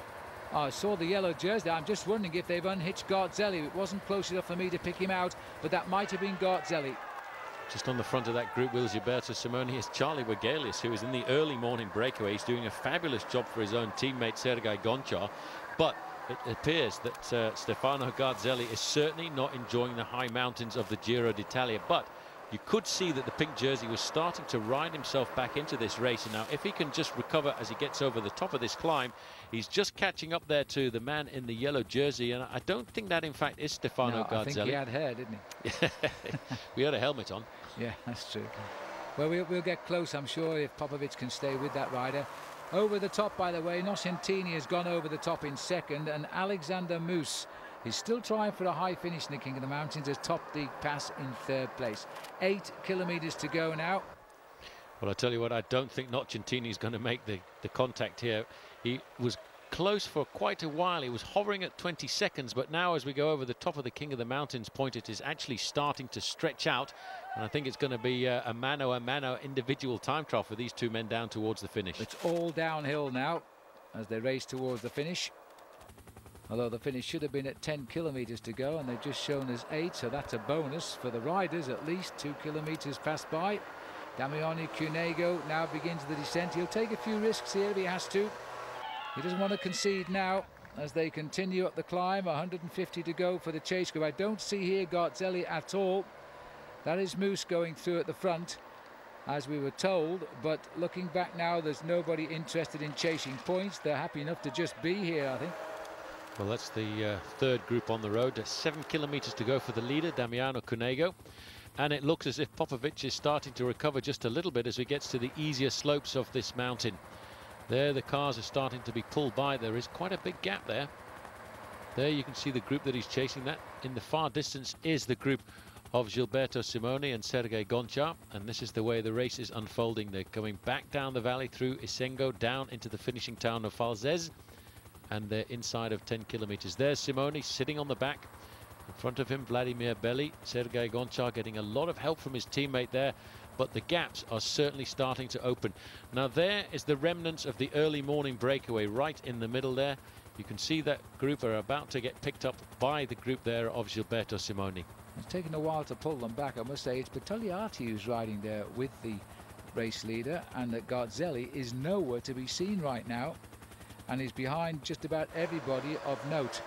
Oh, I saw the yellow jersey. I'm just wondering if they've unhitched Garzelli. It wasn't close enough for me to pick him out, but that might have been Garzelli. Just on the front of that group with Gilberto Simoni is Charlie Wegelius, who is in the early morning breakaway. He's doing a fabulous job for his own teammate Serhiy Honchar, but it appears that uh, Stefano Garzelli is certainly not enjoying the high mountains of the Giro d'Italia. But you could see that the pink jersey was starting to ride himself back into this race, and now if he can just recover as he gets over the top of this climb, he's just catching up there to the man in the yellow jersey, and I don't think that in fact is Stefano no, Garzelli. I think he had hair, didn't he? We had a helmet on. Yeah, that's true. Well, we'll, we'll get close, I'm sure, if Popovic can stay with that rider. Over the top, by the way, Nocentini has gone over the top in second, and Alexander Moose is still trying for a high finish in the King of the Mountains, has topped the pass in third place. Eight kilometres to go now. Well, I tell you what, I don't think Nocentini is going to make the, the contact here. He was close for quite a while. He was hovering at twenty seconds, but now as we go over the top of the King of the Mountains point, it is actually starting to stretch out, and I think it's going to be a, a mano a mano individual time trial for these two men down towards the finish. It's all downhill now as they race towards the finish, although the finish should have been at ten kilometres to go, and they've just shown us eight, so that's a bonus for the riders. At least two kilometres passed by. Damiano Cunego now begins the descent. He'll take a few risks here if he has to. He doesn't want to concede now as they continue up the climb. one hundred fifty to go for the chase group. I don't see here Garzelli at all. That is Moose going through at the front, as we were told, but looking back now, there's nobody interested in chasing points. They're happy enough to just be here, I think. Well, that's the uh, third group on the road. Seven kilometres to go for the leader, Damiano Cunego. And it looks as if Popovic is starting to recover just a little bit as he gets to the easier slopes of this mountain. There, the cars are starting to be pulled by. There is quite a big gap there. There you can see the group that he's chasing. That in the far distance is the group of Gilberto Simoni and Serhiy Honchar, and this is the way the race is unfolding. They're coming back down the valley through Isengo down into the finishing town of Falzese, and they're inside of ten kilometers. There's Simoni sitting on the back. In front of him, Vladimir Belli. Serhiy Honchar getting a lot of help from his teammate there, but the gaps are certainly starting to open. Now there is the remnants of the early morning breakaway right in the middle there. You can see that group are about to get picked up by the group there of Gilberto Simoni. It's taken a while to pull them back, I must say. It's Petacchi who's riding there with the race leader, and that Garzelli is nowhere to be seen right now, and is behind just about everybody of note.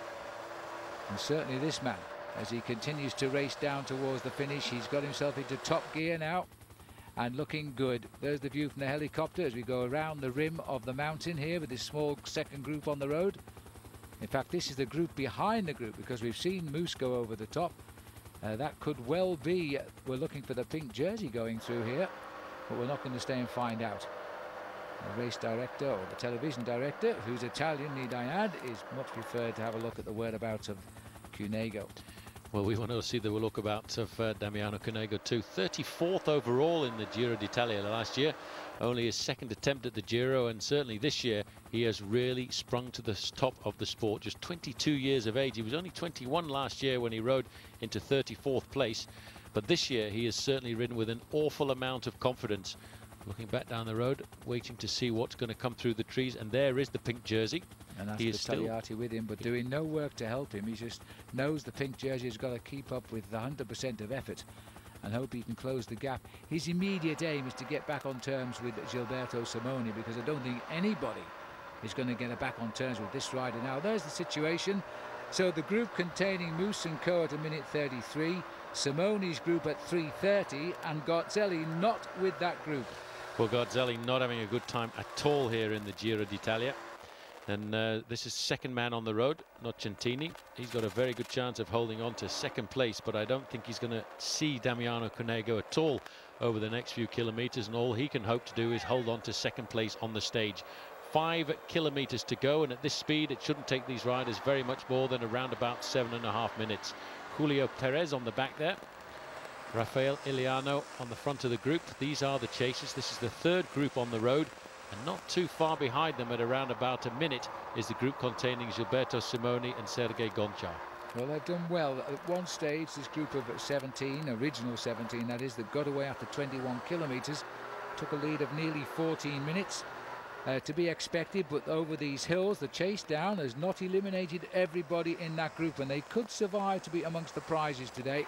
And certainly this man, as he continues to race down towards the finish, he's got himself into top gear now and looking good. There's the view from the helicopter as we go around the rim of the mountain here with this small second group on the road. In fact, this is the group behind the group, because we've seen Moose go over the top. Uh, that could well be, uh, we're looking for the pink jersey going through here, but we're not going to stay and find out. The race director, or the television director, who's Italian, need I add, is much preferred to have a look at the whereabouts of Cunego. Well, we want to see the whereabouts of uh, Damiano Cunego too. thirty-fourth overall in the Giro d'Italia last year. Only his second attempt at the Giro, and certainly this year he has really sprung to the top of the sport. Just twenty-two years of age. He was only twenty-one last year when he rode into thirty-fourth place. But this year he has certainly ridden with an awful amount of confidence. Looking back down the road, waiting to see what's going to come through the trees, and there is the pink jersey. And that's he is still with him, but doing no work to help him. He just knows the pink jersey has got to keep up with one hundred percent of effort and hope he can close the gap. His immediate aim is to get back on terms with Gilberto Simoni, because I don't think anybody is going to get back on terms with this rider. Now there's the situation. So the group containing Moose and Co at a minute thirty-three, Simoni's group at three thirty, and Garzelli not with that group. Well, Garzelli not having a good time at all here in the Giro d'Italia. And uh, this is second man on the road, Nocentini. He's got a very good chance of holding on to second place, but I don't think he's going to see Damiano Cunego at all over the next few kilometers, and all he can hope to do is hold on to second place on the stage. Five kilometers to go, and at this speed it shouldn't take these riders very much more than around about seven and a half minutes. Julio Perez on the back there. Raffaele Illiano on the front of the group. These are the chasers. This is the third group on the road, and not too far behind them at around about a minute is the group containing Gilberto Simoni and Serhiy Honchar. Well, they've done well. At one stage, this group of seventeen, original seventeen that is, that got away after twenty-one kilometres, took a lead of nearly fourteen minutes. uh, to be expected, but over these hills, the chase down has not eliminated everybody in that group, and they could survive to be amongst the prizes today.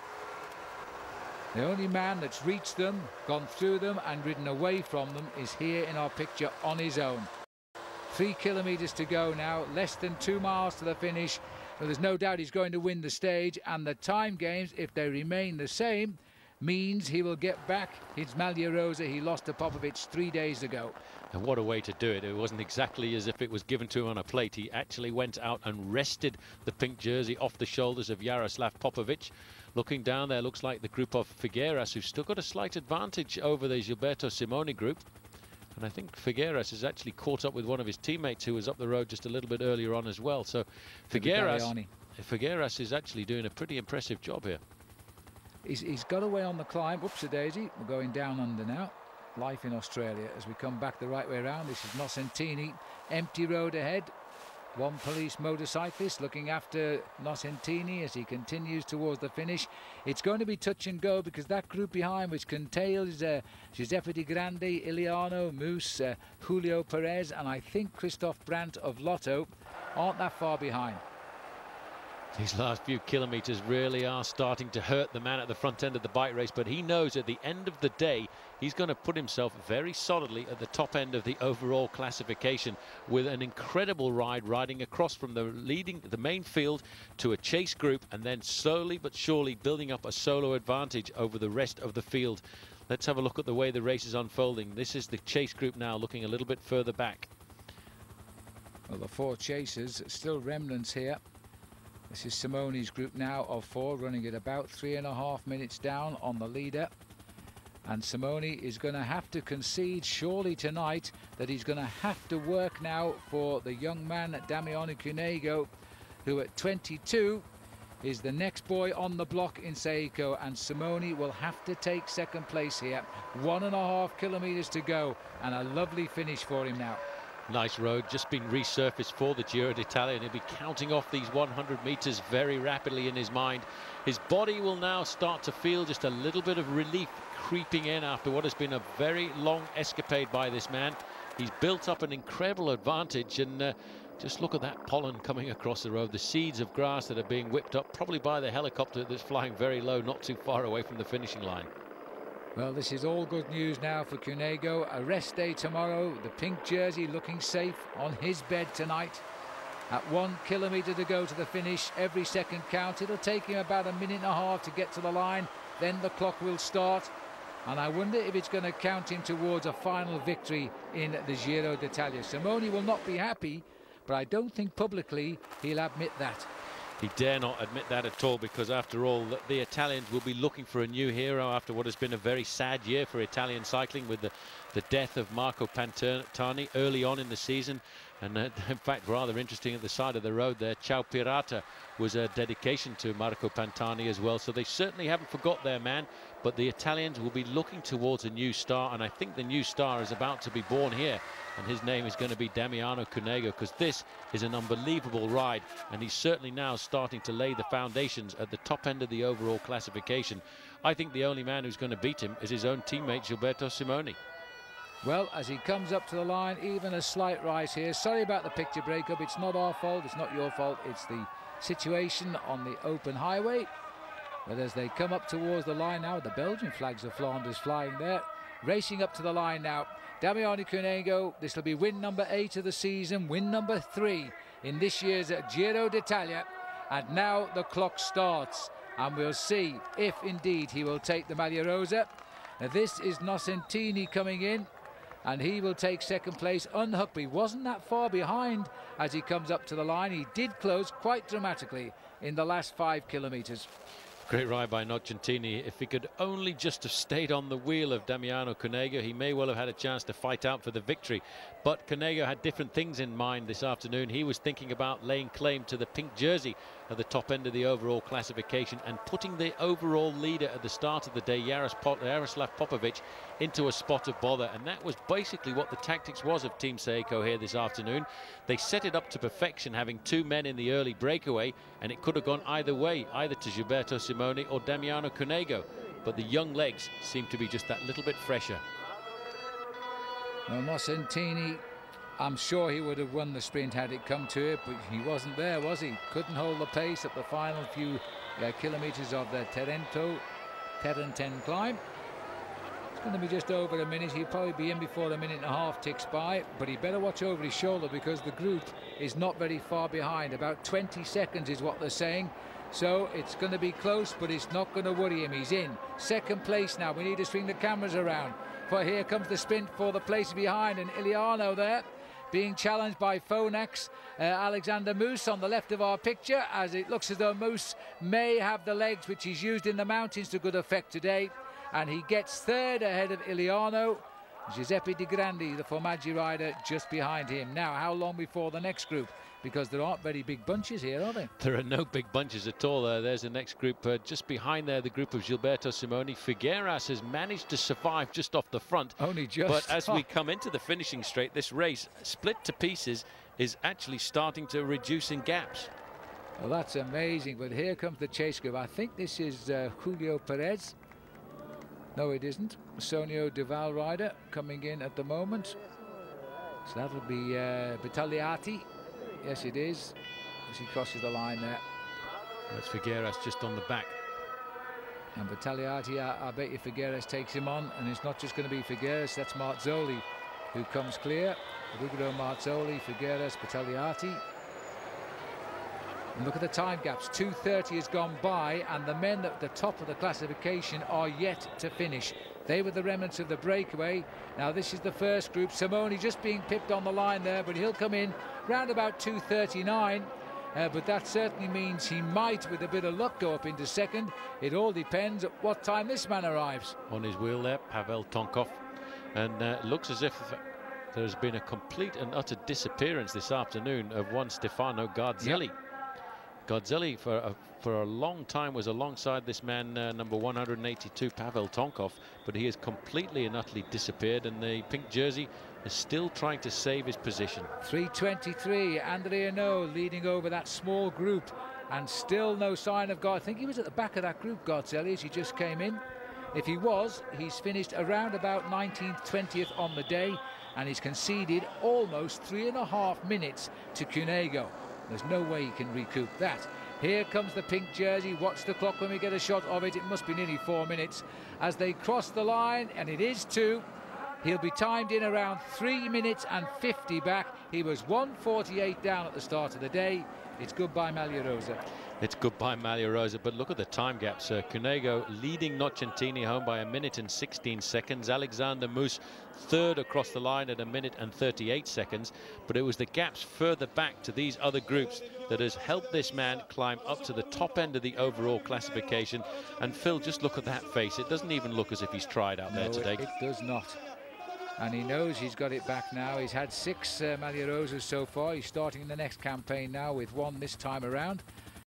The only man that's reached them, gone through them and ridden away from them is here in our picture on his own. Three kilometres to go now, less than two miles to the finish. So there's no doubt he's going to win the stage, and the time games, if they remain the same, means he will get back his Maglia Rosa he lost to Popovic three days ago. And what a way to do it. It wasn't exactly as if it was given to him on a plate. He actually went out and wrested the pink jersey off the shoulders of Jaroslav Popovic. Looking down there, looks like the group of Figueras, who've still got a slight advantage over the Gilberto Simoni group. And I think Figueras has actually caught up with one of his teammates who was up the road just a little bit earlier on as well. So Figueras, Figueras is actually doing a pretty impressive job here. He's, he's got away on the climb. Whoops a daisy. We're going down under now. Life in Australia as we come back the right way around. This is Nocentini. Empty road ahead. One police motorcyclist looking after Nocentini as he continues towards the finish. It's going to be touch and go because that group behind, which contains uh, Giuseppe Di Grande, Illiano, Moose, uh, Julio Perez, and I think Christoph Brandt of Lotto, aren't that far behind. These last few kilometres really are starting to hurt the man at the front end of the bike race, but he knows at the end of the day he's going to put himself very solidly at the top end of the overall classification with an incredible ride, riding across from the leading the main field to a chase group and then slowly but surely building up a solo advantage over the rest of the field. Let's have a look at the way the race is unfolding. This is the chase group now, looking a little bit further back. Well, the four chasers, still remnants here. This is Simoni's group now of four, running at about three and a half minutes down on the leader. And Simoni is going to have to concede surely tonight that he's going to have to work now for the young man Damiano Cunego, who at twenty-two is the next boy on the block in Saeco, and Simoni will have to take second place here. One and a half kilometres to go, and a lovely finish for him now. Nice road, just been resurfaced for the Giro d'Italia, and he'll be counting off these one hundred metres very rapidly in his mind. His body will now start to feel just a little bit of relief creeping in after what has been a very long escapade by this man. He's built up an incredible advantage, and uh, just look at that pollen coming across the road, the seeds of grass that are being whipped up, probably by the helicopter that's flying very low, not too far away from the finishing line. Well, this is all good news now for Cunego. A rest day tomorrow. The pink jersey looking safe on his bed tonight. At one kilometre to go to the finish, every second count. It'll take him about a minute and a half to get to the line. Then the clock will start. And I wonder if it's going to count him towards a final victory in the Giro d'Italia. Simoni will not be happy, but I don't think publicly he'll admit that. He dare not admit that at all, because after all, the, the Italians will be looking for a new hero after what has been a very sad year for Italian cycling, with the, the death of Marco Pantani early on in the season. And uh, in fact, rather interesting, at the side of the road there, Ciao Pirata was a dedication to Marco Pantani as well. So they certainly haven't forgot their man, but the Italians will be looking towards a new star, and I think the new star is about to be born here, and his name is going to be Damiano Cunego, because this is an unbelievable ride, and he's certainly now starting to lay the foundations at the top end of the overall classification. I think the only man who's going to beat him is his own teammate Gilberto Simoni. Well, as he comes up to the line, even a slight rise here. Sorry about the picture breakup. It's not our fault. It's not your fault. It's the situation on the open highway. But as they come up towards the line now, the Belgian flags of Flanders flying there. Racing up to the line now, Damiano Cunego. This will be win number eight of the season, win number three in this year's Giro d'Italia. And now the clock starts, and we'll see if indeed he will take the Maglia Rosa. Now this is Nocentini coming in, and he will take second place. Unhooked, he wasn't that far behind as he comes up to the line. He did close quite dramatically in the last five kilometres. Great ride by Nocentini. If he could only just have stayed on the wheel of Damiano Cunego, he may well have had a chance to fight out for the victory. But Cunego had different things in mind this afternoon. He was thinking about laying claim to the pink jersey at the top end of the overall classification and putting the overall leader at the start of the day, Jaroslav Popovic, into a spot of bother. And that was basically what the tactics was of Team Saeco here this afternoon. They set it up to perfection, having two men in the early breakaway, and it could have gone either way, either to Gilberto Simoni or Damiano Cunego. But the young legs seem to be just that little bit fresher. Well, Nocentini I'm sure he would have won the sprint had it come to it, but he wasn't there, was he? Couldn't hold the pace at the final few uh, kilometres of the Terento, Terenten climb. It's going to be just over a minute. He'll probably be in before a minute and a half ticks by, but he better watch over his shoulder because the group is not very far behind. About twenty seconds is what they're saying. So it's going to be close, but it's not going to worry him. He's in second place now. We need to swing the cameras around. For here comes the sprint for the place behind, and Illiano there being challenged by Phonax. Uh, Alexander Moose on the left of our picture, as it looks as though Moose may have the legs which he's used in the mountains to good effect today, and he gets third ahead of Illiano. Giuseppe Di Grandi, the Formaggi rider, just behind him. Now, how long before the next group? Because there aren't very big bunches here, are there? There are no big bunches at all. Uh, there's the next group uh, just behind there, the group of Gilberto, Simoni. Figueras has managed to survive just off the front. Only just. But as we come into the finishing straight, this race, split to pieces, is actually starting to reduce in gaps. Well, that's amazing. But here comes the chase group. I think this is uh, Julio Perez. No, it isn't. Sonio Duval rider coming in at the moment. So that'll be uh, Battagliati. Yes, it is, as he crosses the line there. That's Figueras just on the back. And Battagliati, I, I bet you Figueras takes him on, and it's not just going to be Figueras, that's Marzoli who comes clear. Ruggiero, Marzoli, Figueras, Battagliati. And look at the time gaps. two thirty has gone by, and the men at the top of the classification are yet to finish. They were the remnants of the breakaway. Now this is the first group. Simoni just being pipped on the line there, but he'll come in round about two thirty-nine. Uh, but that certainly means he might, with a bit of luck, go up into second. It all depends at what time this man arrives. On his wheel there, Pavel Tonkov. And uh, looks as if there's been a complete and utter disappearance this afternoon of one Stefano Garzelli. Yep. Garzelli for a, for a long time was alongside this man, uh, number one hundred eighty-two, Pavel Tonkov, but he has completely and utterly disappeared, and the pink jersey is still trying to save his position. three twenty-three, Andrea No leading over that small group, and still no sign of God. I think he was at the back of that group, Garzelli, as he just came in. If he was, he's finished around about nineteenth, twentieth on the day, and he's conceded almost three and a half minutes to Cunego. There's no way he can recoup that. Here comes the pink jersey. Watch the clock when we get a shot of it. It must be nearly four minutes as they cross the line, and it is two. He'll be timed in around three minutes and fifty back. He was one forty-eight down at the start of the day. It's goodbye Magliarosa. It's goodbye Magliarosa, but look at the time gaps. Uh, Cunego leading Nocentini home by a minute and sixteen seconds. Alexander Moose third across the line at a minute and thirty-eight seconds. But it was the gaps further back to these other groups that has helped this man climb up to the top end of the overall classification. And Phil, just look at that face. It doesn't even look as if he's tried out there no, today. It, it does not. And he knows he's got it back now. He's had six uh, Magliarosas so far. He's starting in the next campaign now with one this time around.